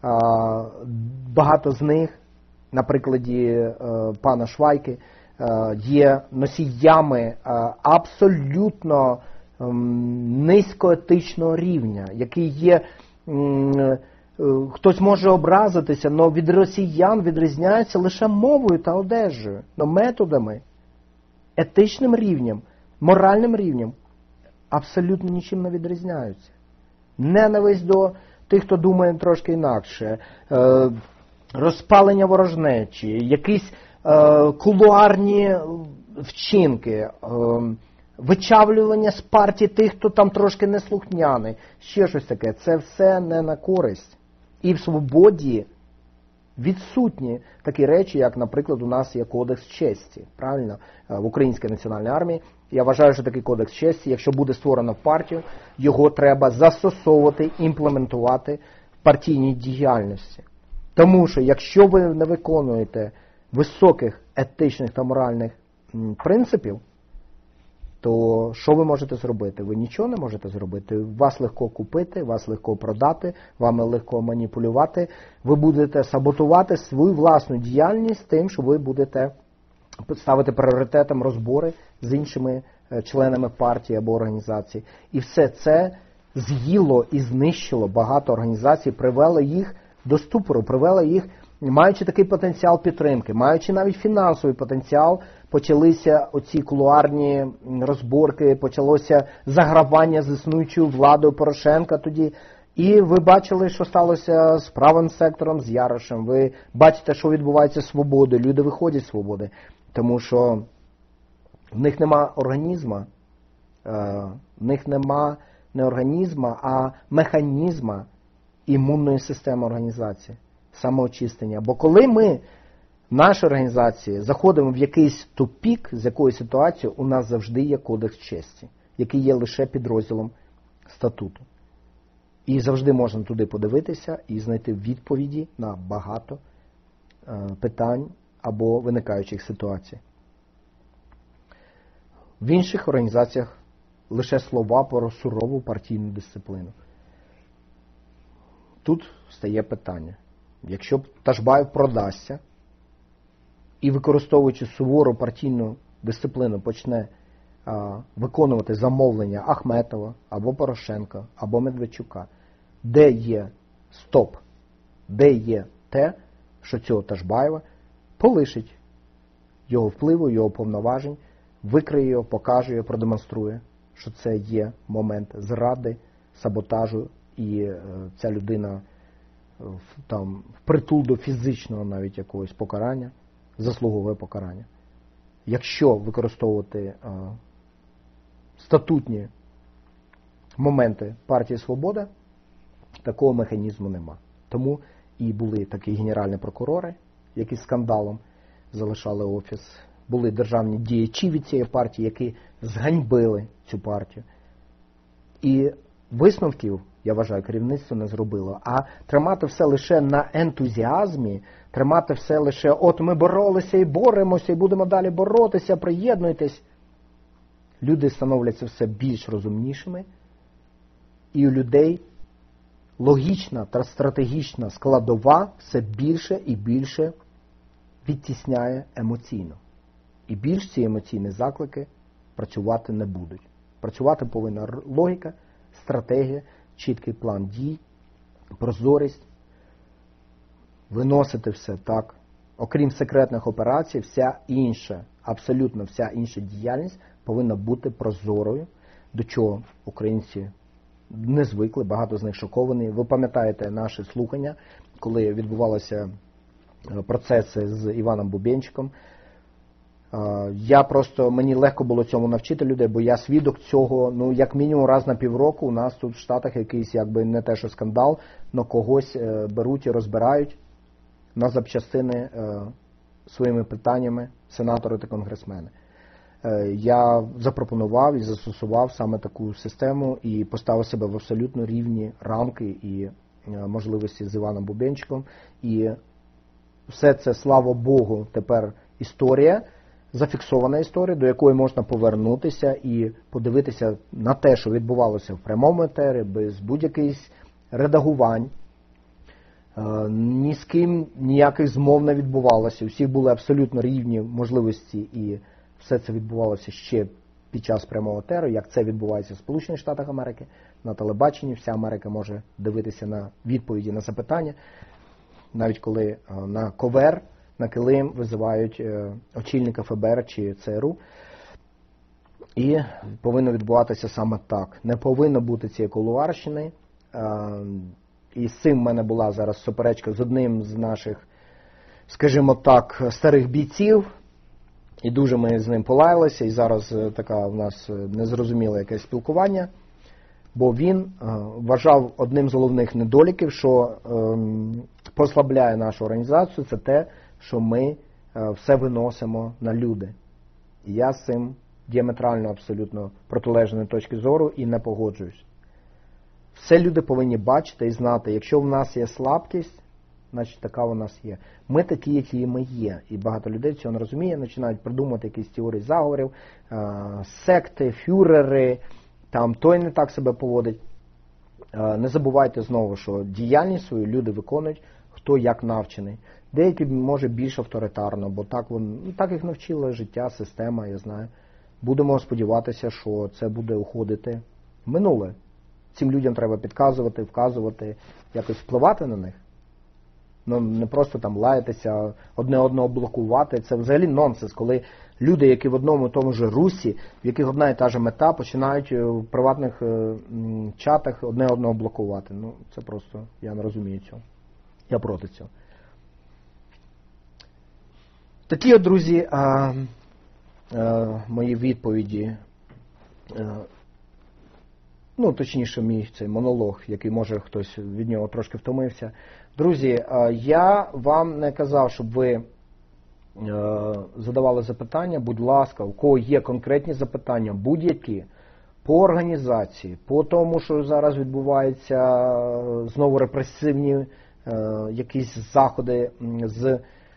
Багато з них, на прикладі пана Швайки, є носіями абсолютно низькоетичного рівня, який є, хтось може образитися, але від росіян відрізняється лише мовою та одежею, но методами, етичним рівнем, моральним рівнем абсолютно нічим не відрізняються. Ненависть до тих, хто думає трошки інакше, розпалення ворожнечі, якісь кулуарні вчинки, вичавлювання з партії тих, хто там трошки неслухняний, ще щось таке. Це все не на користь. І в «Свободі» відсутні такі речі, як, наприклад, у нас є Кодекс честі, правильно, в Українській національній армії. Я вважаю, що такий Кодекс честі, якщо буде створено партію, його треба застосовувати, імплементувати в партійній діяльності. Тому що, якщо ви не виконуєте високих етичних та моральних принципів, то що ви можете зробити? Ви нічого не можете зробити. Вас легко купити, вас легко продати, вами легко маніпулювати. Ви будете саботувати свою власну діяльність тим, що ви будете ставити пріоритетом розбори з іншими членами партії або організації. І все це з'їло і знищило багато організацій, привело їх до ступору, привело їх, маючи такий потенціал підтримки, маючи навіть фінансовий потенціал, почалися оці кулуарні розборки, почалося загравання з існуючою владою Порошенка тоді. І ви бачили, що сталося з правим сектором, з Ярошем. Ви бачите, що відбувається з «Свободою». Люди виходять з «Свободи», тому що в них нема організму, в них нема не організму, а механізму імунної системи організації, самоочистення. Бо коли ми в нашій організації заходимо в якийсь тупік з якоюсь ситуацією, у нас завжди є Кодекс честі, який є лише підрозділом статуту. І завжди можна туди подивитися і знайти відповіді на багато питань або виникаючих ситуацій. В інших організаціях лише слова про сурову партійну дисципліну. Тут стає питання. Якщо Ташбаєв продасться і, використовуючи сувору партійну дисципліну, почне виконувати замовлення Ахметова, або Порошенка, або Медведчука, де є стоп, де є те, що цього Ташбаєва полишить його впливу, його повноважень, викриє його, покаже його, продемонструє, що це є момент зради, саботажу, і ця людина впритул до фізичного навіть якогось покарання, заслуговує покарання. Якщо використовувати статутні моменти партії «Свобода», такого механізму нема. Тому і були такі генеральні прокурори, які скандалом залишали офіс. Були державні діячі від цієї партії, які зганьбили цю партію. І висновків, я вважаю, керівництво не зробило. А тримати все лише на ентузіазмі, тримати все лише от ми боролися і боремося, і будемо далі боротися, приєднуйтесь. Люди становляться все більш розумнішими, і у людей логічна та стратегічна складова все більше і більше відтісняє емоційно. І більш ці емоційні заклики працювати не будуть. Працювати повинна логіка, стратегія, чіткий план дій, прозорість, виносити все так. Окрім секретних операцій, вся інша, абсолютно вся інша діяльність повинна бути прозорою, до чого українці не звикли, багато з них шоковані. Ви пам'ятаєте наші слухання, коли відбувалися процеси з Іваном Бубенчиком. Мені легко було цьому навчити людей, бо я свідок цього, як мінімум раз на півроку у нас тут в Штатах якийсь, не те що скандал, але когось беруть і розбирають на запчастини своїми питаннями сенатори та конгресмени. Я запропонував і застосував саме таку систему і поставив себе в абсолютно рівні рамки і можливості з Іваном Бубенчиком. І все це, слава Богу, тепер історія, зафіксована історія, до якої можна повернутися і подивитися на те, що відбувалося в прямому етері, без будь-яких редагувань. Ні з ким ніяких змов не відбувалося. У всіх були абсолютно рівні можливості, і все це відбувалося ще під час прямого етеру, як це відбувається в Сполучених Штатах Америки. На телебаченні вся Америка може дивитися на відповіді на запитання, навіть коли на ковер, на килим визивають очільника ФБР чи ЦРУ. І повинно відбуватися саме так. Не повинно бути цієї кулуарщини. І з цим в мене була зараз суперечка з одним з наших, скажімо так, старих бійців. І дуже ми з ним полаялися. І зараз така у нас незрозуміле якесь спілкування. Бо він вважав одним з головних недоліків, що послабляє нашу організацію, це те, що ми все виносимо на люди. І я з цим діаметрально абсолютно протилежної точки зору і не погоджуюсь. Все люди повинні бачити і знати, якщо в нас є слабкість, значить така у нас є. Ми такі, які ми є. І багато людей цього не розуміє, починають придумувати якісь теорії заговорів, секти, фюрери, там той не так себе поводить. Не забувайте знову, що діяльність свою люди виконують, хто як навчений. Деякі, може, більш авторитарно, бо так їх навчило життя, система, я знаю. Будемо сподіватися, що це буде уходити в минуле. Цим людям треба підказувати, вказувати, якось впливати на них. Ну, не просто там лаятися, одне одного блокувати. Це взагалі нонсенс, коли люди, які в одному і тому ж русі, в яких одна і та ж мета, починають в приватних чатах одне одного блокувати. Ну, це просто, я не розумію цього. Я проти цього. Такі от, друзі, мої відповіді, ну, точніше, мій цей монолог, який, може, хтось від нього трошки втомився. Друзі, я вам не казав, щоб ви задавали запитання. Будь ласка, у кого є конкретні запитання, будь-які, по організації, по тому, що зараз відбуваються знову репресивні якісь заходи з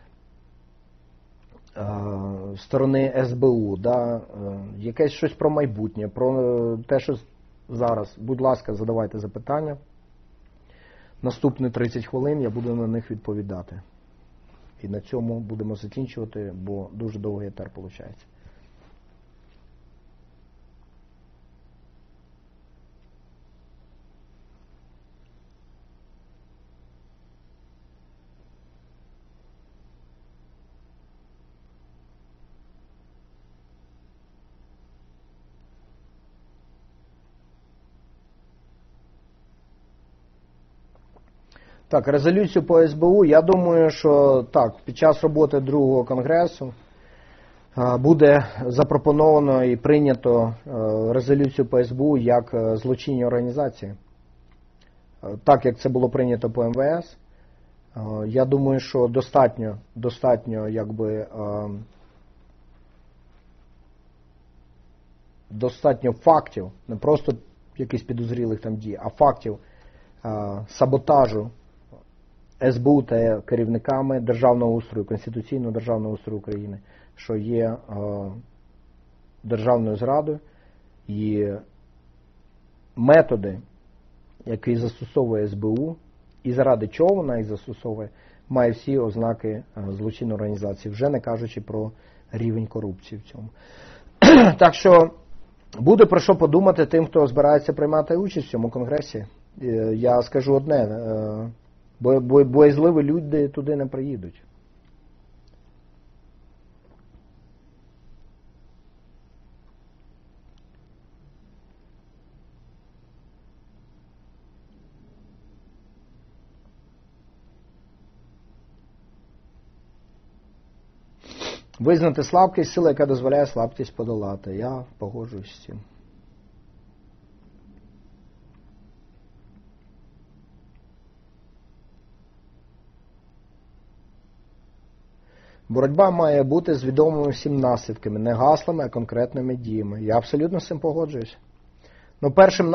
сторони СБУ, да, якесь щось про майбутнє, про те, що зараз. Будь ласка, задавайте запитання. Наступні 30 хвилин я буду на них відповідати. І на цьому будемо закінчувати, бо дуже довгий етер виходить. Так, резолюцію по СБУ, я думаю, що так, під час роботи другого конгресу буде запропоновано і прийнято резолюцію по СБУ як злочинні організації. Так, як це було прийнято по МВС, я думаю, що достатньо якби, достатньо фактів, не просто якихось підозрілих там дій, а фактів саботажу СБУ та керівниками державного устрою, конституційного державного устрою України, що є державною зрадою, і методи, які застосовує СБУ, і заради чого вона їх застосовує, має всі ознаки злочинної організації, вже не кажучи про рівень корупції в цьому. Так що буде про що подумати тим, хто збирається приймати участь в цьому конгресі. Я скажу одне, боязливі люди туди не приїдуть. Визнати слабкість, сила, яка дозволяє слабкість подолати. Я погоджуюсь з цим. Боротьба має бути з відомими всім наслідками, не гаслами, а конкретними діями. Я абсолютно з цим погоджуюся. Ну, першим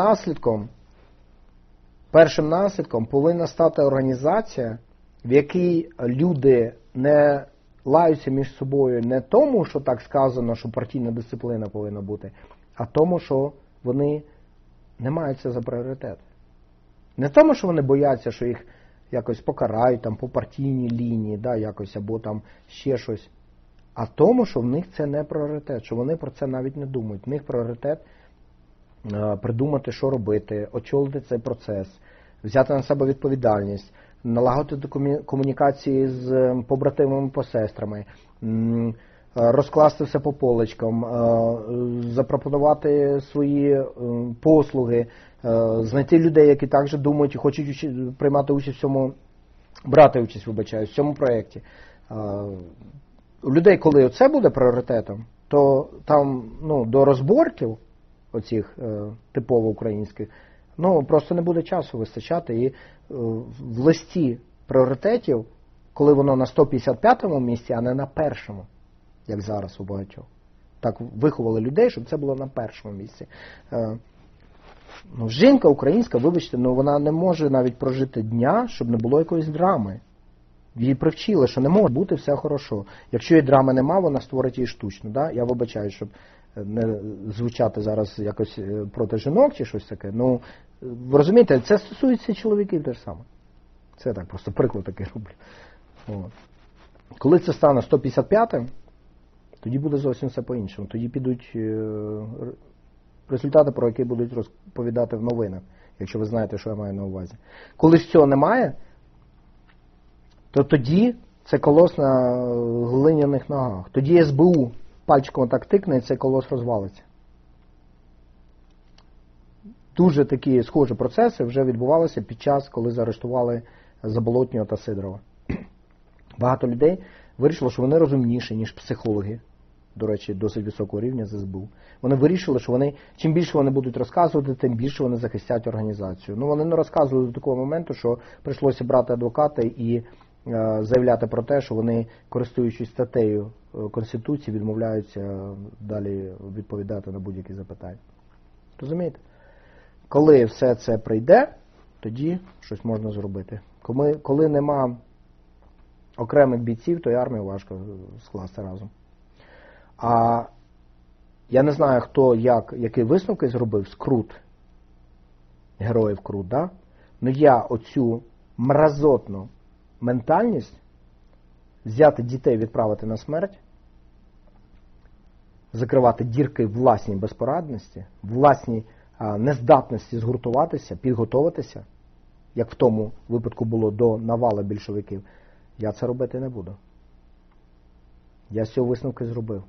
наслідком повинна стати організація, в якій люди не лаються між собою не тому, що так сказано, що партійна дисципліна повинна бути, а тому, що вони не мають це за пріоритет. Не тому, що вони бояться, що їх якось покарають там, по партійній лінії, да, якось, або там ще щось, а тому, що в них це не пріоритет, що вони про це навіть не думають. В них пріоритет придумати, що робити, очолити цей процес, взяти на себе відповідальність, налагодити комунікації з побратимами, посестрами, розкласти все по поличкам, запропонувати свої послуги, знайти людей, які також думають і хочуть приймати участь в цьому, брати участь, в цьому проєкті. У людей, коли це буде пріоритетом, то там до розборків оцих типово українських, просто не буде часу вистачати. І в листі пріоритетів, коли воно на 155-му місці, а не на першому, як зараз у багатьох. Так виховали людей, щоб це було на першому місці. Жінка українська, вибачте, вона не може навіть прожити дня, щоб не було якоїсь драми. Її привчили, що не може бути все хорошо. Якщо її драми нема, вона створить її штучно. Да? Я вибачаю, щоб не звучати зараз якось проти жінок чи щось таке. Ви розумієте, це стосується чоловіків теж саме. Це так, просто приклад такий роблю. От. Коли це стане 155-м, тоді буде зовсім все по-іншому. Тоді підуть результати, про які будуть розповідати в новинах, якщо ви знаєте, що я маю на увазі. Коли ж цього немає, то тоді це колос на глиняних ногах. Тоді СБУ пальчиком так тикне, і цей колос розвалиться. Дуже такі схожі процеси вже відбувалися під час, коли заарештували Заболотнього та Сидорова. Багато людей вирішило, що вони розумніші, ніж психологи, до речі, досить високого рівня з СБУ. Вони вирішили, що чим більше вони будуть розказувати, тим більше вони захистять організацію. Вони не розказували до такого моменту, що прийшлося брати адвоката і заявляти про те, що вони, користуючись статтею Конституції, відмовляються далі відповідати на будь-які запитання. Розумієте? Коли все це прийде, тоді щось можна зробити. Коли нема окремих бійців, то і армію важко скласти разом. А я не знаю, хто які висновки зробив з Крут, героїв Крут, да? Я оцю мразотну ментальність взяти дітей, відправити на смерть, закривати дірки в власній безпорадності, власній нездатності згуртуватися, підготуватися, як в тому випадку було до навали більшовиків, я це робити не буду. Я з цього висновки зробив.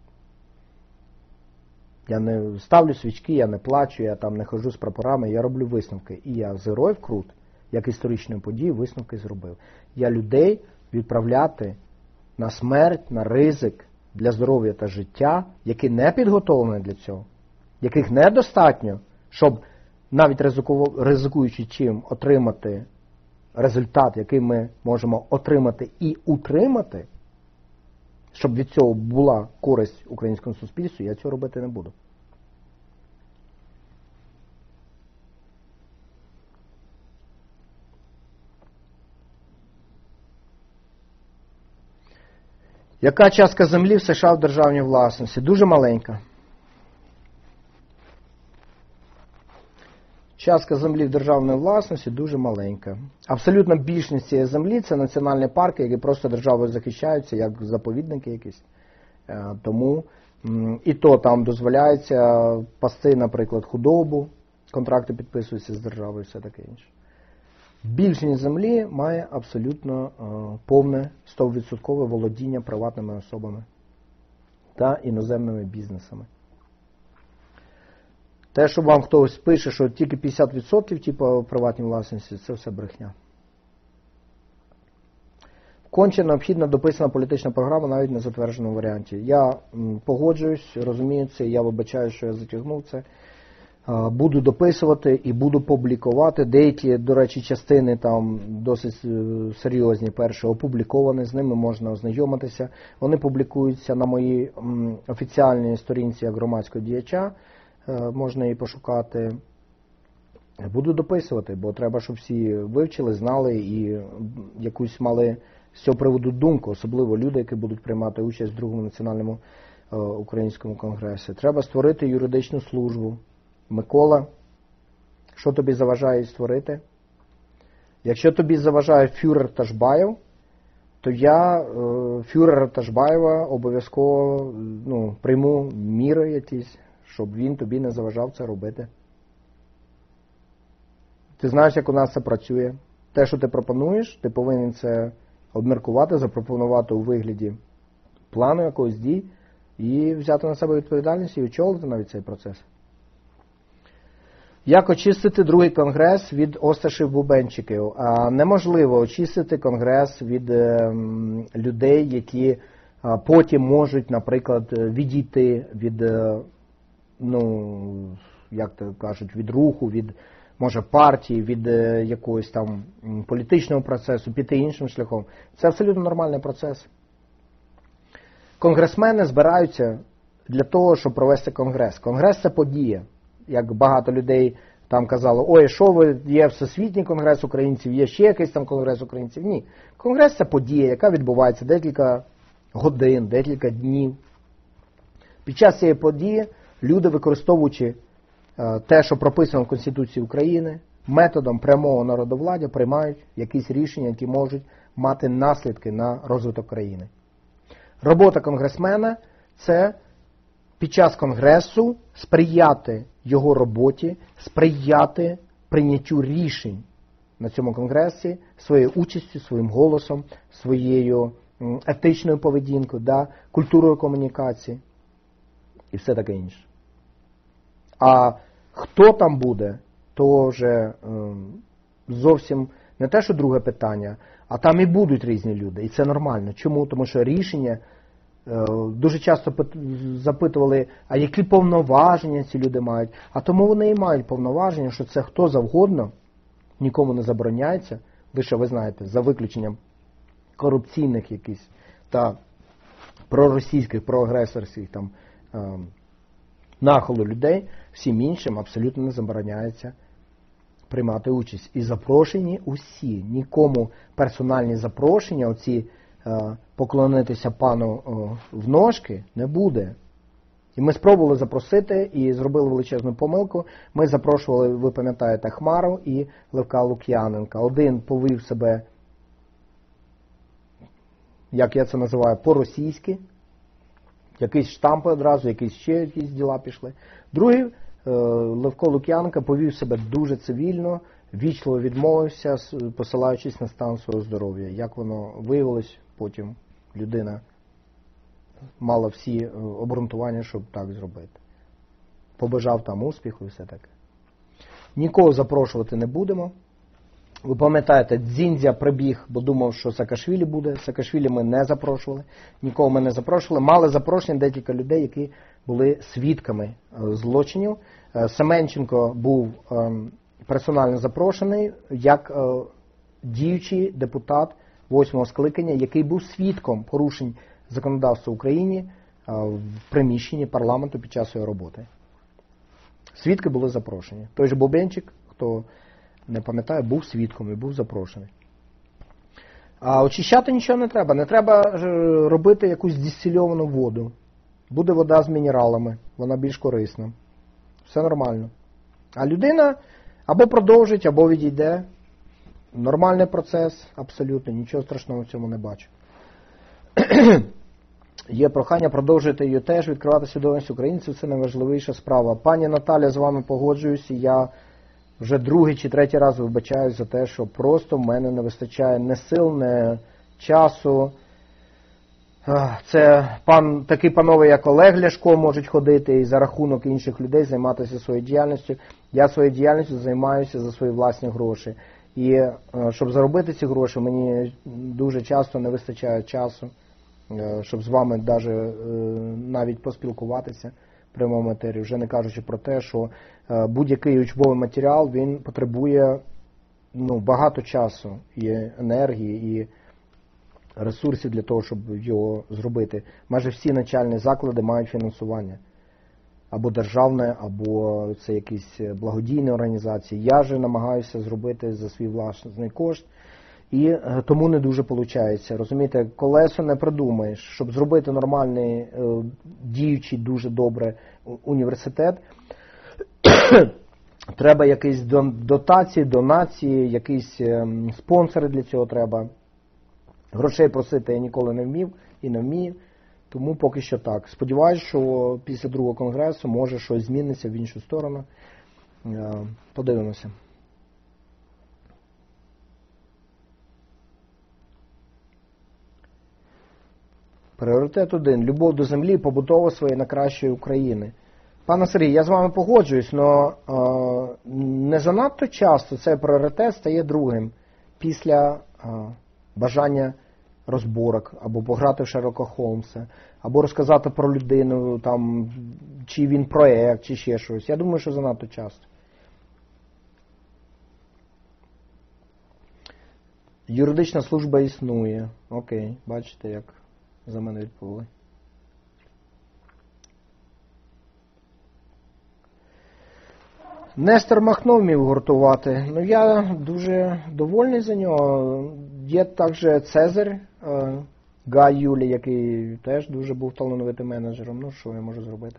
Я не ставлю свічки, я не плачу, я там не ходжу з прапорами, я роблю висновки. І я з героїв Крут, як історичної події, висновки зробив. Я людей відправляти на смерть, на ризик для здоров'я та життя, які не підготовлені для цього, яких недостатньо, щоб навіть ризикуючи чим отримати результат, який ми можемо отримати і утримати, щоб від цього була користь українському суспільству, я цього робити не буду. Яка частка землі в США в державній власності? Дуже маленька. Частка землі в державній власності дуже маленька. Абсолютно більшість цієї землі – це національні парки, які просто державою захищаються, як заповідники якісь. Тому і то там дозволяється пасти, наприклад, худобу, контракти підписуються з державою і все таке інше. Більшість землі має абсолютно повне 100% володіння приватними особами та іноземними бізнесами. Те, що вам хтось пише, що тільки 50% типу приватній власності, це все брехня. Конче необхідна дописана політична програма навіть на затвердженому варіанті. Я погоджуюсь, розумію це, я вибачаю, що я затягнув це. Буду дописувати і буду публікувати. Деякі, до речі, частини там досить серйозні, перші опубліковані, з ними можна ознайомитися. Вони публікуються на моїй офіціальній сторінці як громадського діяча, можна її пошукати. Буду дописувати, бо треба, щоб всі вивчили, знали і якусь мали з цього приводу думку, особливо люди, які будуть приймати участь в Другому національному українському конгресі. Треба створити юридичну службу. Микола, що тобі заважає створити? Якщо тобі заважає фюрер Ташбаєв, то я фюрера Ташбаєва обов'язково прийму міри якісь, щоб він тобі не заважав це робити. Ти знаєш, як у нас це працює. Те, що ти пропонуєш, ти повинен це обміркувати, запропонувати у вигляді плану якогось дій і взяти на себе відповідальність і очолити навіть цей процес. Як очистити другий конгрес від Осташів-Бубенчиків? Неможливо очистити конгрес від людей, які потім можуть, наприклад, відійти від, як то кажуть, від руху, від, може, партії, від якогось там політичного процесу, піти іншим шляхом. Це абсолютно нормальний процес. Конгресмени збираються для того, щоб провести конгрес. Конгрес – це подія. Як багато людей там казало, ой, що ви, є Всесвітній конгрес українців, є ще якийсь там конгрес українців. Ні. Конгрес – це подія, яка відбувається декілька годин, декілька днів. Під час цієї події люди, використовуючи те, що прописано в Конституції України, методом прямого народовладдя приймають якісь рішення, які можуть мати наслідки на розвиток країни. Робота конгресмена – це під час конгресу сприяти його роботі, сприяти прийняттю рішень на цьому конгресі своєю участю, своїм голосом, своєю етичною поведінкою, культурою комунікації і все таке інше. А хто там буде, то вже зовсім не те, що друге питання, а там і будуть різні люди. І це нормально. Чому? Тому що рішення дуже часто запитували, а які повноваження ці люди мають. А тому вони і мають повноваження, що це хто завгодно, нікому не забороняється, лише ви знаєте, за виключенням корупційних якихось та проросійських, проагресорських там нахилу людей, всім іншим абсолютно не забороняється приймати участь. І запрошені усі, нікому персональні запрошення, оці поклонитися пану в ножки, не буде. І ми спробували запросити і зробили величезну помилку. Ми запрошували, ви пам'ятаєте, Хмару і Левка Лук'яненка. Один повів себе, як я це називаю, по-російськи. Якісь штампи одразу, якісь ще якісь діла пішли. Другий, Левко Лук'яненко, повів себе дуже цивільно, вічливо відмовився, посилаючись на стан свого здоров'я. Як воно виявилось, потім людина мала всі обґрунтування, щоб так зробити. Побажав там успіху і все таке. Нікого запрошувати не будемо. Ви пам'ятаєте, Дзіндзя прибіг, бо думав, що Саакашвілі буде. Саакашвілі ми не запрошували. Нікого ми не запрошували. Мали запрошення декілька людей, які були свідками злочинів. Семенченко був персонально запрошений як діючий депутат 8-го скликання, який був свідком порушень законодавства в Україні в приміщенні парламенту під час своєї роботи. Свідки були запрошені. Той же Бубенчик, хто не пам'ятає, був свідком і був запрошений. А очищати нічого не треба. Не треба робити якусь дистильовану воду. Буде вода з мінералами, вона більш корисна. Все нормально. А людина або продовжить, або відійде. Нормальний процес, абсолютно, нічого страшного в цьому не бачу. Є прохання продовжити її теж, відкривати свідомість українців, це найважливіша справа. Пані Наталя, з вами погоджуюсь, і я вже другий чи третій раз вибачаюсь за те, що просто в мене не вистачає ні сил, ні часу. Це такі панове, як Олег Ляшко, можуть ходити і за рахунок інших людей займатися своєю діяльністю. Я своєю діяльністю займаюся за свої власні гроші. І щоб заробити ці гроші, мені дуже часто не вистачає часу, щоб з вами навіть поспілкуватися, прямому етері, вже не кажучи про те, що будь-який учбовий матеріал, він потребує багато часу і енергії, і ресурсів для того, щоб його зробити. Майже всі навчальні заклади мають фінансування. Або державне, або це якісь благодійні організації. Я же намагаюся зробити за свій власний кошт, і тому не дуже виходить. Розумієте, колесо не придумаєш. Щоб зробити нормальний, діючий дуже добре університет, треба якісь дотації, донації, якісь спонсори для цього треба. Грошей просити я ніколи не вмів і не вмію, тому поки що так. Сподіваюсь, що після другого конгресу може щось зміниться в іншу сторону. Подивимося. Пріоритет 1. Любов до землі і побудова своєї найкращої України. Пане Сергій, я з вами погоджуюсь, але не занадто часто цей пріоритет стає другим після бажання розборок, або пограти в Шерлока Холмса, або розказати про людину, там, чи він проект, чи ще щось. Я думаю, що занадто часто. Юридична служба існує. Окей, бачите, як за мене відповіли. Нестор Махно вмів гуртувати. Я дуже довольний за нього. Є також Цезарь, Гай Юлій, який теж дуже був талановитим менеджером. Що я можу зробити?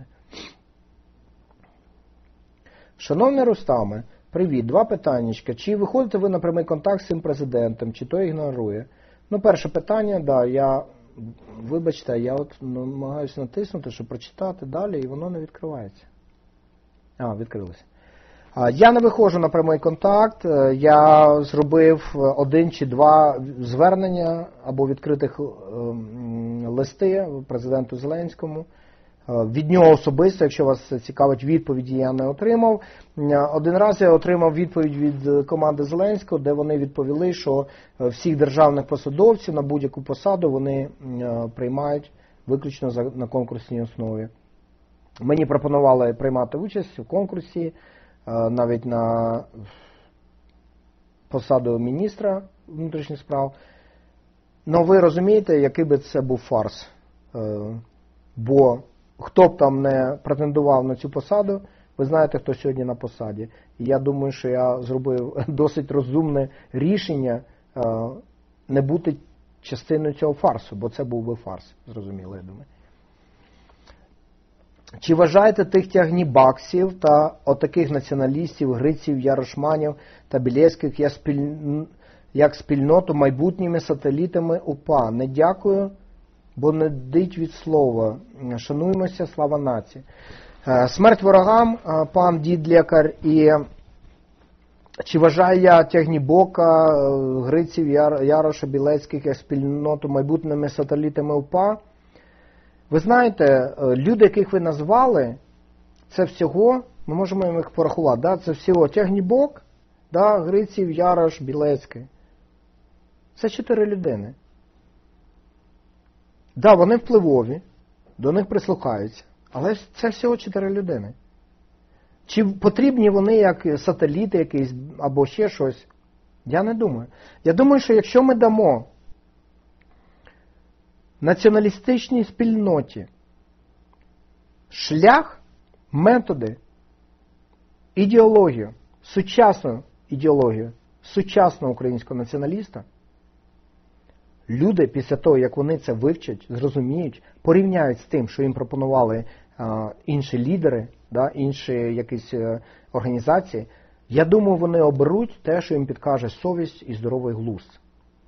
Шановний Рустаме, привіт. 2 питаннячка. Чи виходите ви на прямий контакт з цим президентом, чи той ігнорує? Перше питання, вибачте, я намагаюся натиснути, щоб прочитати далі, і воно не відкривається. Відкрилося. Я не виходжу на прямий контакт, я зробив 1 чи 2 звернення або відкритих листи президенту Зеленському. Від нього особисто, якщо вас цікавить, відповіді я не отримав. 1 раз я отримав відповідь від команди Зеленського, де вони відповіли, що всіх державних посадовців на будь-яку посаду вони приймають виключно на конкурсній основі. Мені пропонували приймати участь у конкурсі, навіть на посаду міністра внутрішніх справ. Ви розумієте, який би це був фарс. Бо хто б там не претендував на цю посаду, ви знаєте, хто сьогодні на посаді. І я думаю, що я зробив досить розумне рішення не бути частиною цього фарсу, бо це був би фарс, зрозуміло, я думаю. Чи вважаєте тих тягнібаксів та отаких націоналістів, гриців, ярошманів та білецьких як спільноту майбутніми сателітами УПА? Не дякую, бо не дить від слова. Шануємося, слава нації. Смерть ворогам, пан дід-лікар. І чи вважаю я тягнібока, гриців, яроша, білецьких як спільноту майбутніми сателітами УПА? Ви знаєте, люди, яких ви назвали, це всього, ми можемо їх порахувати, це всього Тягнібок, Гриців, Ярош, Білецький. Це 4 людини. Вони впливові, до них прислухаються, але це всього 4 людини. Чи потрібні вони як сателіти якісь або ще щось? Я не думаю. Я думаю, що якщо ми дамо націоналістичній спільноті шлях, методи, ідеологію, сучасну ідеологію, сучасного українського націоналіста, люди після того, як вони це вивчать, зрозуміють, порівняють з тим, що їм пропонували інші лідери, інші якісь організації, я думаю, вони оберуть те, що їм підкаже совість і здоровий глузд.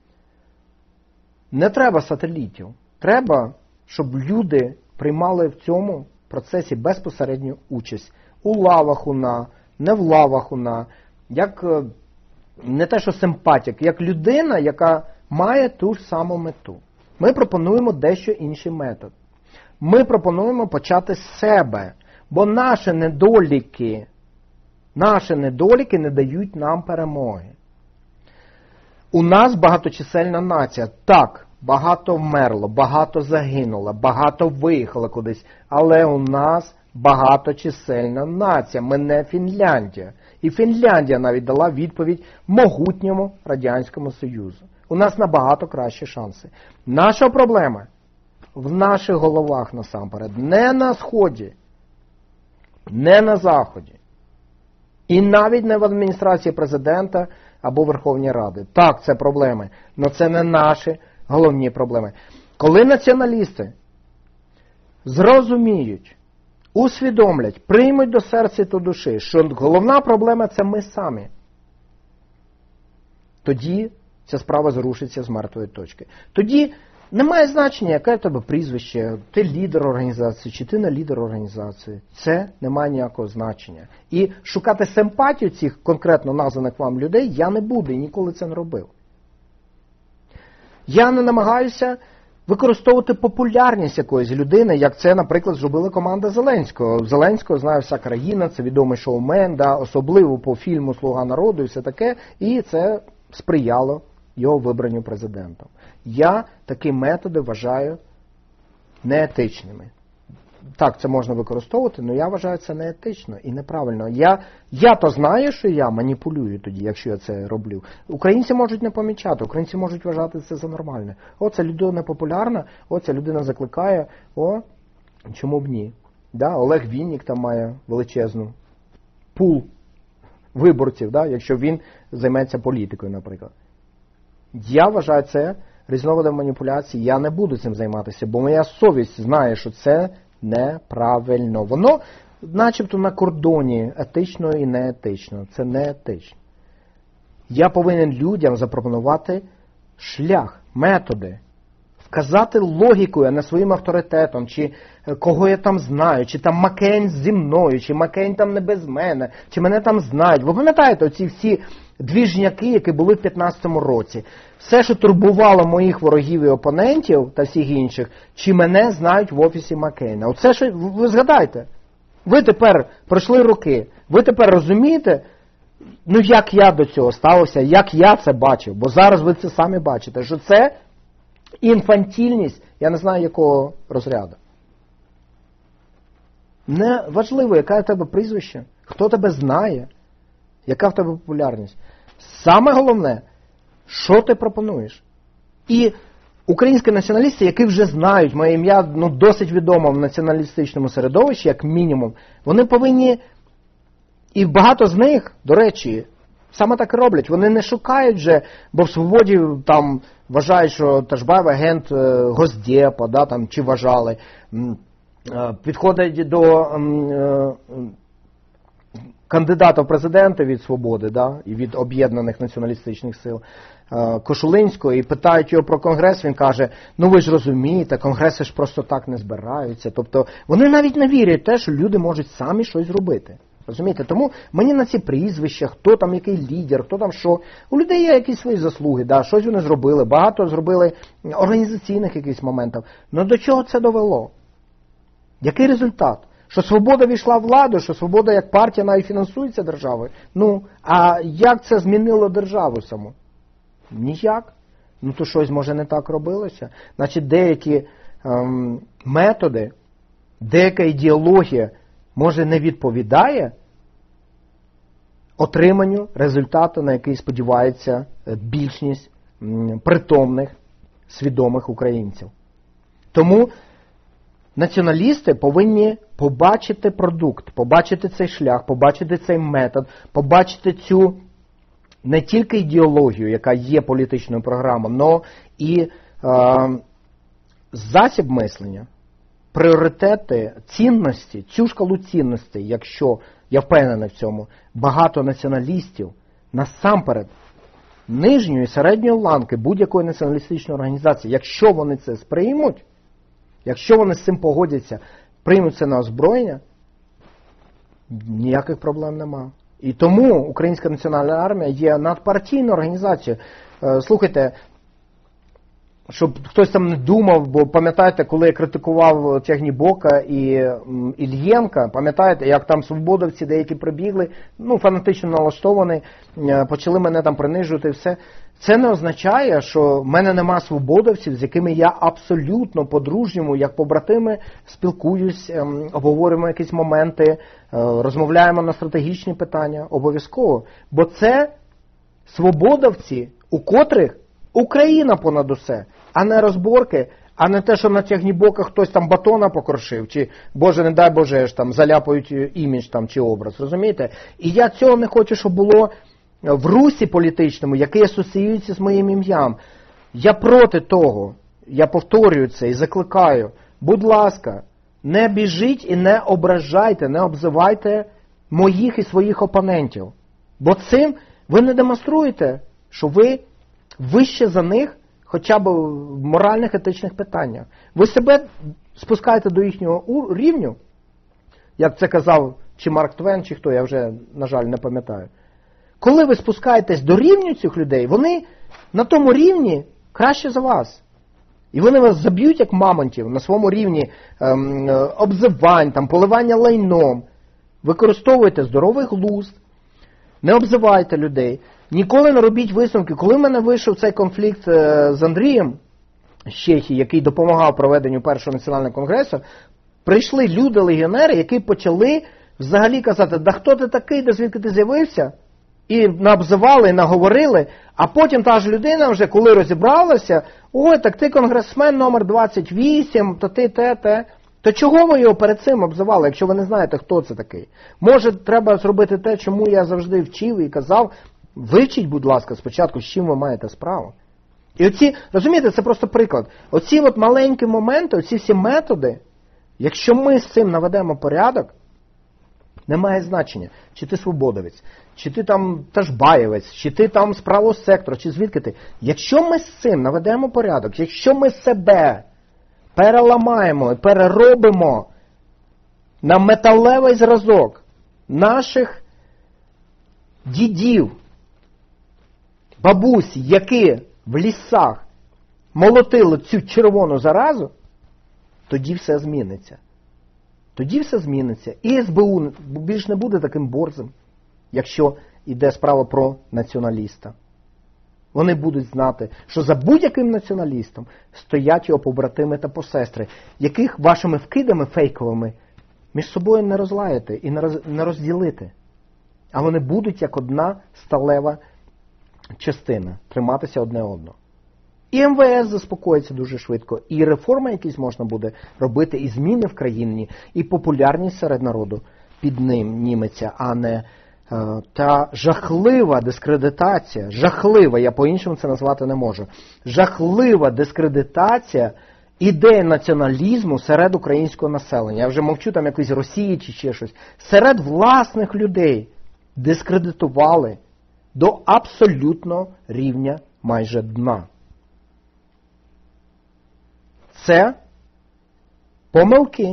Не треба сателітів. Треба, щоб люди приймали в цьому процесі безпосередню участь. У лавах УНА, не в лавах УНА, як не те, що симпатик, як людина, яка має ту ж саму мету. Ми пропонуємо дещо інший метод. Ми пропонуємо почати з себе, бо наші недоліки не дають нам перемоги. У нас багаточисельна нація. Так, багато вмерло, багато загинуло, багато виїхало кудись, але у нас багаточисельна нація, ми не Фінляндія. І Фінляндія навіть дала відповідь могутньому Радянському Союзу. У нас набагато кращі шанси. Наша проблема в наших головах насамперед, не на Сході, не на Заході. І навіть не в адміністрації президента або Верховній Ради. Так, це проблеми, але це не наші головні проблеми. Коли націоналісти зрозуміють, усвідомлять, приймуть до серця та душі, що головна проблема – це ми самі, тоді ця справа зрушиться з мертвої точки. Тоді немає значення, яке в тебе прізвище, ти лідер організації, чи ти не лідер організації. Це не має ніякого значення. І шукати симпатію цих конкретно названих вам людей я не буду і ніколи це не робив. Я не намагаюся використовувати популярність якоїсь людини, як це, наприклад, зробила команда Зеленського. Зеленського знає вся країна, це відомий шоумен, да, особливо по фільму «Слуга народу» і все таке, і це сприяло його вибранню президентом. Я такі методи вважаю неетичними. Так, це можна використовувати, але я вважаю це неетично і неправильно. Я то знаю, що я маніпулюю тоді, якщо я це роблю. Українці можуть не помічати, українці можуть вважати це за нормальне. О, ця людина популярна, о, ця людина закликає, о, чому б ні. Да, Олег Вінник там має величезну пул виборців, да, якщо він займеться політикою, наприклад. Я вважаю це різновидом маніпуляції, я не буду цим займатися, бо моя совість знає, що це неправильно. Воно начебто на кордоні етичного і неетичного. Це не етично. Я повинен людям запропонувати шлях, методи, вказати логікою, а не своїм авторитетом, чи кого я там знаю, чи там Маккейн зі мною, чи Маккейн там не без мене, чи мене там знають. Ви пам'ятаєте оці всі двіжняки, які були в 15-му році? Все, що турбувало моїх ворогів і опонентів та всіх інших, чи мене знають в офісі Маккейна. Оце, що ви згадайте. Ви тепер пройшли роки, ви тепер розумієте, ну як я до цього ставився, як я це бачив, бо зараз ви це самі бачите, що це інфантільність, я не знаю якого розряду. Не важливо, яке в тебе прізвище, хто тебе знає, яка в тебе популярність. Саме головне, що ти пропонуєш. І українські націоналісти, які вже знають моє ім'я, ну, досить відомо в націоналістичному середовищі, як мінімум, вони повинні, і багато з них, до речі, саме так і роблять. Вони не шукають вже, бо в «Свободі» там вважають, що Ташбаєв агент Госдепа, да, там, чи вважали, підходять до кандидата в президенти від «Свободи», да, і від об'єднаних націоналістичних сил Кошулинського, і питають його про Конгрес, він каже, ну ви ж розумієте, Конгреси ж просто так не збираються. Тобто вони навіть не вірять в те, що люди можуть самі щось зробити. Розумієте? Тому мені на ці прізвища, хто там який лідер, хто там що. У людей є якісь свої заслуги, да, щось вони зробили, багато зробили організаційних якихось моментів. Но до чого це довело? Який результат? Що «Свобода» війшла в владу, що «Свобода» як партія навіть фінансується державою. Ну, а як це змінило державу саму? Ніяк. Ну, то щось, може, не так робилося. Значить, деякі методи, деяка ідеологія, може, не відповідає отриманню результату, на який сподівається більшість притомних, свідомих українців. Тому націоналісти повинні побачити продукт, побачити цей шлях, побачити цей метод, побачити цю не тільки ідеологію, яка є політичною програмою, але і засіб мислення, пріоритети, цінності, цю шкалу цінностей, якщо, я впевнений в цьому, багато націоналістів, насамперед, нижньої і середньої ланки будь-якої націоналістичної організації, якщо вони це сприймуть, якщо вони з цим погодяться, приймуть це на озброєння, ніяких проблем нема. І тому Українська національна армія є надпартійною організацією. Слухайте, щоб хтось там не думав, бо пам'ятаєте, коли я критикував Тягнібока і Ільєнка, пам'ятаєте, як там свободовці деякі прибігли, фанатично налаштовані, почали мене там принижувати і все. Це не означає, що в мене нема свободовців, з якими я абсолютно по-дружньому, як побратими, спілкуюсь, обговорюємо якісь моменти, розмовляємо на стратегічні питання, обов'язково. Бо це свободовці, у котрих Україна понад усе, а не розборки, а не те, що на Тягнібока хтось там батона покрошив, чи, Боже, не дай Боже, ж там заляпають імідж там, чи образ, розумієте? І я цього не хочу, щоб було в русі політичному, який асоціюється з моїм ім'ям. Я проти того, я повторюю це і закликаю, будь ласка, не біжіть і не ображайте, не обзивайте моїх і своїх опонентів. Бо цим ви не демонструєте, що ви вище за них хоча б в моральних, етичних питаннях. Ви себе спускаєте до їхнього рівню, як це казав чи Марк Твен, чи хто, я вже, на жаль, не пам'ятаю. Коли ви спускаєтесь до рівню цих людей, вони на тому рівні краще за вас. І вони вас заб'ють, як мамонтів, на своєму рівні обзивань, там, поливання лайном. Використовуйте здоровий глузд, не обзивайте людей. Ніколи не робіть висновки. Коли в мене вийшов цей конфлікт з Андрієм з Чехії, який допомагав проведенню першого національного конгресу, прийшли люди-легіонери, які почали взагалі казати, да хто ти такий, де звідки ти з'явився? І наобзивали, і наговорили, а потім та ж людина вже, коли розібралася, ой, так ти конгресмен номер 28, то ти те. То чого ви його перед цим обзивали, якщо ви не знаєте, хто це такий? Може, треба зробити те, чому я завжди вчив і казав, вивчіть, будь ласка, спочатку, з чим ви маєте справу. І оці, розумієте, це просто приклад. Оці от маленькі моменти, оці всі методи, якщо ми з цим наведемо порядок, немає значення, чи ти свободовець, чи ти там ташбаєвець, чи ти там з правого сектора, чи звідки ти. Якщо ми з цим наведемо порядок, якщо ми себе переламаємо і переробимо на металевий зразок наших дідів, бабусі, які в лісах молотили цю червону заразу, тоді все зміниться. Тоді все зміниться. І СБУ більш не буде таким борзим, якщо йде справа про націоналіста. Вони будуть знати, що за будь-яким націоналістом стоять його побратими та посестри, яких вашими вкидами фейковими між собою не розлаяти і не розділити. А вони будуть як одна сталева частина, триматися одне одного. І МВС заспокоїться дуже швидко, і реформи якісь можна буде робити, і зміни в країні, і популярність серед народу під ним німеться, а не та жахлива дискредитація, жахлива, я по-іншому це назвати не можу, жахлива дискредитація ідеї націоналізму серед українського населення. Я вже мовчу там якоїсь Росії чи ще щось. Серед власних людей дискредитували до абсолютно рівня майже дна. Це помилки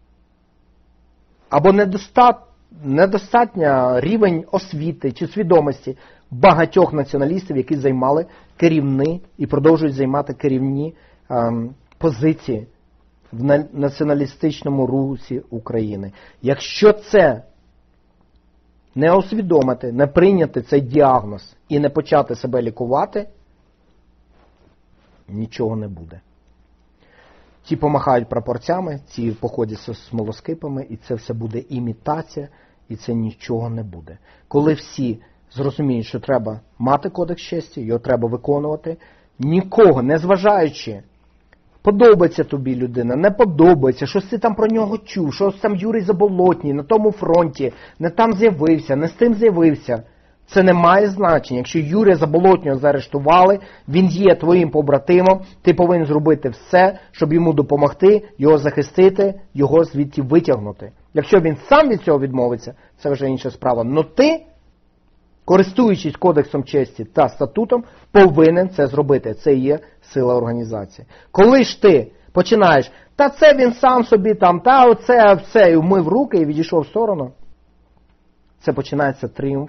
або недостатня рівень освіти чи свідомості багатьох націоналістів, які займали керівні і продовжують займати керівні позиції в націоналістичному русі України. Якщо це не усвідомити, не прийняти цей діагноз і не почати себе лікувати, нічого не буде. Ті помахають прапорцями, ті походять з смолоскипами, і це все буде імітація, і це нічого не буде. Коли всі зрозуміють, що треба мати кодекс честі, його треба виконувати, нікого, не зважаючи, подобається тобі людина, не подобається, щось ти там про нього чув, щось там Юрій Заболотній, на тому фронті, не там з'явився, не з тим з'явився. Це не має значення. Якщо Юрія Заболотнього заарештували, він є твоїм побратимом, ти повинен зробити все, щоб йому допомогти, його захистити, його звідти витягнути. Якщо він сам від цього відмовиться, це вже інша справа. Но ти, користуючись кодексом честі та статутом, повинен це зробити. Це є сила організації. Коли ж ти починаєш, та це він сам собі там, та оце, все, і вмив руки і відійшов в сторону, це починається тріумф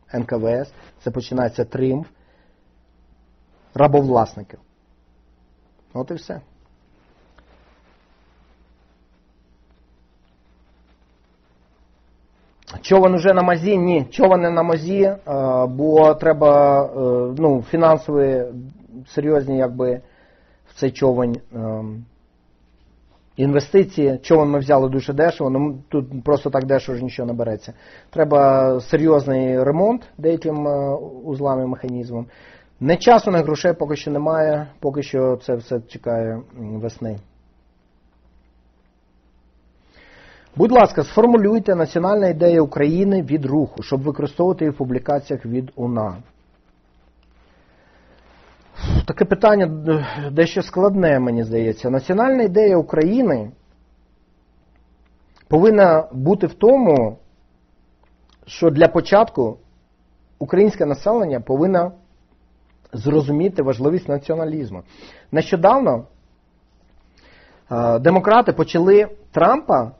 НКВС, це починається тріумф рабовласників. От і все. Човен уже на мазі? Ні, човен не на мазі, бо треба фінансові, серйозні якби в цей човен інвестиції. Човен ми взяли дуже дешево, тут просто так дешево ж нічого не береться. Треба серйозний ремонт деяким узлам і механізмам. Не часу, не грошей поки що немає, поки що це все чекає весни. Будь ласка, сформулюйте національна ідея України від руху, щоб використовувати її в публікаціях від УНА. Таке питання дещо складне, мені здається. Національна ідея України повинна бути в тому, що для початку українське населення повинно зрозуміти важливість націоналізму. Нещодавно демократи почали Трампа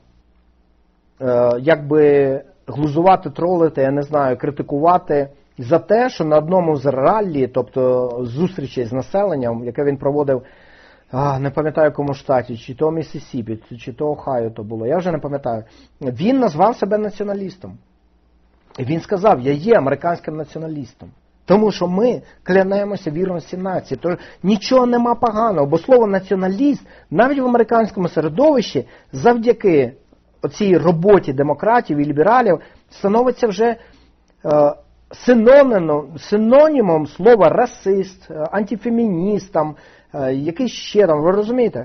якби глузувати, тролити, я не знаю, критикувати за те, що на одному з раллі, тобто зустрічей з населенням, яке він проводив, не пам'ятаю в якому штаті, чи то Міссісіпі, чи то Ohio то було, я вже не пам'ятаю, він назвав себе націоналістом. І він сказав, я є американським націоналістом. Тому що ми клянемося вірності нації. Тож нічого нема поганого, бо слово націоналіст навіть в американському середовищі завдяки оцій роботі демократів і лібералів становиться вже синонімом слова расист, антифемініст, якийсь ще там, ви розумієте?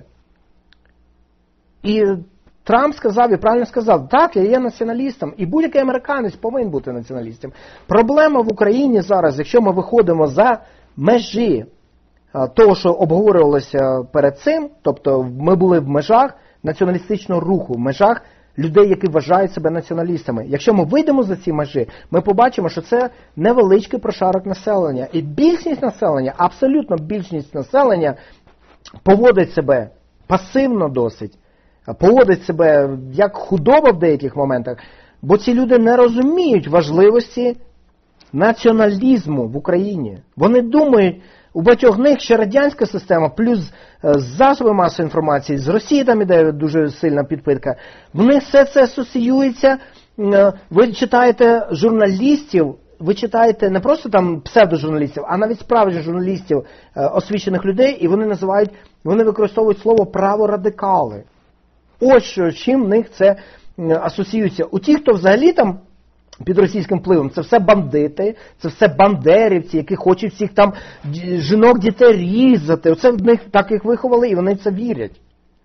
І Трамп сказав, і правильно сказав, так, я є націоналістом, і будь-який американець повинен бути націоналістом. Проблема в Україні зараз, якщо ми виходимо за межі того, що обговорювалося перед цим, тобто ми були в межах націоналістичного руху, в межах людей, які вважають себе націоналістами. Якщо ми вийдемо за ці межі, ми побачимо, що це невеличкий прошарок населення. І більшість населення, абсолютно більшість населення поводить себе пасивно досить, поводить себе як худоба в деяких моментах, бо ці люди не розуміють важливості націоналізму в Україні. Вони думають, у багатьох них ще радянська система, плюс засоби масової інформації, з Росії там іде дуже сильна підпитка. В них все це асоціюється, ви читаєте журналістів, ви читаєте не просто там псевдожурналістів, а навіть справжніх журналістів, освічених людей, і вони використовують слово праворадикали. Ось чим в них це асоціюється. У тих, хто взагалі там під російським впливом, це все бандити, це все бандерівці, які хочуть всіх там жінок, дітей різати. Оце в них так їх виховали, і вони в це вірять.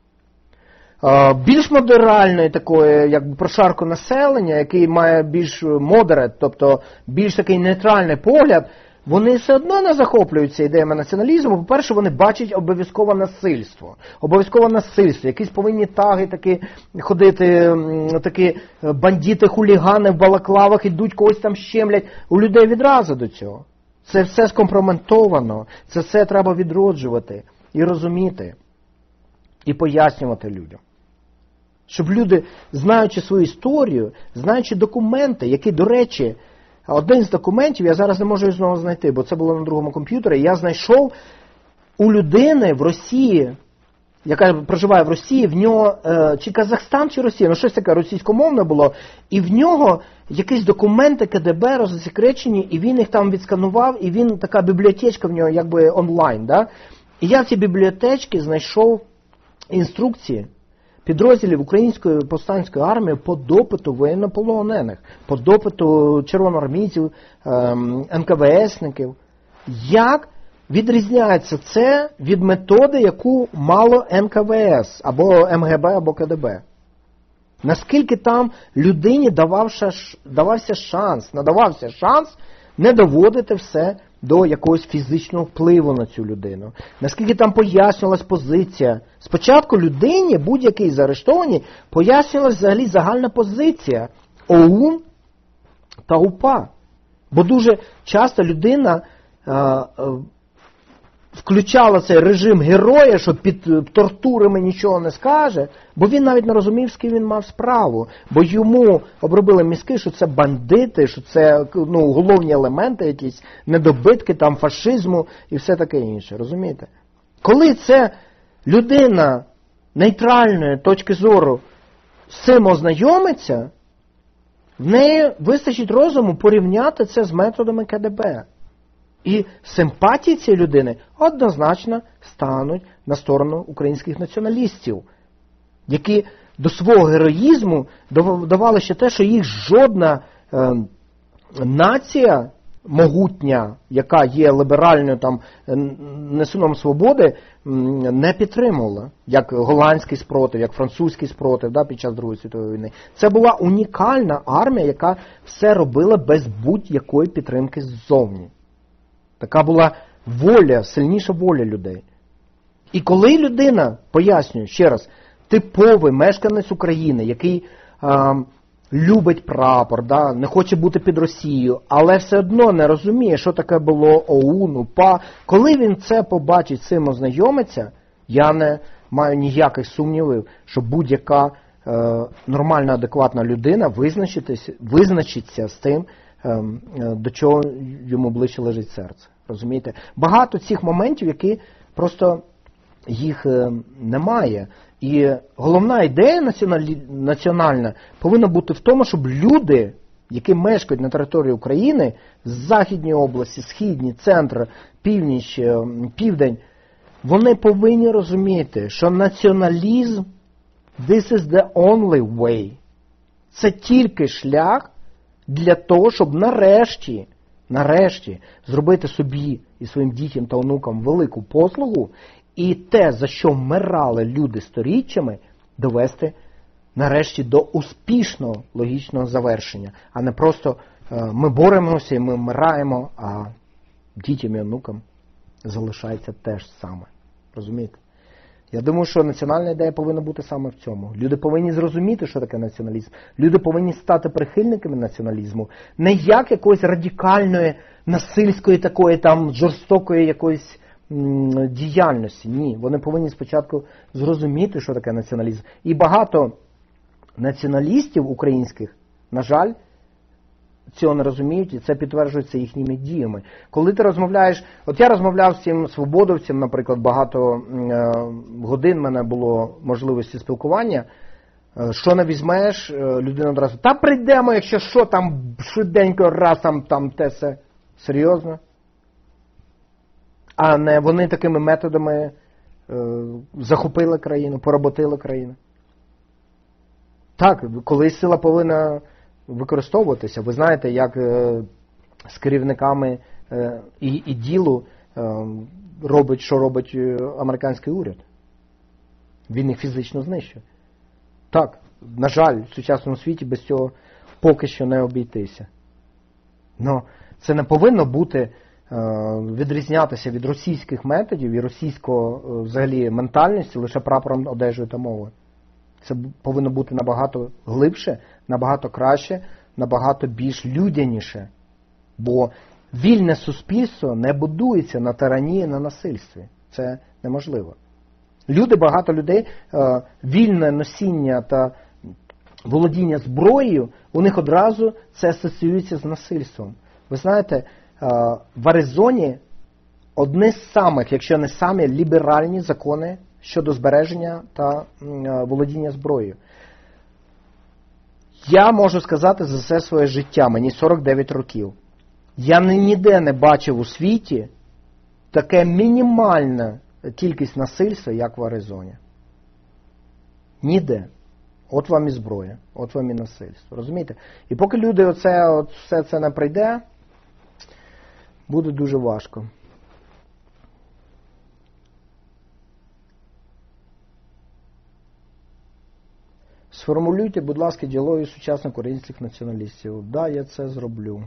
Більш модеральної такої, якби прошарку населення, який має більш модерат, тобто більш такий нейтральний погляд, вони все одно не захоплюються ідеями націоналізму. По-перше, вони бачать обов'язкове насильство. Обов'язкове насильство. Якісь повинні таги такі ходити, такі бандити, хулігани в балаклавах, ідуть, когось там щемлять. У людей відразу до цього. Це все скомпроментовано. Це все треба відроджувати і розуміти. І пояснювати людям. Щоб люди, знаючи свою історію, знаючи документи, які, до речі, один з документів, я зараз не можу його знову знайти, бо це було на другому комп'ютері, я знайшов у людини в Росії, яка проживає в Росії, в нього, чи Казахстан, чи Росія, ну щось таке російськомовне було, і в нього якісь документи КДБ розсекречені, і він їх там відсканував, і він, така бібліотечка в нього якби онлайн, да? І я в цій бібліотечці знайшов інструкції підрозділів Української повстанської армії по допиту воєннополонених, по допиту червоноармійців, НКВСників. Як відрізняється це від методи, яку мало НКВС, або МГБ, або КДБ? Наскільки там людині надавався шанс не доводити все до якогось фізичного впливу на цю людину. Наскільки там пояснювалась позиція. Спочатку людині, будь-якій заарештованій, пояснювалась взагалі загальна позиція ОУН та УПА. Бо дуже часто людина включала цей режим героя, що під тортурами нічого не скаже, бо він навіть не розумів, з ким він мав справу. Бо йому обробили мізки, що це бандити, що це уголовні елементи якісь, недобитки там фашизму і все таке інше. Розумієте? Коли це людина нейтральної точки зору з цим ознайомиться, в неї вистачить розуму порівняти це з методами КДБ. І симпатії цієї людини однозначно стануть на сторону українських націоналістів, які до свого героїзму давали ще те, що їх жодна нація могутня, яка є ліберальною там несуном свободи, не підтримувала. Як голландський спротив, як французький спротив під час Другої світової війни. Це була унікальна армія, яка все робила без будь-якої підтримки ззовні. Така була воля, сильніша воля людей. І коли людина, пояснюю ще раз, типовий мешканець України, який любить прапор, не хоче бути під Росією, але все одно не розуміє, що таке було ОУН, УПА, коли він це побачить, цим ознайомиться, я не маю ніяких сумнівів, що будь-яка нормальна, адекватна людина визначиться з тим, до чого йому ближче лежить серце. Розумієте? Багато цих моментів, які просто їх немає. І головна ідея національна повинна бути в тому, щоб люди, які мешкають на території України, з Західній області, Східні, Центр, Північ, Південь, вони повинні розуміти, що націоналізм this is the only way. Це тільки шлях для того, щоб нарешті зробити собі і своїм дітям та онукам велику послугу і те, за що вмирали люди сторіччями, довести нарешті до успішного логічного завершення. А не просто ми боремося і ми вмираємо, а дітям і онукам залишається те ж саме. Розумієте? Я думаю, що національна ідея повинна бути саме в цьому. Люди повинні зрозуміти, що таке націоналізм. Люди повинні стати прихильниками націоналізму. Не як якоїсь радикальної, насильської, такої там жорстокої якоїсь діяльності. Ні, вони повинні спочатку зрозуміти, що таке націоналізм. І багато націоналістів українських, на жаль, цього не розуміють, і це підтверджується їхніми діями. Коли ти розмовляєш, от я розмовляв з цим свободовцем, наприклад, багато годин в мене було можливості спілкування, що не візьмеш, людина одразу, та прийдемо, якщо що, там швиденько, раз, там те все. Серйозно? А не вони такими методами захопили країну, поработили країну. Так, колись сила повинна використовуватися. Ви знаєте, як з керівниками і ділу робить, що робить американський уряд. Він їх фізично знищує. Так, на жаль, в сучасному світі без цього поки що не обійтися. Но це не повинно бути відрізнятися від російських методів і російського взагалі ментальності лише прапором, одежею та мовою. Це повинно бути набагато глибше, набагато краще, набагато більш людяніше. Бо вільне суспільство не будується на тиранії, на насильстві. Це неможливо. Багато людей, вільне носіння та володіння зброєю, у них одразу це асоціюється з насильством. Ви знаєте, в Аризоні одні з самих, якщо не самі, ліберальні закони щодо збереження та володіння зброєю. Я можу сказати за все своє життя, мені 49 років. Я ніде не бачив у світі таке все кількість насильства, як в Аризоні. Ніде. От вам і зброя, от вам і насильство. Розумієте? І поки люди все це не прийде, буде дуже важко. Сформулюйте, будь ласка, діалоги сучасних українських націоналістів. Да, я це зроблю.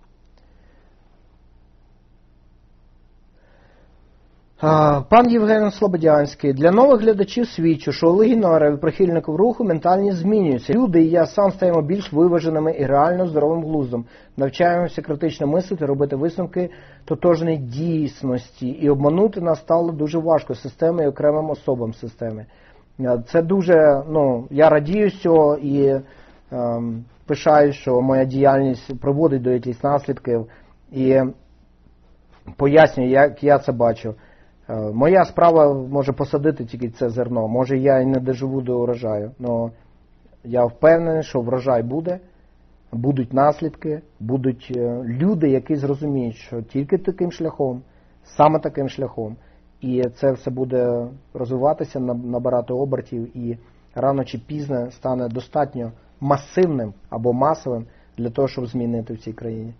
Пан Євген Слободянський. Для нових глядачів свідчу, що у легіонерів і прихильників руху ментальність змінюється. Люди і я сам стаємо більш виваженими і реально здоровим глуздом. Навчаємося критично мислити, робити висновки тотожної дійсності. І обманути нас стало дуже важко системи і окремим особам системи. Це дуже, я радію з цього і пишаю, що моя діяльність приводить до якихось наслідків і пояснюю, як я це бачу. Моя справа може посадити тільки це зерно. Може я і не доживу до урожаю, але я впевнений, що врожай буде, будуть наслідки, будуть люди, які зрозуміють, що тільки таким шляхом, саме таким шляхом, і це все буде розвиватися, набирати обертів, і рано чи пізно стане достатньо масивним або масовим для того, щоб змінити в цій країні.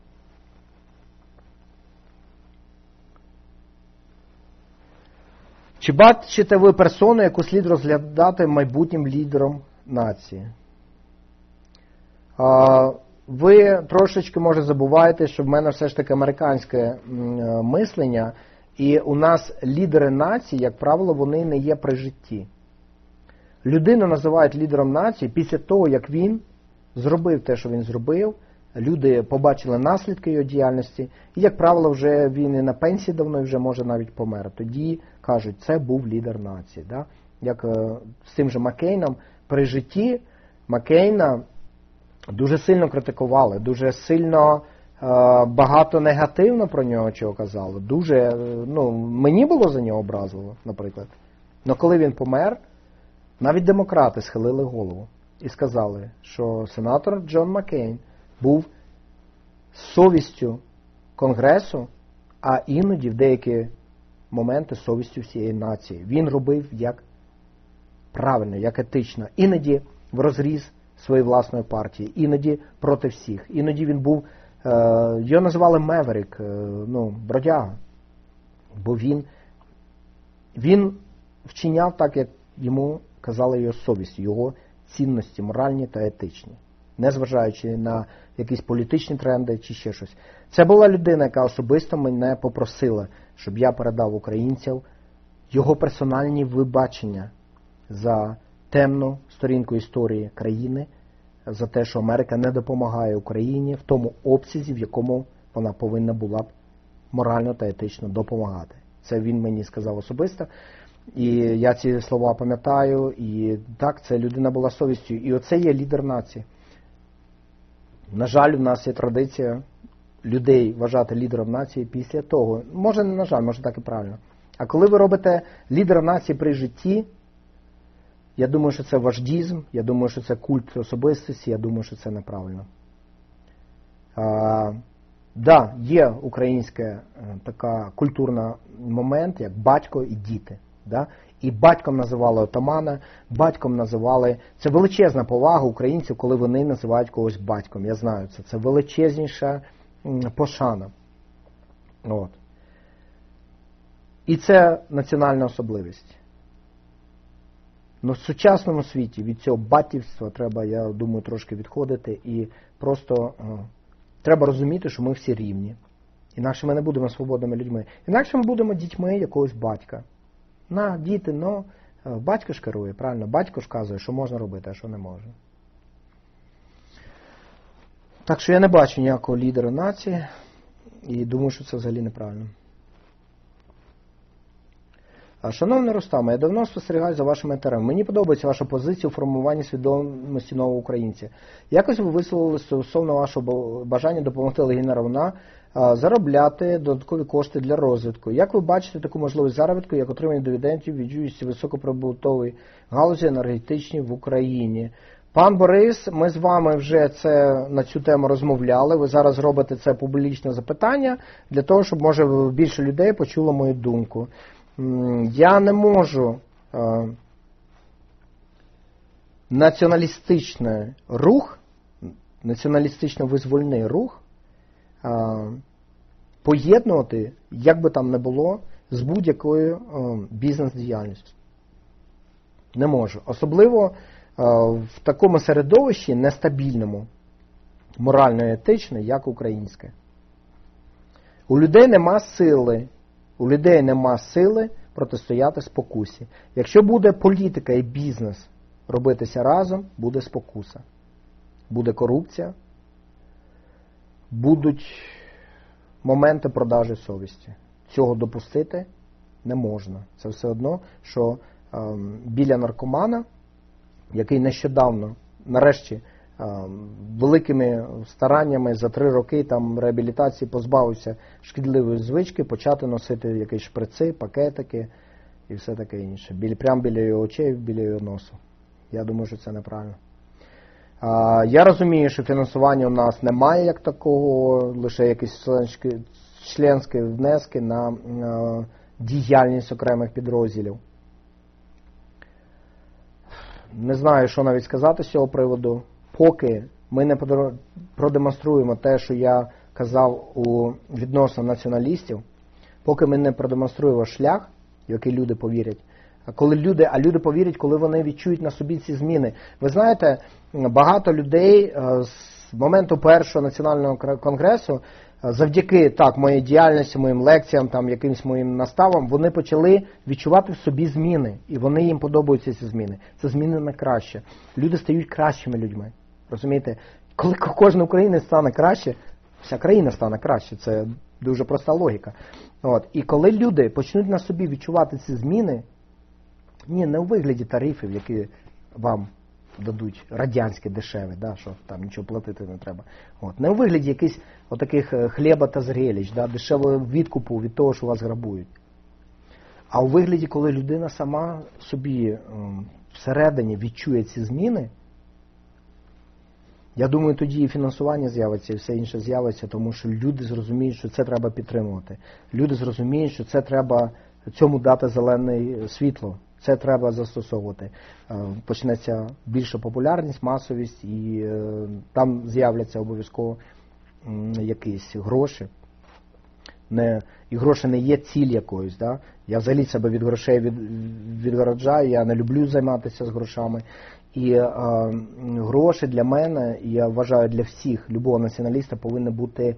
Чи бачите ви персону, яку слід розглядати майбутнім лідером нації? Ви трошечки, може, забуваєте, що в мене все ж таки американське мислення, і у нас лідери нації, як правило, вони не є при житті. Людину називають лідером нації після того, як він зробив те, що він зробив, люди побачили наслідки його діяльності, і, як правило, вже він і на пенсії давно, і вже може навіть помер. Тоді кажуть, це був лідер нації. Да? Як з тим же Маккейном, при житті Маккейна дуже сильно критикували, дуже сильно багато негативно про нього чого казали. Дуже, мені було за нього образливо, наприклад. Але коли він помер, навіть демократи схилили голову і сказали, що сенатор Джон Маккейн був совістю Конгресу, а іноді в деякі моменти совістю всієї нації. Він робив як правильно, як етично. Іноді в розріз своєї власної партії, іноді проти всіх. Іноді він був, його називали Меверік, бродяга. Бо він вчиняв так, як йому казали його совість, його цінності моральні та етичні, незважаючи на якісь політичні тренди чи ще щось. Це була людина, яка особисто мене попросила, щоб я передав українцям його персональні вибачення за темну сторінку історії країни, за те, що Америка не допомагає Україні в тому обсязі, в якому вона повинна була б морально та етично допомагати. Це він мені сказав особисто. І я ці слова пам'ятаю, і так, це людина була совістю. І оце є лідер нації. На жаль, в нас є традиція людей вважати лідером нації після того. Може не на жаль, може так і правильно. А коли ви робите лідера нації при житті, я думаю, що це вождізм, я думаю, що це культ особистості, я думаю, що це неправильно. Да, є українська така культурна момент, як батько і діти. Да? І батьком називали отамана, батьком називали... Це величезна повага українців, коли вони називають когось батьком. Я знаю це. Це величезніша пошана. От. І це національна особливість. Но в сучасному світі від цього батьківства треба, я думаю, трошки відходити. І просто треба розуміти, що ми всі рівні. Інакше ми не будемо свободними людьми. Інакше ми будемо дітьми якогось батька. Діти, батько ж керує, правильно? Батько ж казує, що можна робити, а що не може. Так що я не бачу ніякого лідера нації і думаю, що це взагалі неправильно. Шановний Рустаме, я давно спостерігаю за вашими інтерв'ю. Мені подобається ваша позиція у формуванні свідомості нового українця. Якось ви висловили стосовно вашого бажання допомогти легіонерам заробляти додаткові кошти для розвитку. Як ви бачите таку можливість заробітку, як отримання дивідендів від діяльності високоприбуткової галузі енергетичній в Україні? Пан Борис, ми з вами вже на цю тему розмовляли. Ви зараз робите це публічне запитання для того, щоб, може, більше людей почуло мою думку. Я не можу націоналістично-визвольний рух поєднувати, як би там не було, з будь-якою бізнес-діяльністю. Не можу. Особливо в такому середовищі нестабільному, морально-етично, як українське. У людей нема сили протистояти спокусі. Якщо буде політика і бізнес робитися разом, буде спокуса. Буде корупція, будуть моменти продажі совісті. Цього допустити не можна. Це все одно, що біля наркомана, який нещодавно, нарешті, великими стараннями за 3 роки там реабілітації позбавився шкідливої звички почати носити якісь шприци, пакетики і все таке інше. Прямо біля його очей, біля його носу. Я думаю, що це неправильно. Я розумію, що фінансування у нас немає як такого, лише якісь членські внески на діяльність окремих підрозділів. Не знаю, що навіть сказати з цього приводу. Поки ми не продемонструємо те, що я казав відносно націоналістів, поки ми не продемонструємо шлях, в який люди повірять, люди повірять, коли вони відчують на собі ці зміни. Ви знаєте, багато людей з моменту першого національного конгресу, завдяки моїй діяльності, моїм лекціям, якимсь моїм наставам, вони почали відчувати в собі зміни. І вони їм подобаються ці зміни. Це зміни на краще. Люди стають кращими людьми. Розумієте? Коли кожен українець стане краще, вся країна стане краще. Це дуже проста логіка. І коли люди почнуть на собі відчувати ці зміни, не у вигляді тарифів, які вам дадуть радянські дешеві, що там нічого платити не треба. Не у вигляді якихось отаких хліба та зрелищ, дешевого відкупу від того, що вас грабують. А у вигляді, коли людина сама собі всередині відчує ці зміни, я думаю, тоді і фінансування з'явиться, і все інше з'явиться, тому що люди зрозуміють, що це треба підтримувати. Люди зрозуміють, що це треба цьому дати зелене світло. Це треба застосовувати. Почнеться більша популярність, масовість, і там з'являться обов'язково якісь гроші. І гроші не є ціль якоюсь. Я взагалі себе від грошей відгороджаю, я не люблю займатися з грошами. І гроші для мене, я вважаю, для всіх, любого націоналіста, повинні бути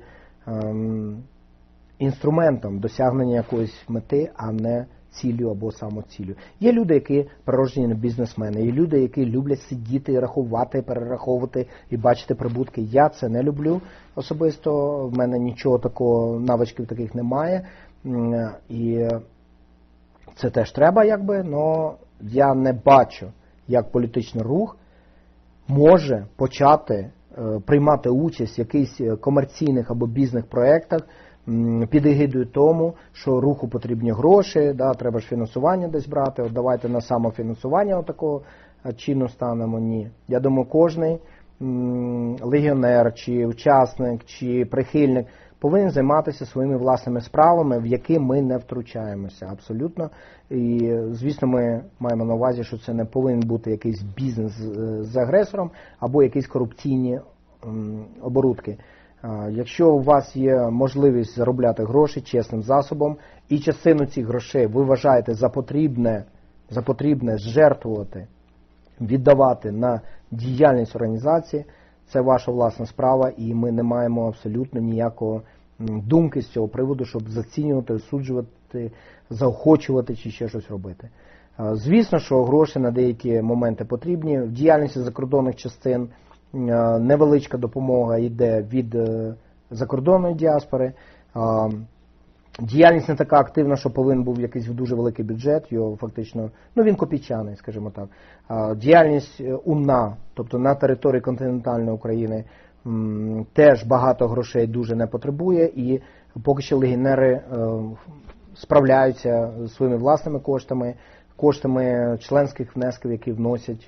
інструментом досягнення якоїсь мети, а не ціллю або самоціллю. Є люди, які природжені бізнесмени, є люди, які люблять сидіти, рахувати, перераховувати і бачити прибутки. Я це не люблю особисто, в мене нічого такого, навичків таких немає. І це теж треба, але я не бачу, як політичний рух може почати приймати участь в якихось комерційних або бізнес-проєктах, під егідою тому, що руху потрібні гроші, треба ж фінансування десь брати, давайте на самофінансування такого чину станемо. Ні. Я думаю, кожний легіонер, чи учасник, чи прихильник повинен займатися своїми власними справами, в які ми не втручаємося абсолютно. І, звісно, ми маємо на увазі, що це не повинен бути якийсь бізнес з агресором або якісь корупційні оборудки. Якщо у вас є можливість заробляти гроші чесним засобом, і частину цих грошей ви вважаєте за потрібне жертвувати, віддавати на діяльність організації, це ваша власна справа, і ми не маємо абсолютно ніякої думки з цього приводу, щоб зацінювати, осуджувати, заохочувати чи ще щось робити. Звісно, що гроші на деякі моменти потрібні. В діяльності закордонних частин невеличка допомога йде від закордонної діаспори. Діяльність не така активна, що повинен був якийсь дуже великий бюджет, його фактично, він копійчаний, скажімо так. Діяльність УНА, тобто на території континентальної України, теж багато грошей дуже не потребує, і поки що легіонери справляються своїми власними коштами членських внесків, які вносять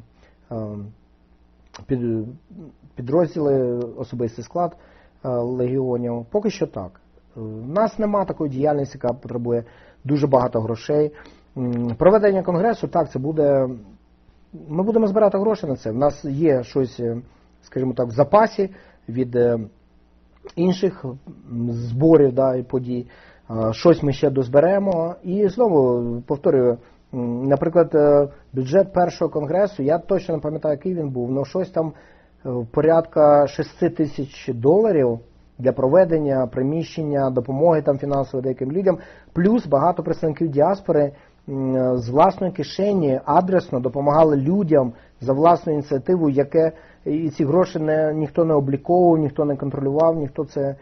підрозділи, особистий склад легіонів. Поки що так. У нас нема такої діяльності, яка потребує дуже багато грошей. Проведення конгресу, так, це буде... Ми будемо збирати гроші на це. У нас є щось, скажімо так, в запасі від інших зборів і подій. Щось ми ще дозберемо. І знову, повторюю, наприклад, бюджет першого конгресу, я точно не пам'ятаю, який він був, але щось там порядка $6,000 для проведення, приміщення, допомоги фінансової деяким людям, плюс багато представників діаспори з власної кишені адресно допомагали людям за власну ініціативу, і ці гроші ніхто не обліковував, ніхто не контролював, ніхто це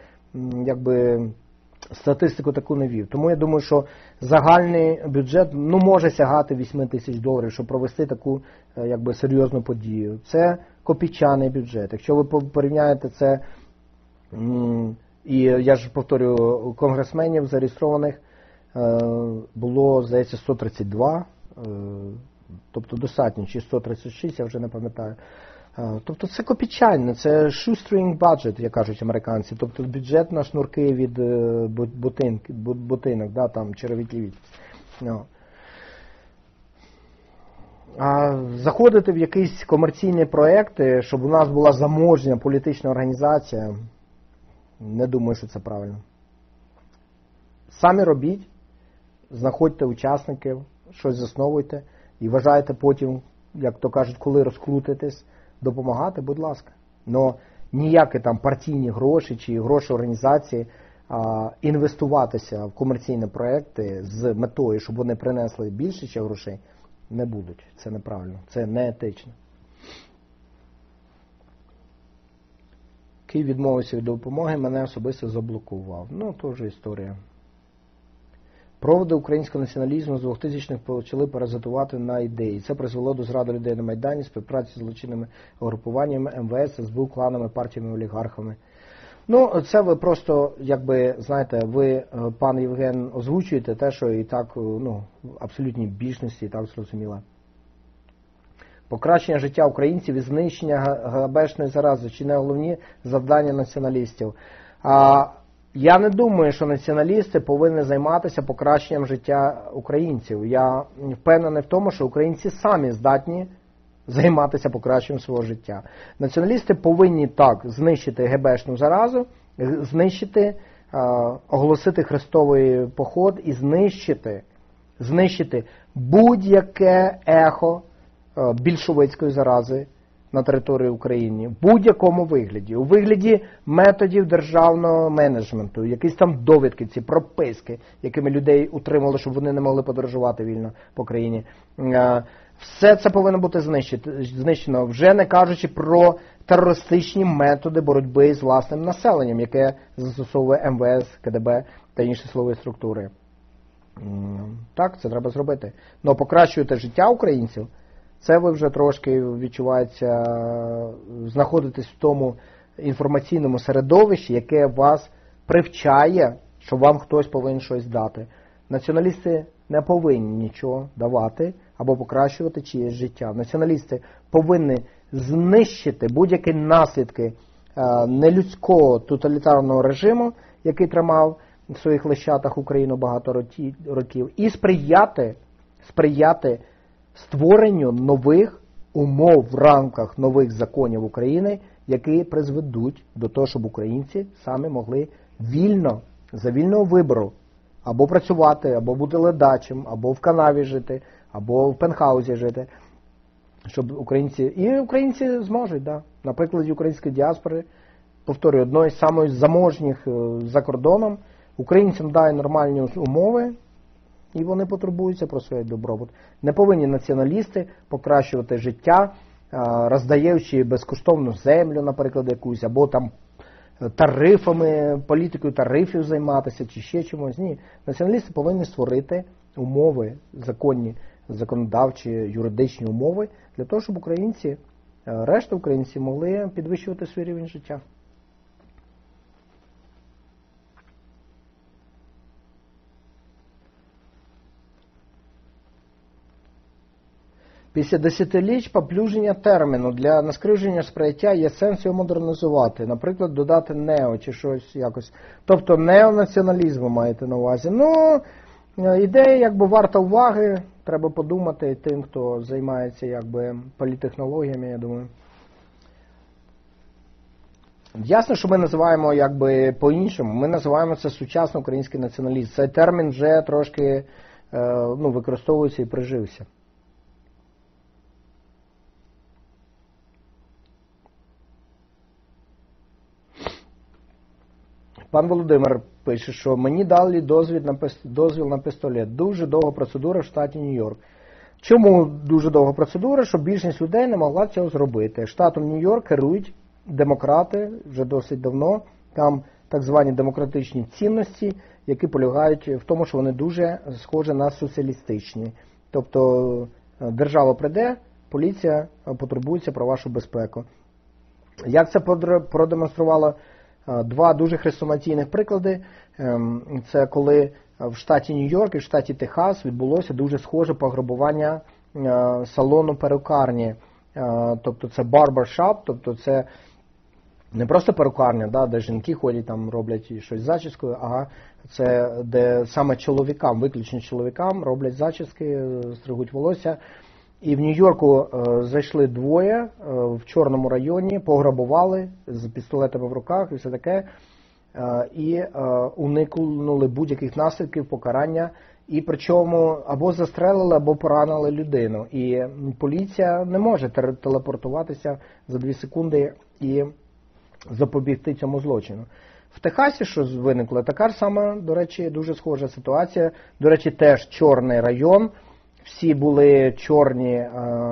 статистику таку не вів. Тому я думаю, що загальний бюджет може сягати $8,000, щоб провести таку серйозну подію. Це копійчаний бюджет. Якщо ви порівняєте це, і я ж повторюю, конгресменів зареєстрованих було, здається, 132, тобто достатньо, чи 136, я вже не пам'ятаю. Тобто це копійчане, це shoestring budget, як кажуть американці, тобто бюджет на шнурки від ботинок, да, там, черевиків. А заходити в якісь комерційні проекти, щоб у нас була заможня політична організація, не думаю, що це правильно. Самі робіть, знаходьте учасників, щось засновуйте і вважайте потім, як то кажуть, коли розкрутитесь, допомагати, будь ласка. Но ніякі там партійні гроші чи гроші організації інвестуватися в комерційні проекти з метою, щоб вони принесли більше ще грошей, не будуть. Це неправильно, це не етично. Київ відмовився від допомоги, мене особисто заблокував. Ну, то вже історія. Проводи українського націоналізму з 2000-х почали паразитувати на ідеї. Це призвело до зради людей на Майдані, співпраці з злочинними угрупуваннями, МВС, СБУ, кланами, партіями, олігархами. Ну, це ви просто, якби, знаєте, ви, пан Євген, озвучуєте те, що і так, ну, в абсолютній більшості і так зрозуміло. Покращення життя українців і знищення ГБшної зарази чи не головні завдання націоналістів. Я не думаю, що націоналісти повинні займатися покращенням життя українців. Я впевнений в тому, що українці самі здатні займатися покращенням свого життя. Націоналісти повинні так знищити ГБшну заразу, знищити, оголосити хрестовий поход і знищити будь-яке ехо більшовицької зарази на території України в будь-якому вигляді. У вигляді методів державного менеджменту, якісь там довідки, ці прописки, якими людей утримали, щоб вони не могли подорожувати вільно по країні. Все це повинно бути знищено, вже не кажучи про терористичні методи боротьби з власним населенням, яке застосовує МВС, КДБ та інші силові структури. Так, це треба зробити. Но покращувати життя українців, це ви вже трошки, відчувається, знаходитесь в тому інформаційному середовищі, яке вас привчає, що вам хтось повинен щось дати. Націоналісти не повинні нічого давати або покращувати чиєсь життя. Націоналісти повинні знищити будь-які наслідки нелюдського тоталітарного режиму, який тримав в своїх лещатах Україну багато років, і сприяти створенню нових умов в рамках нових законів України, які призведуть до того, щоб українці самі могли вільно, за вільного вибору, або працювати, або бути ледачем, або в канаві жити, або в пентхаузі жити. Щоб українці зможуть, да. На прикладі української діаспори, повторюю, одної з самих заможніх за кордоном, українцям дай нормальні умови, і вони потурбуються про свій добробут. Не повинні націоналісти покращувати життя, роздаючи безкоштовну землю, наприклад, якусь, або там тарифами, політикою тарифів займатися, чи ще чимось. Ні. Націоналісти повинні створити умови, законні, законодавчі, юридичні умови, для того, щоб українці, решта українців могли підвищувати свій рівень життя. Після десятиліть поплюження терміну для наскривдження сприйняття є сенс його модернізувати. Наприклад, додати нео чи щось якось. Тобто неонаціоналізму маєте на увазі. Ну, ідея якби варта уваги. Треба подумати тим, хто займається якби політтехнологіями, я думаю. Ясно, що ми називаємо якби по-іншому. Ми називаємо це сучасний український націоналізм. Цей термін вже трошки використовується і прижився. Пан Володимир пише, що мені дали дозвіл на пістолет. Дуже довга процедура в штаті Нью-Йорк. Чому дуже довга процедура? Щоб більшість людей не могла цього зробити. Штатом Нью-Йорк керують демократи вже досить давно. Там так звані демократичні цінності, які полягають в тому, що вони дуже схожі на соціалістичні. Тобто держава прийде, поліція потурбується про вашу безпеку. Як це продемонструвало два дуже хрестоматійних приклади. Це коли в штаті Нью-Йорк і в штаті Техас відбулося дуже схоже пограбування салону перукарні. Тобто це barbershop, тобто це не просто перукарня, да, де жінки ходять, там роблять щось з зачіскою, а це де саме чоловікам, виключно чоловікам роблять зачіски, стригуть волосся. І в Нью-Йорку зайшли двоє в чорному районі, пограбували з пістолетами в руках і все таке, і уникнули будь-яких наслідків, покарання, і причому або застрелили, або поранили людину. І поліція не може телепортуватися за 2 секунди і запобігти цьому злочину. В Техасі, що виникло, така ж сама, до речі, дуже схожа ситуація. До речі, теж чорний район. Всі були чорні,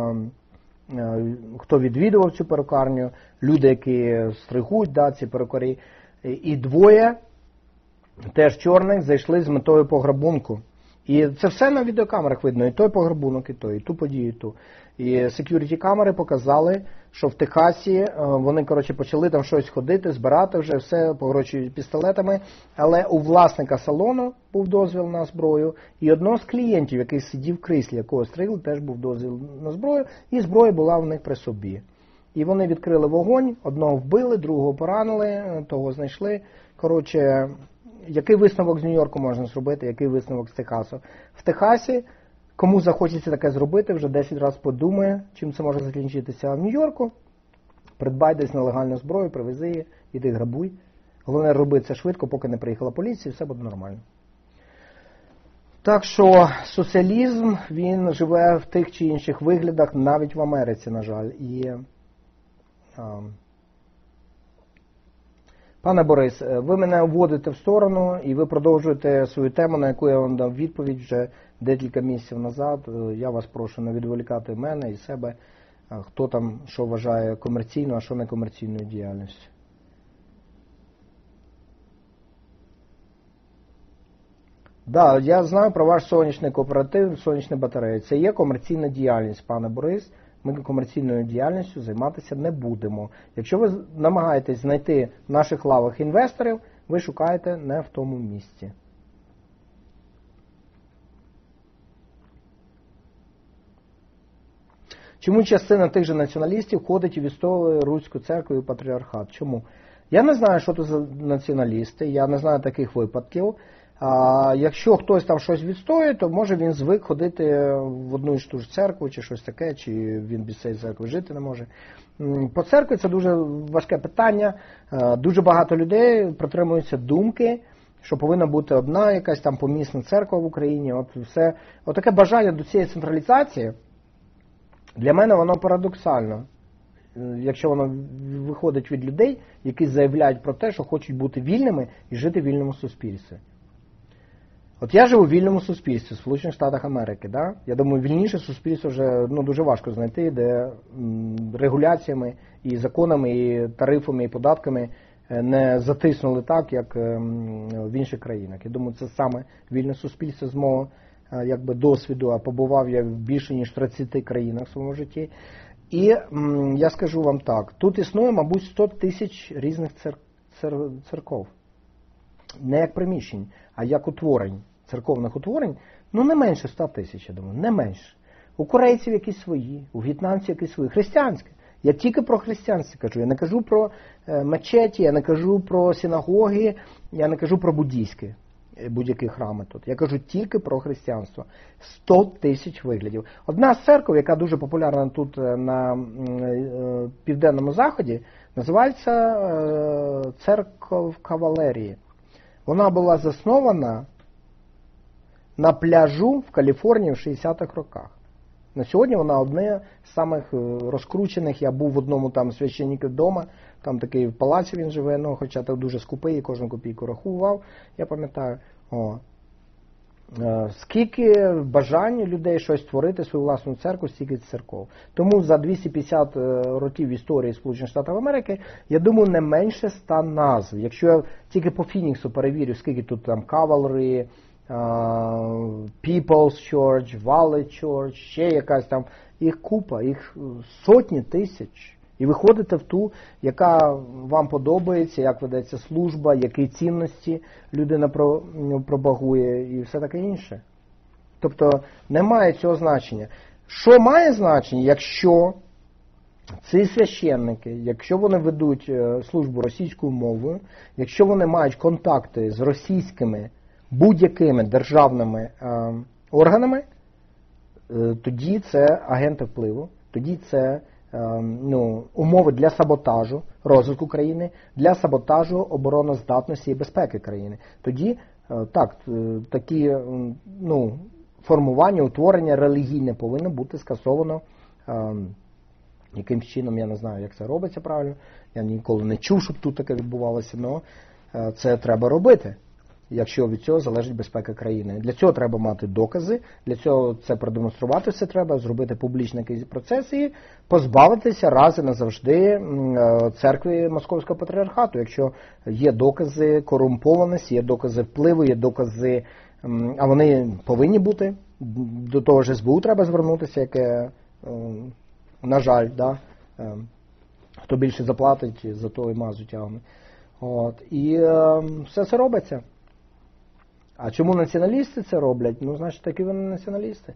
хто відвідував цю перукарню, люди, які стригуть, да, ці перукарі. І двоє теж чорних зайшли з метою пограбунку. І це все на відеокамерах видно, і той пограбунок, і ту подію, і ту. І секюріті-камери показали, що в Техасі вони, почали там щось ходити, збирати вже все, погрожують пістолетами, але у власника салону був дозвіл на зброю, і одного з клієнтів, який сидів в кріслі, якого стригли, теж був дозвіл на зброю, і зброя була в них при собі. І вони відкрили вогонь, одного вбили, другого поранили, того знайшли. Який висновок з Нью-Йорку можна зробити, який висновок з Техасу? В Техасі, кому захочеться таке зробити, вже 10 разів подумає, чим це може закінчитися. А в Нью-Йорку придбай десь нелегальну зброю, привези її, іди грабуй. Головне робити це швидко, поки не приїхала поліція, і все буде нормально. Так що соціалізм, він живе в тих чи інших виглядах, навіть в Америці, на жаль. Пане Борис, ви мене вводите в сторону, і ви продовжуєте свою тему, на яку я вам дав відповідь вже декілька місяців назад. Я вас прошу не відволікати мене і себе, хто там що вважає комерційною, а що не комерційною діяльністю. Так, я знаю про ваш сонячний кооператив, сонячні батареї. Це є комерційна діяльність, пане Борис. Ми комерційною діяльністю займатися не будемо. Якщо ви намагаєтесь знайти в наших лавах інвесторів, ви шукаєте не в тому місці. Чому частина тих же націоналістів ходить і відстоює Руську церкву і патріархат? Чому? Я не знаю, що це за націоналісти, я не знаю таких випадків. Якщо хтось там щось відстоює, то може він звик ходити в одну і ту ж церкву, чи щось таке, чи він без цієї церкви жити не може. По церкві це дуже важке питання. Дуже багато людей притримуються думки, що повинна бути одна якась там помісна церква в Україні. От таке бажання до цієї централізації, для мене воно парадоксально. Якщо воно виходить від людей, які заявляють про те, що хочуть бути вільними і жити в вільному суспільстві. От я живу в вільному суспільстві, в Сполучених Штатах Америки. Да? Я думаю, вільніше суспільство вже дуже важко знайти, де регуляціями і законами, і тарифами, і податками не затиснули так, як в інших країнах. Я думаю, це саме вільне суспільство з мого досвіду, а побував я в більше ніж 30 країнах в своєму житті. І я скажу вам так, тут існує, мабуть, 100 тисяч різних церков. Не як приміщень, а як утворень, церковних утворень, не менше 100 тисяч, я думаю, не менше. У корейців якісь свої, у в'єтнамців якісь свої, християнські. Я тільки про християнські кажу, я не кажу про мечеті, я не кажу про синагоги, я не кажу про буддійські, будь-які храми тут. Я кажу тільки про християнство. 100 тисяч виглядів. Одна з церков, яка дуже популярна тут на Південному Заході, називається Церков Кавалерії. Вона була заснована на пляжу в Каліфорнії в 60-х роках. На сьогодні вона одна з самих розкручених. Я був в одному там священника вдома, там такий в палаці він живе, хоча так дуже скупий, і кожну копійку рахував, я пам'ятаю. Скільки бажань людей щось створити, свою власну церкву, стільки церков. Тому за 250 років історії Сполучених Штатів Америки, я думаю, не менше 100 назв. Якщо я тільки по Фініксу перевірю, скільки тут там Кавалери, People's Church, Valley Church, ще якась там, їх купа, їх сотні тисяч. І ви ходите в ту, яка вам подобається, як ведеться служба, які цінності людина пропагує і все таке інше. Тобто немає цього значення. Що має значення, якщо ці священники, якщо вони ведуть службу російською мовою, якщо вони мають контакти з російськими будь-якими державними органами, тоді це агенти впливу, тоді це умови для саботажу розвитку країни, для саботажу обороноздатності і безпеки країни. Тоді такі формування, утворення релігійне повинно бути скасовано якимсь чином, я не знаю, як це робиться правильно, я ніколи не чув, щоб тут таке відбувалося, але це треба робити, якщо від цього залежить безпека країни. Для цього треба мати докази, для цього це продемонструвати все треба, зробити публічний якийсь процес і позбавитися раз і назавжди церкви Московського патріархату. Якщо є докази корумпованості, є докази впливу, є докази, а вони повинні бути, до того ж СБУ треба звернутися, яке, на жаль, хто більше заплатить, за то і мазу тягне. І все це робиться. А чому націоналісти це роблять? Значить, такі вони націоналісти.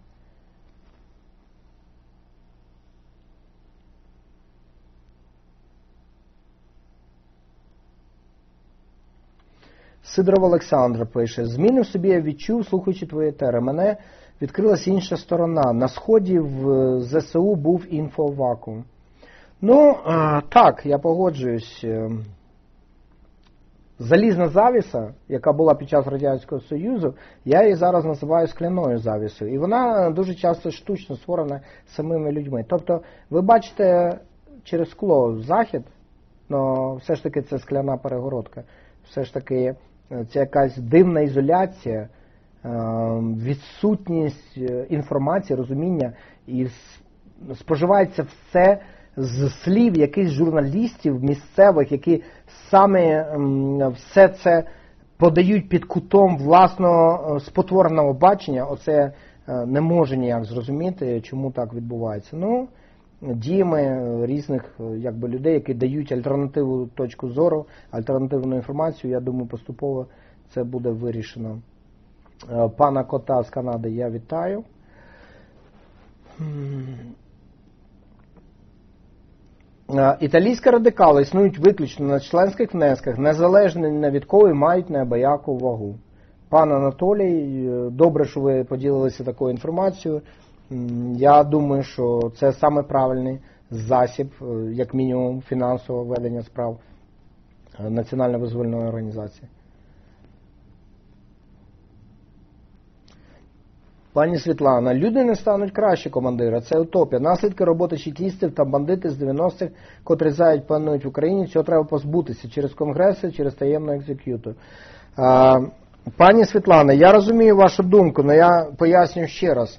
Сидоров Олександр пише: зміни в собі я відчув, слухаючи твої етери. Мене відкрилася інша сторона. На сході в ЗСУ був інфовакуум. Так, я погоджуюсь. Залізна завіса, яка була під час Радянського Союзу, я її зараз називаю скляною завісою. І вона дуже часто штучно створена самими людьми. Тобто, ви бачите через скло захід, але все ж таки це скляна перегородка. Все ж таки це якась дивна ізоляція, відсутність інформації, розуміння, і споживається все з слів якихось журналістів місцевих, які саме все це подають під кутом власного спотвореного бачення. Оце не може ніяк зрозуміти, чому так відбувається. Діями різних людей, які дають альтернативну точку зору, альтернативну інформацію, я думаю, поступово це буде вирішено. Пана Кота з Канади я вітаю. Італійські радикали існують виключно на членських внесках, незалежно ні від кого і мають неабияку вагу. Пан Анатолій, добре, що ви поділилися такою інформацією. Я думаю, що це саме правильний засіб, як мінімум, фінансового ведення справ Національно-визвольної організації. Пані Світлана, люди не стануть краще командира, це утопія. Наслідки роботи чекістів та бандити з 90-х, котрі заяють панують в Україні, цього треба позбутися через конгреси, через таємну екзекюту. Пані Світлана, я розумію вашу думку, але я поясню ще раз.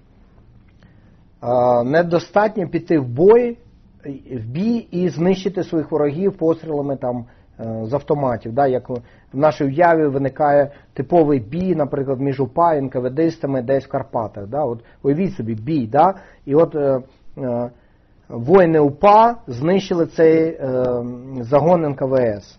Недостатньо піти в бій і знищити своїх ворогів пострілами з автоматів. Як в нашій уяві виникає типовий бій, наприклад, між УПА і НКВДистами десь в Карпатах. Уявіть собі бій. І воїни УПА знищили цей загон НКВС.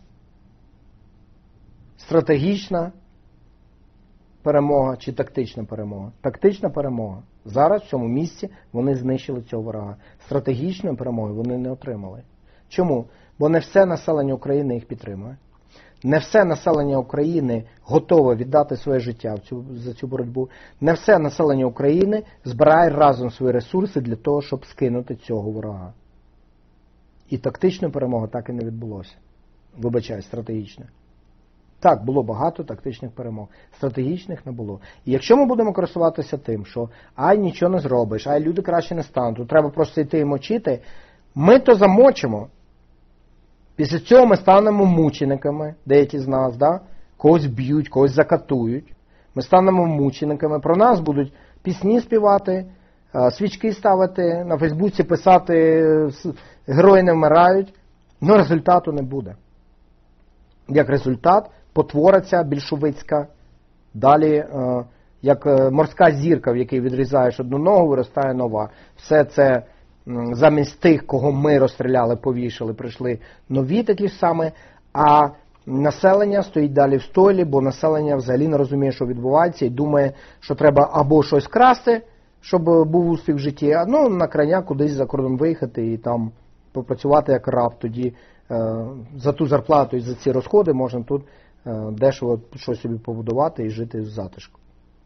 Стратегічна перемога чи тактична перемога? Тактична перемога. Зараз в цьому місці вони знищили цього ворога. Стратегічної перемоги вони не отримали. Чому? Бо не все населення України їх підтримує. Не все населення України готове віддати своє життя за цю боротьбу. Не все населення України збирає разом свої ресурси для того, щоб скинути цього ворога. І тактична перемога так і не відбулося. Вибачаю, стратегічна. Так, було багато тактичних перемог. Стратегічних не було. І якщо ми будемо користуватися тим, що нічого не зробиш, люди краще не стануть, то треба просто йти і мочити, ми то замочимо. Після цього ми станемо мучениками, деякі з нас, когось б'ють, когось закатують. Ми станемо мучениками, про нас будуть пісні співати, свічки ставити, на Фейсбуці писати «Герої не вмирають», але результату не буде. Як результат, потвориться більшовицька Далі, як морська зірка, в якій відрізаєш одну ногу, виростає нова. Все це замість тих, кого ми розстріляли, повішали, прийшли нові такі ж самі, а населення стоїть далі в стойлі, бо населення взагалі не розуміє, що відбувається, і думає, що треба або щось красти, щоб був успіх в житті, а на крайня кудись за кордон виїхати і там попрацювати як раб. Тоді за ту зарплату і за ці розходи можна тут дешево щось собі побудувати і жити в затишку.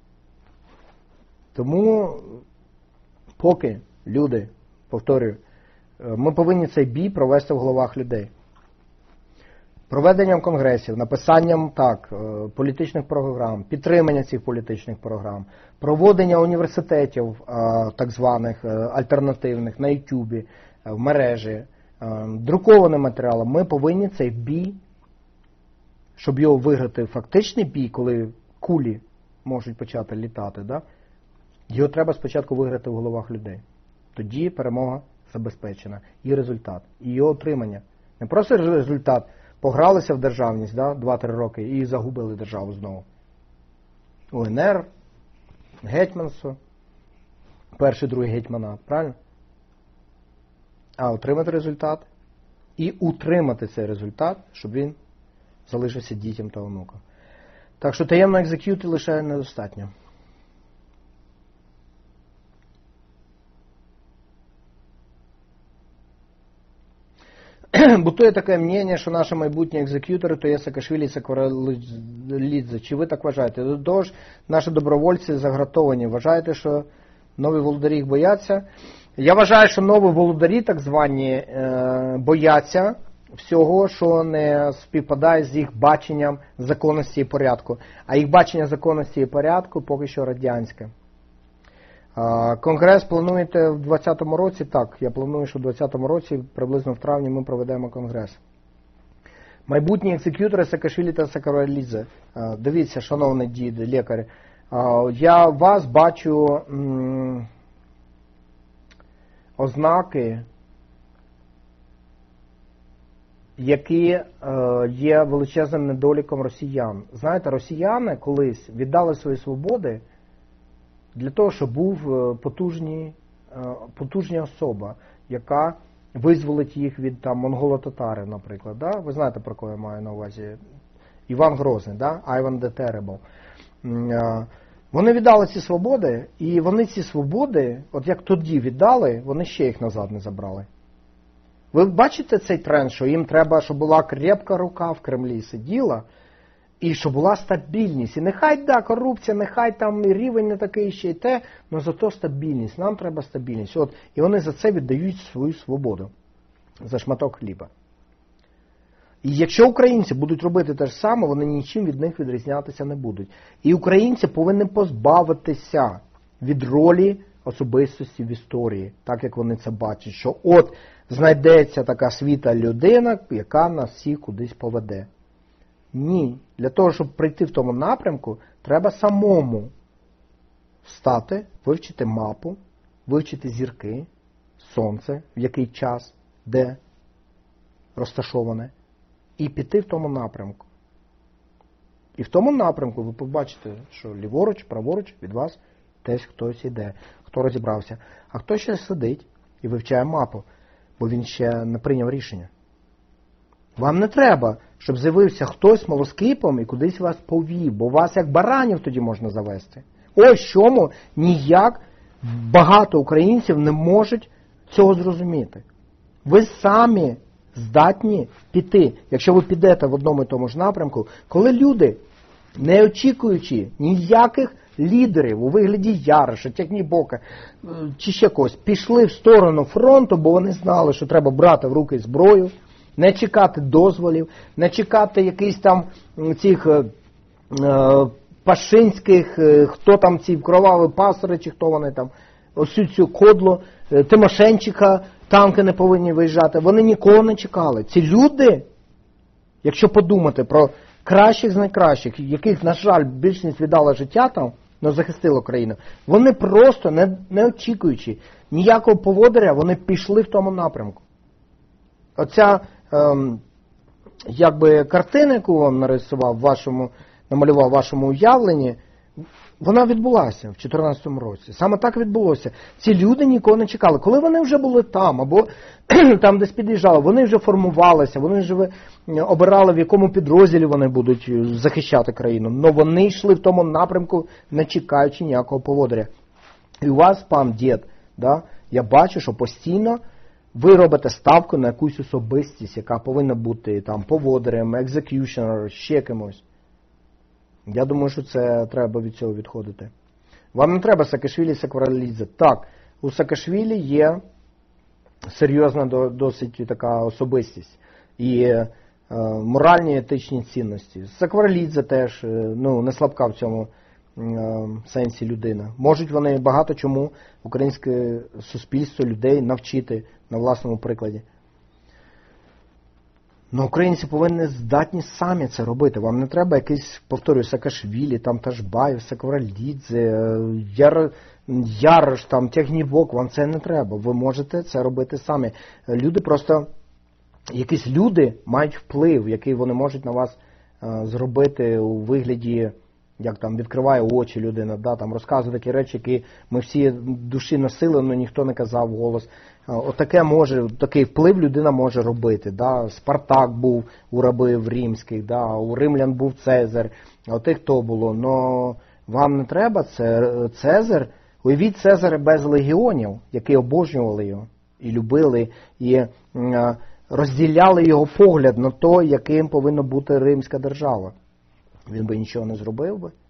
Тому поки люди, повторюю, ми повинні цей бій провести в головах людей. Проведенням конгресів, написанням політичних програм, підтримання цих політичних програм, проводення університетів так званих альтернативних на Ютубі, в мережі, друкованим матеріалом. Ми повинні цей бій, щоб його виграти фактичний бій, коли кулі можуть почати літати, його треба спочатку виграти в головах людей. Тоді перемога забезпечена. І результат, і його отримання. Не просто результат, погралися в державність 2-3 роки і загубили державу знову. УНР, гетьманство, перший, другий гетьманат, правильно? А отримати результат і утримати цей результат, щоб він залишився дітям та онукам. Так що таємно екзек'юти лише недостатньо. Бутує таке мнення, що наші майбутні екзек'ютори то є Саакашвілі і Сакуралідзе. Чи ви так вважаєте? До того ж, наші добровольці загратовані. Вважаєте, що нові володарі їх бояться? Я вважаю, що нові володарі, так звані, бояться всього, що не співпадає з їх баченням законності і порядку. А їх бачення законності і порядку поки що радянське. Конгрес плануєте в 2020 році? Так, я планую, що в 2020 році, приблизно в травні, ми проведемо конгрес. Майбутні екзек'ютори Саакашвілі та Сакуралідзе. Дивіться, шановний дід, лікар, я вас бачу ознаки, які є величезним недоліком росіян. Знаєте, росіяни колись віддали свої свободи для того, щоб був потужна особа, яка визволить їх від монголо-татарів, наприклад. Да? Ви знаєте, про кого я маю на увазі? Іван Грозний, да? Ivan the Terrible. Вони віддали ці свободи, і вони ці свободи, от як тоді віддали, вони ще їх назад не забрали. Ви бачите цей тренд, що їм треба, щоб була крепка рука в Кремлі сиділа, і щоб була стабільність. І нехай, корупція, нехай там і рівень не такий ще й те, але зато стабільність. Нам треба стабільність. От, і вони за це віддають свою свободу. За шматок хліба. І якщо українці будуть робити те ж саме, вони нічим від них відрізнятися не будуть. І українці повинні позбавитися від ролі особистості в історії, так як вони це бачать, що от знайдеться така світа людина, яка нас всіх кудись поведе. Ні. Для того, щоб прийти в тому напрямку, треба самому встати, вивчити мапу, вивчити зірки, сонце, в який час, де розташоване, і піти в тому напрямку. І в тому напрямку ви побачите, що ліворуч, праворуч від вас десь хтось іде, хто розібрався. А хто ще сидить і вивчає мапу, бо він ще не прийняв рішення. Вам не треба, щоб з'явився хтось смолоскипом і кудись вас повів, бо вас як баранів тоді можна завести. Ось чому ніяк багато українців не можуть цього зрозуміти. Ви самі здатні піти, якщо ви підете в одному і тому ж напрямку, коли люди, не очікуючи ніяких лідерів у вигляді Яроша, Тягнібока чи ще когось, пішли в сторону фронту, бо вони знали, що треба брати в руки зброю, не чекати дозволів, не чекати якихось там цих пашинських, хто там ці кроваві пастори, чи хто вони там, ось цю кодло, Тимошенчика, танки не повинні виїжджати. Вони нікого не чекали. Ці люди, якщо подумати про кращих з найкращих, яких, на жаль, більшість віддала життя там, але захистила країну, вони просто, не очікуючи ніякого поводиря, вони пішли в тому напрямку. Оця якби картина, яку вам нарисував в вашому намалював в вашому уявленні, вона відбулася в 2014 році. Саме так відбулося. Ці люди нікого не чекали. Коли вони вже були там, або там десь під'їжджали, вони вже формувалися, вони вже обирали, в якому підрозділі вони будуть захищати країну. Але вони йшли в тому напрямку, не чекаючи ніякого поводиря. І у вас, пан дід, да, я бачу, що постійно ви робите ставку на якусь особистість, яка повинна бути там поводирем, екзекюшенером, ще кимось. Я думаю, що це треба від цього відходити. Вам не треба Саакашвілі, Сакварелідзе. Так, у Саакашвілі є серйозна досить така особистість і моральні етичні цінності. Сакварелідзе теж не слабка в цьому сенсі людина. Можуть вони багато чому українське суспільство людей навчити на власному прикладі. Но українці повинні здатні самі це робити. Вам не треба якийсь, повторюю, Саакашвілі, там Ташбаєв, Сакварелідзе, Ярош, там Тягнівок, вам це не треба. Ви можете це робити самі. Люди просто, якісь люди мають вплив, який вони можуть на вас зробити у вигляді, як там відкриває очі людина, да, там розказує такі речі, які ми всі душі носили, але ніхто не казав голос. Такий вплив людина може робити. Да. Спартак був у рабів римських, да, у римлян був Цезар, а тих хто було. Но вам не треба Цезар. Уявіть Цезаря без легіонів, які обожнювали його і любили, і розділяли його погляд на те, яким повинна бути римська держава. Він би нічого не зробив би.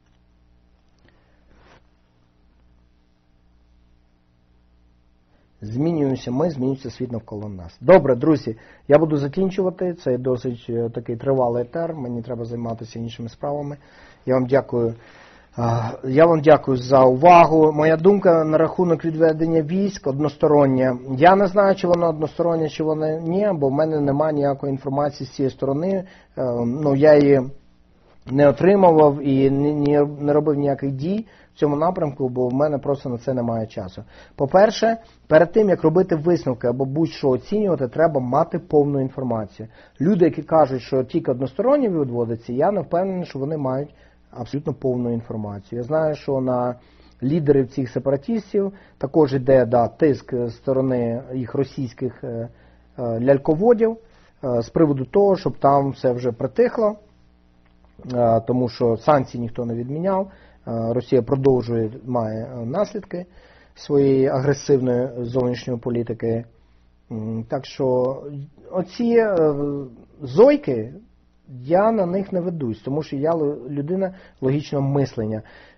Змінюємося ми, змінюється світ навколо нас. Добре, друзі, я буду закінчувати. Це досить такий тривалий етер. Мені треба займатися іншими справами. Я вам дякую за увагу. Моя думка на рахунок відведення військ одностороння. Я не знаю, чи воно одностороннє, чи воно ні, бо в мене немає ніякої інформації з цієї сторони. Я її не отримував і не робив ніяких дій в цьому напрямку, бо в мене просто на це немає часу. По-перше, перед тим, як робити висновки або будь-що оцінювати, треба мати повну інформацію. Люди, які кажуть, що тільки односторонні відводиться, я не впевнений, що вони мають абсолютно повну інформацію. Я знаю, що на лідерів цих сепаратистів також йде тиск з сторони їх російських ляльководів з приводу того, щоб там все вже притихло, тому що санкції ніхто не відміняв. Росія продовжує, має наслідки своєї агресивної зовнішньої політики. Так що оці зойки, я на них не ведусь, тому що я людина логічного мислення.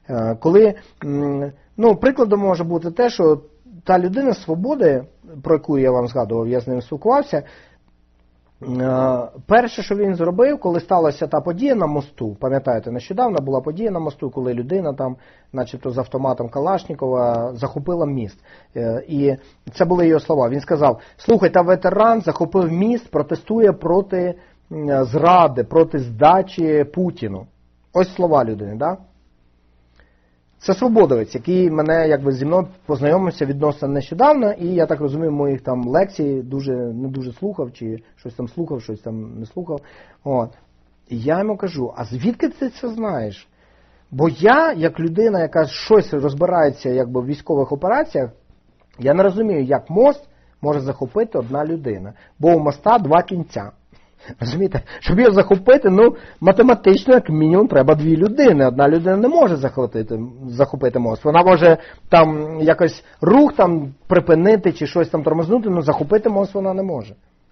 Прикладом може бути те, що та людина свободи, про яку я вам згадував, я з ним спілкувався, перше, що він зробив, коли сталася та подія на мосту, пам'ятаєте, нещодавно була подія на мосту, коли людина там, начебто з автоматом Калашнікова, захопила міст. І це були його слова. Він сказав: слухай, та ветеран захопив міст, протестує проти зради, проти здачі Путіну. Ось слова людини, да? Це свободовець, який мене зі мною познайомився відносно нещодавно, і я так розумію, моїх там лекцій не дуже слухав, чи щось там слухав, щось там не слухав. І я йому кажу: а звідки ти це знаєш? Бо я, як людина, яка щось розбирається в військових операціях, я не розумію, як мост може захопити одна людина. Бо у моста два кінця. Розумієте? Щоб його захопити, математично, як мінімум, треба дві людини. Одна людина не може захопити мост. Вона може там якось рух там припинити чи щось там тормознути, але захопити мост вона не може.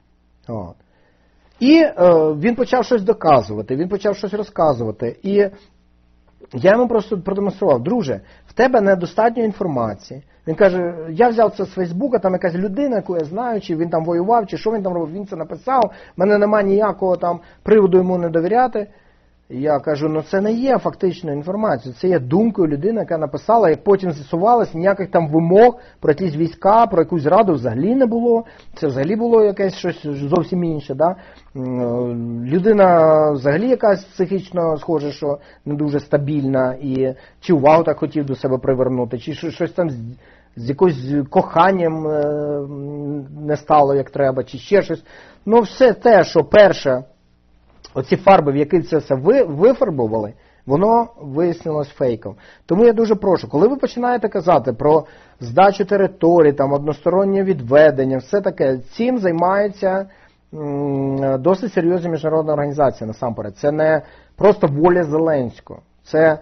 І він почав щось доказувати, він почав щось розказувати. І я йому просто продемонстрував: друже, в тебе недостатньо інформації. Він каже: я взяв це з Фейсбука, там якась людина, яку я знаю, чи він там воював, чи що він там робив, він це написав, в мене немає ніякого там приводу йому не довіряти. Я кажу: це не є фактичною інформацією, це є думкою людини, яка написала, як потім з'ясувалось, ніяких там вимог про якісь війська, про якусь зраду взагалі не було. Це взагалі було якесь щось зовсім інше. Да? Людина взагалі якась психічно схоже, що не дуже стабільна, і чи увагу так хотів до себе привернути, чи щось там з якось коханням не стало як треба, чи ще щось. Все те, що перше оці фарби, в які це все вифарбували, воно вияснилось фейком. Тому я дуже прошу, коли ви починаєте казати про здачу територій, там, одностороннє відведення, все таке, цим займається досить серйозна міжнародна організація насамперед. Це не просто воля Зеленського. Це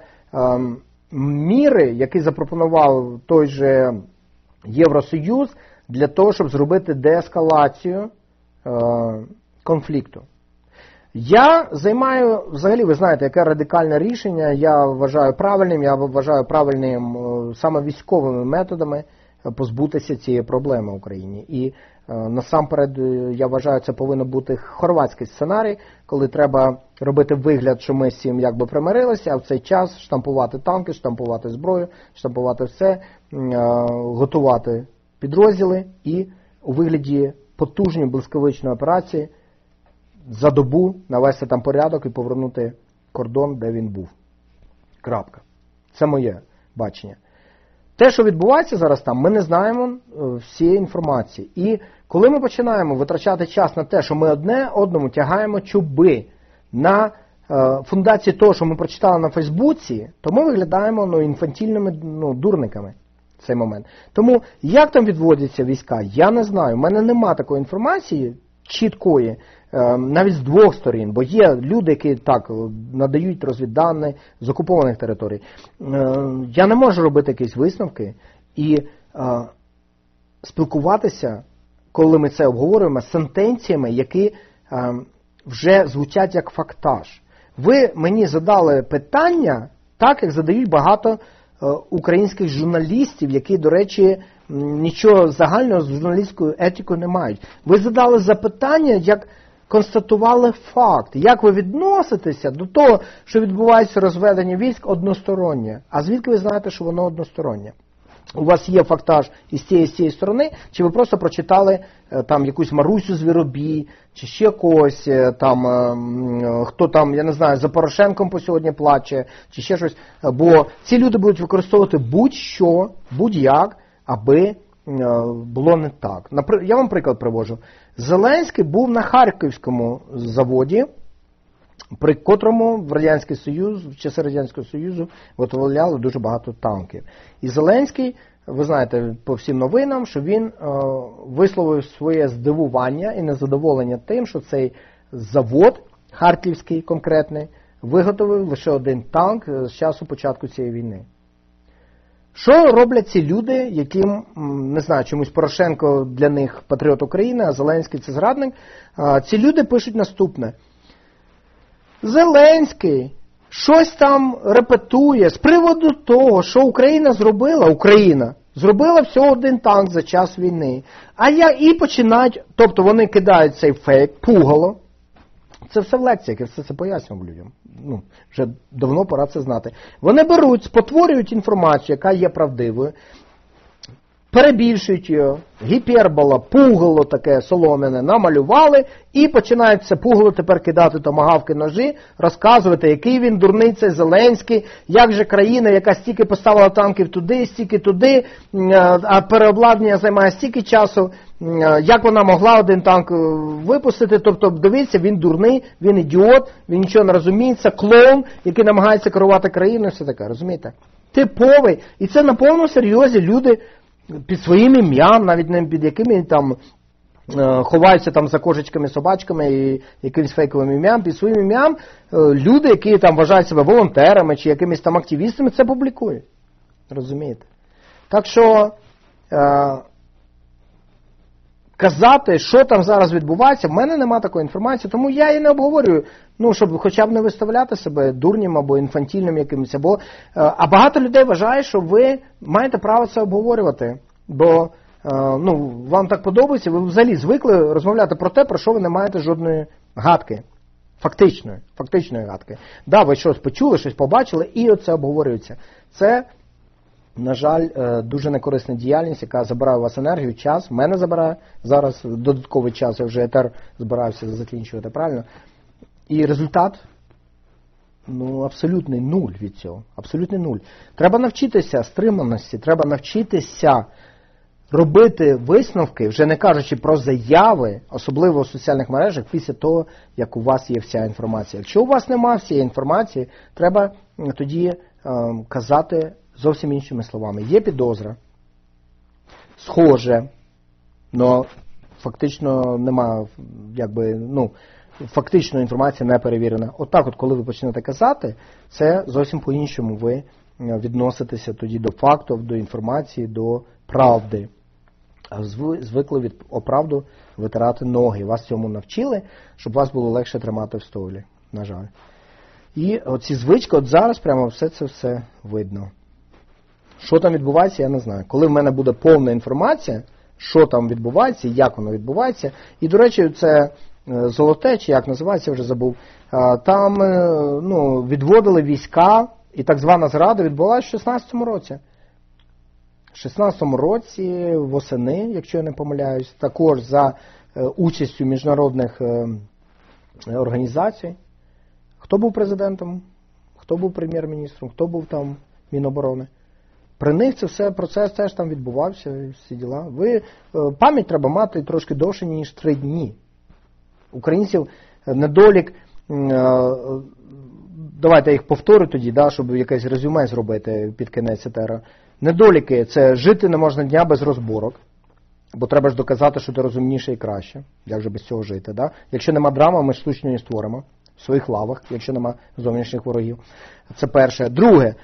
міри, які запропонував той же Євросоюз для того, щоб зробити деескалацію конфлікту. Я займаю, взагалі, ви знаєте, яке радикальне рішення, я вважаю правильним саме військовими методами позбутися цієї проблеми в Україні. І насамперед, я вважаю, це повинен бути хорватський сценарій, коли треба робити вигляд, що ми з цим якби примирилися, а в цей час штампувати танки, штампувати зброю, штампувати все, готувати підрозділи і у вигляді потужної блискавичної операції за добу навести там порядок і повернути кордон, де він був. Крапка. Це моє бачення. Те, що відбувається зараз там, ми не знаємо всієї інформації. І коли ми починаємо витрачати час на те, що ми одне одному тягаємо чуби на фундації того, що ми прочитали на Фейсбуці, то ми виглядаємо інфантільними дурниками в цей момент. Тому як там відводяться війська, я не знаю. У мене нема такої інформації чіткої, навіть з двох сторін, бо є люди, які так надають розвіддані з окупованих територій. Я не можу робити якісь висновки і спілкуватися, коли ми це обговорюємо, з сентенціями, які вже звучать як фактаж. Ви мені задали питання, так, як задають багато українських журналістів, які, до речі, нічого загального з журналістською етикою не мають. Ви задали запитання, як констатували факт. Як ви відноситеся до того, що відбувається розведення військ одностороннє? А звідки ви знаєте, що воно одностороннє? У вас є фактаж із цієї сторони, чи ви просто прочитали там якусь Марусю Звіробій, чи ще когось, там, хто там, я не знаю, за Порошенком по сьогодні плаче, чи ще щось. Бо ці люди будуть використовувати будь-що, будь-як, аби було не так. Я вам приклад привожу. Зеленський був на Харківському заводі, при котрому в Радянський Союз, в часи Радянського Союзу виготовляли дуже багато танків. І Зеленський, ви знаєте по всім новинам, що він висловив своє здивування і незадоволення тим, що цей завод, харківський конкретний, виготовив лише один танк з часу початку цієї війни. Що роблять ці люди, яким, не знаю, чомусь Порошенко для них патріот України, а Зеленський це зрадник? Ці люди пишуть наступне. Зеленський щось там репетує з приводу того, що Україна зробила всього один танк за час війни. І починають, тобто вони кидають цей фейк, пугало. Це все в лекціях, я все це пояснював людям. Вже давно пора це знати. Вони беруть, спотворюють інформацію, яка є правдивою, перебільшують її, гіпербола, пугало таке солом'яне намалювали і починають це пугало тепер кидати томагавки, ножі, розказувати, який він дурний цей Зеленський, як же країна, яка стільки поставила танків туди, стільки туди, а переобладнання займає стільки часу, як вона могла один танк випустити, тобто, дивіться, він дурний, він ідіот, він нічого не розуміє, це клоун, який намагається керувати країною, все таке, розумієте? Типовий, і це на повному серйозі люди під своїм ім'ям, навіть не під якими там ховаються там за кошечками, собачками і якимось фейковим ім'ям, під своїм ім'ям люди, які там вважають себе волонтерами чи якимись там активістами, це публікують. Розумієте? Так що казати, що там зараз відбувається, в мене нема такої інформації, тому я її не обговорюю, щоб хоча б не виставляти себе дурнім або інфантільним якимось, а багато людей вважає, що ви маєте право це обговорювати, бо вам так подобається, ви взагалі звикли розмовляти про те, про що ви не маєте жодної гадки, фактичної гадки. Да, ви щось почули, щось побачили, і оце обговорюється. Це, на жаль, дуже некорисна діяльність, яка забирає у вас енергію, час. В мене забирає зараз додатковий час, я вже етер збирався закінчувати, правильно? І результат, абсолютний нуль від цього. Абсолютний нуль. Треба навчитися стриманості, треба навчитися робити висновки, вже не кажучи про заяви, особливо в соціальних мережах, після того, як у вас є вся інформація. Якщо у вас немає всієї інформації, треба тоді казати зовсім іншими словами. Є підозра, схоже, але фактично немає, фактично інформація не перевірена. Отак от, коли ви почнете казати, це зовсім по-іншому ви відноситеся тоді до фактів, до інформації, до правди. Звикли від оправду витирати ноги. Вас цьому навчили, щоб вас було легше тримати в столі, на жаль. І оці звички, от зараз прямо все видно. Що там відбувається, я не знаю. Коли в мене буде повна інформація, що там відбувається, як воно відбувається, і, до речі, це Золоте, чи як називається, я вже забув, там відводили війська, і так звана зрада відбулася в 16-му році. В 16-му році восени, якщо я не помиляюсь, також за участю міжнародних організацій. Хто був президентом? Хто був прем'єр-міністром? Хто був там Міноборони? При них це все, процес теж там відбувався, всі діла. Пам'ять треба мати трошки довше, ніж 3 дні. Українців недолік, давайте я їх повторю тоді, щоб якесь резюме зробити під кінець етера. Недоліки – це жити не можна дня без розборок, бо треба ж доказати, що ти розумніше і краще. Як же без цього жити? Да? Якщо нема драми, ми штучно її створимо в своїх лавах, якщо нема зовнішніх ворогів. Це перше. Друге,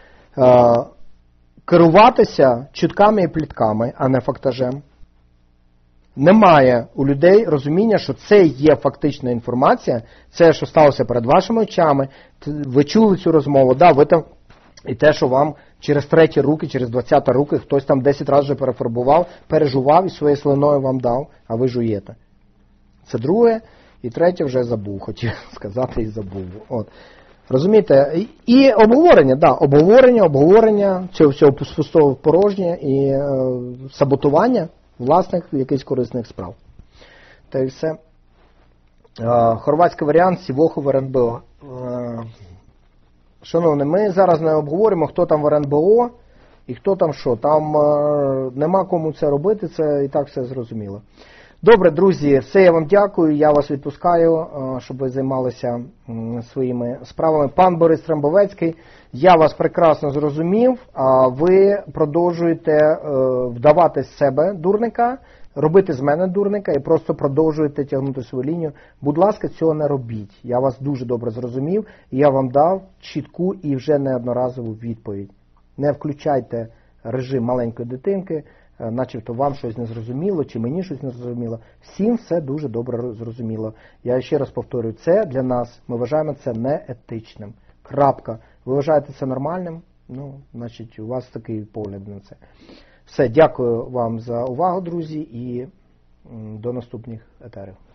керуватися чутками і плітками, а не фактажем. Немає у людей розуміння, що це є фактична інформація, це, що сталося перед вашими очами, ви чули цю розмову, ви там, і те, що вам через 3-ті руки, через 20-ті руки, хтось там 10 разів вже перефарбував, пережував і своєю слиною вам дав, а ви жуєте. Це друге. І третє вже забув, хотів сказати і забув. От. Розумієте? І обговорення цього всього пустого порожнє і саботування власних якихось корисних справ. Та й все. Хорватський варіант Сівоху в РНБО. Шановні, ми зараз не обговоримо, хто там в РНБО і хто там що. Там нема кому це робити, це і так все зрозуміло. Добре, друзі, все, я вам дякую, я вас відпускаю, щоб ви займалися своїми справами. Пан Борис Трембовецький, я вас прекрасно зрозумів, а ви продовжуєте вдавати з себе дурника, робити з мене дурника і просто продовжуєте тягнути свою лінію. Будь ласка, цього не робіть. Я вас дуже добре зрозумів, і я вам дав чітку і вже неодноразову відповідь. Не включайте режим маленької дитинки, начебто вам щось не зрозуміло, чи мені щось не зрозуміло. Всім все дуже добре зрозуміло. Я ще раз повторюю, це для нас, ми вважаємо це неетичним. Крапка. Ви вважаєте це нормальним? Значить, у вас такий погляд на це. Все, дякую вам за увагу, друзі, і до наступних етерів.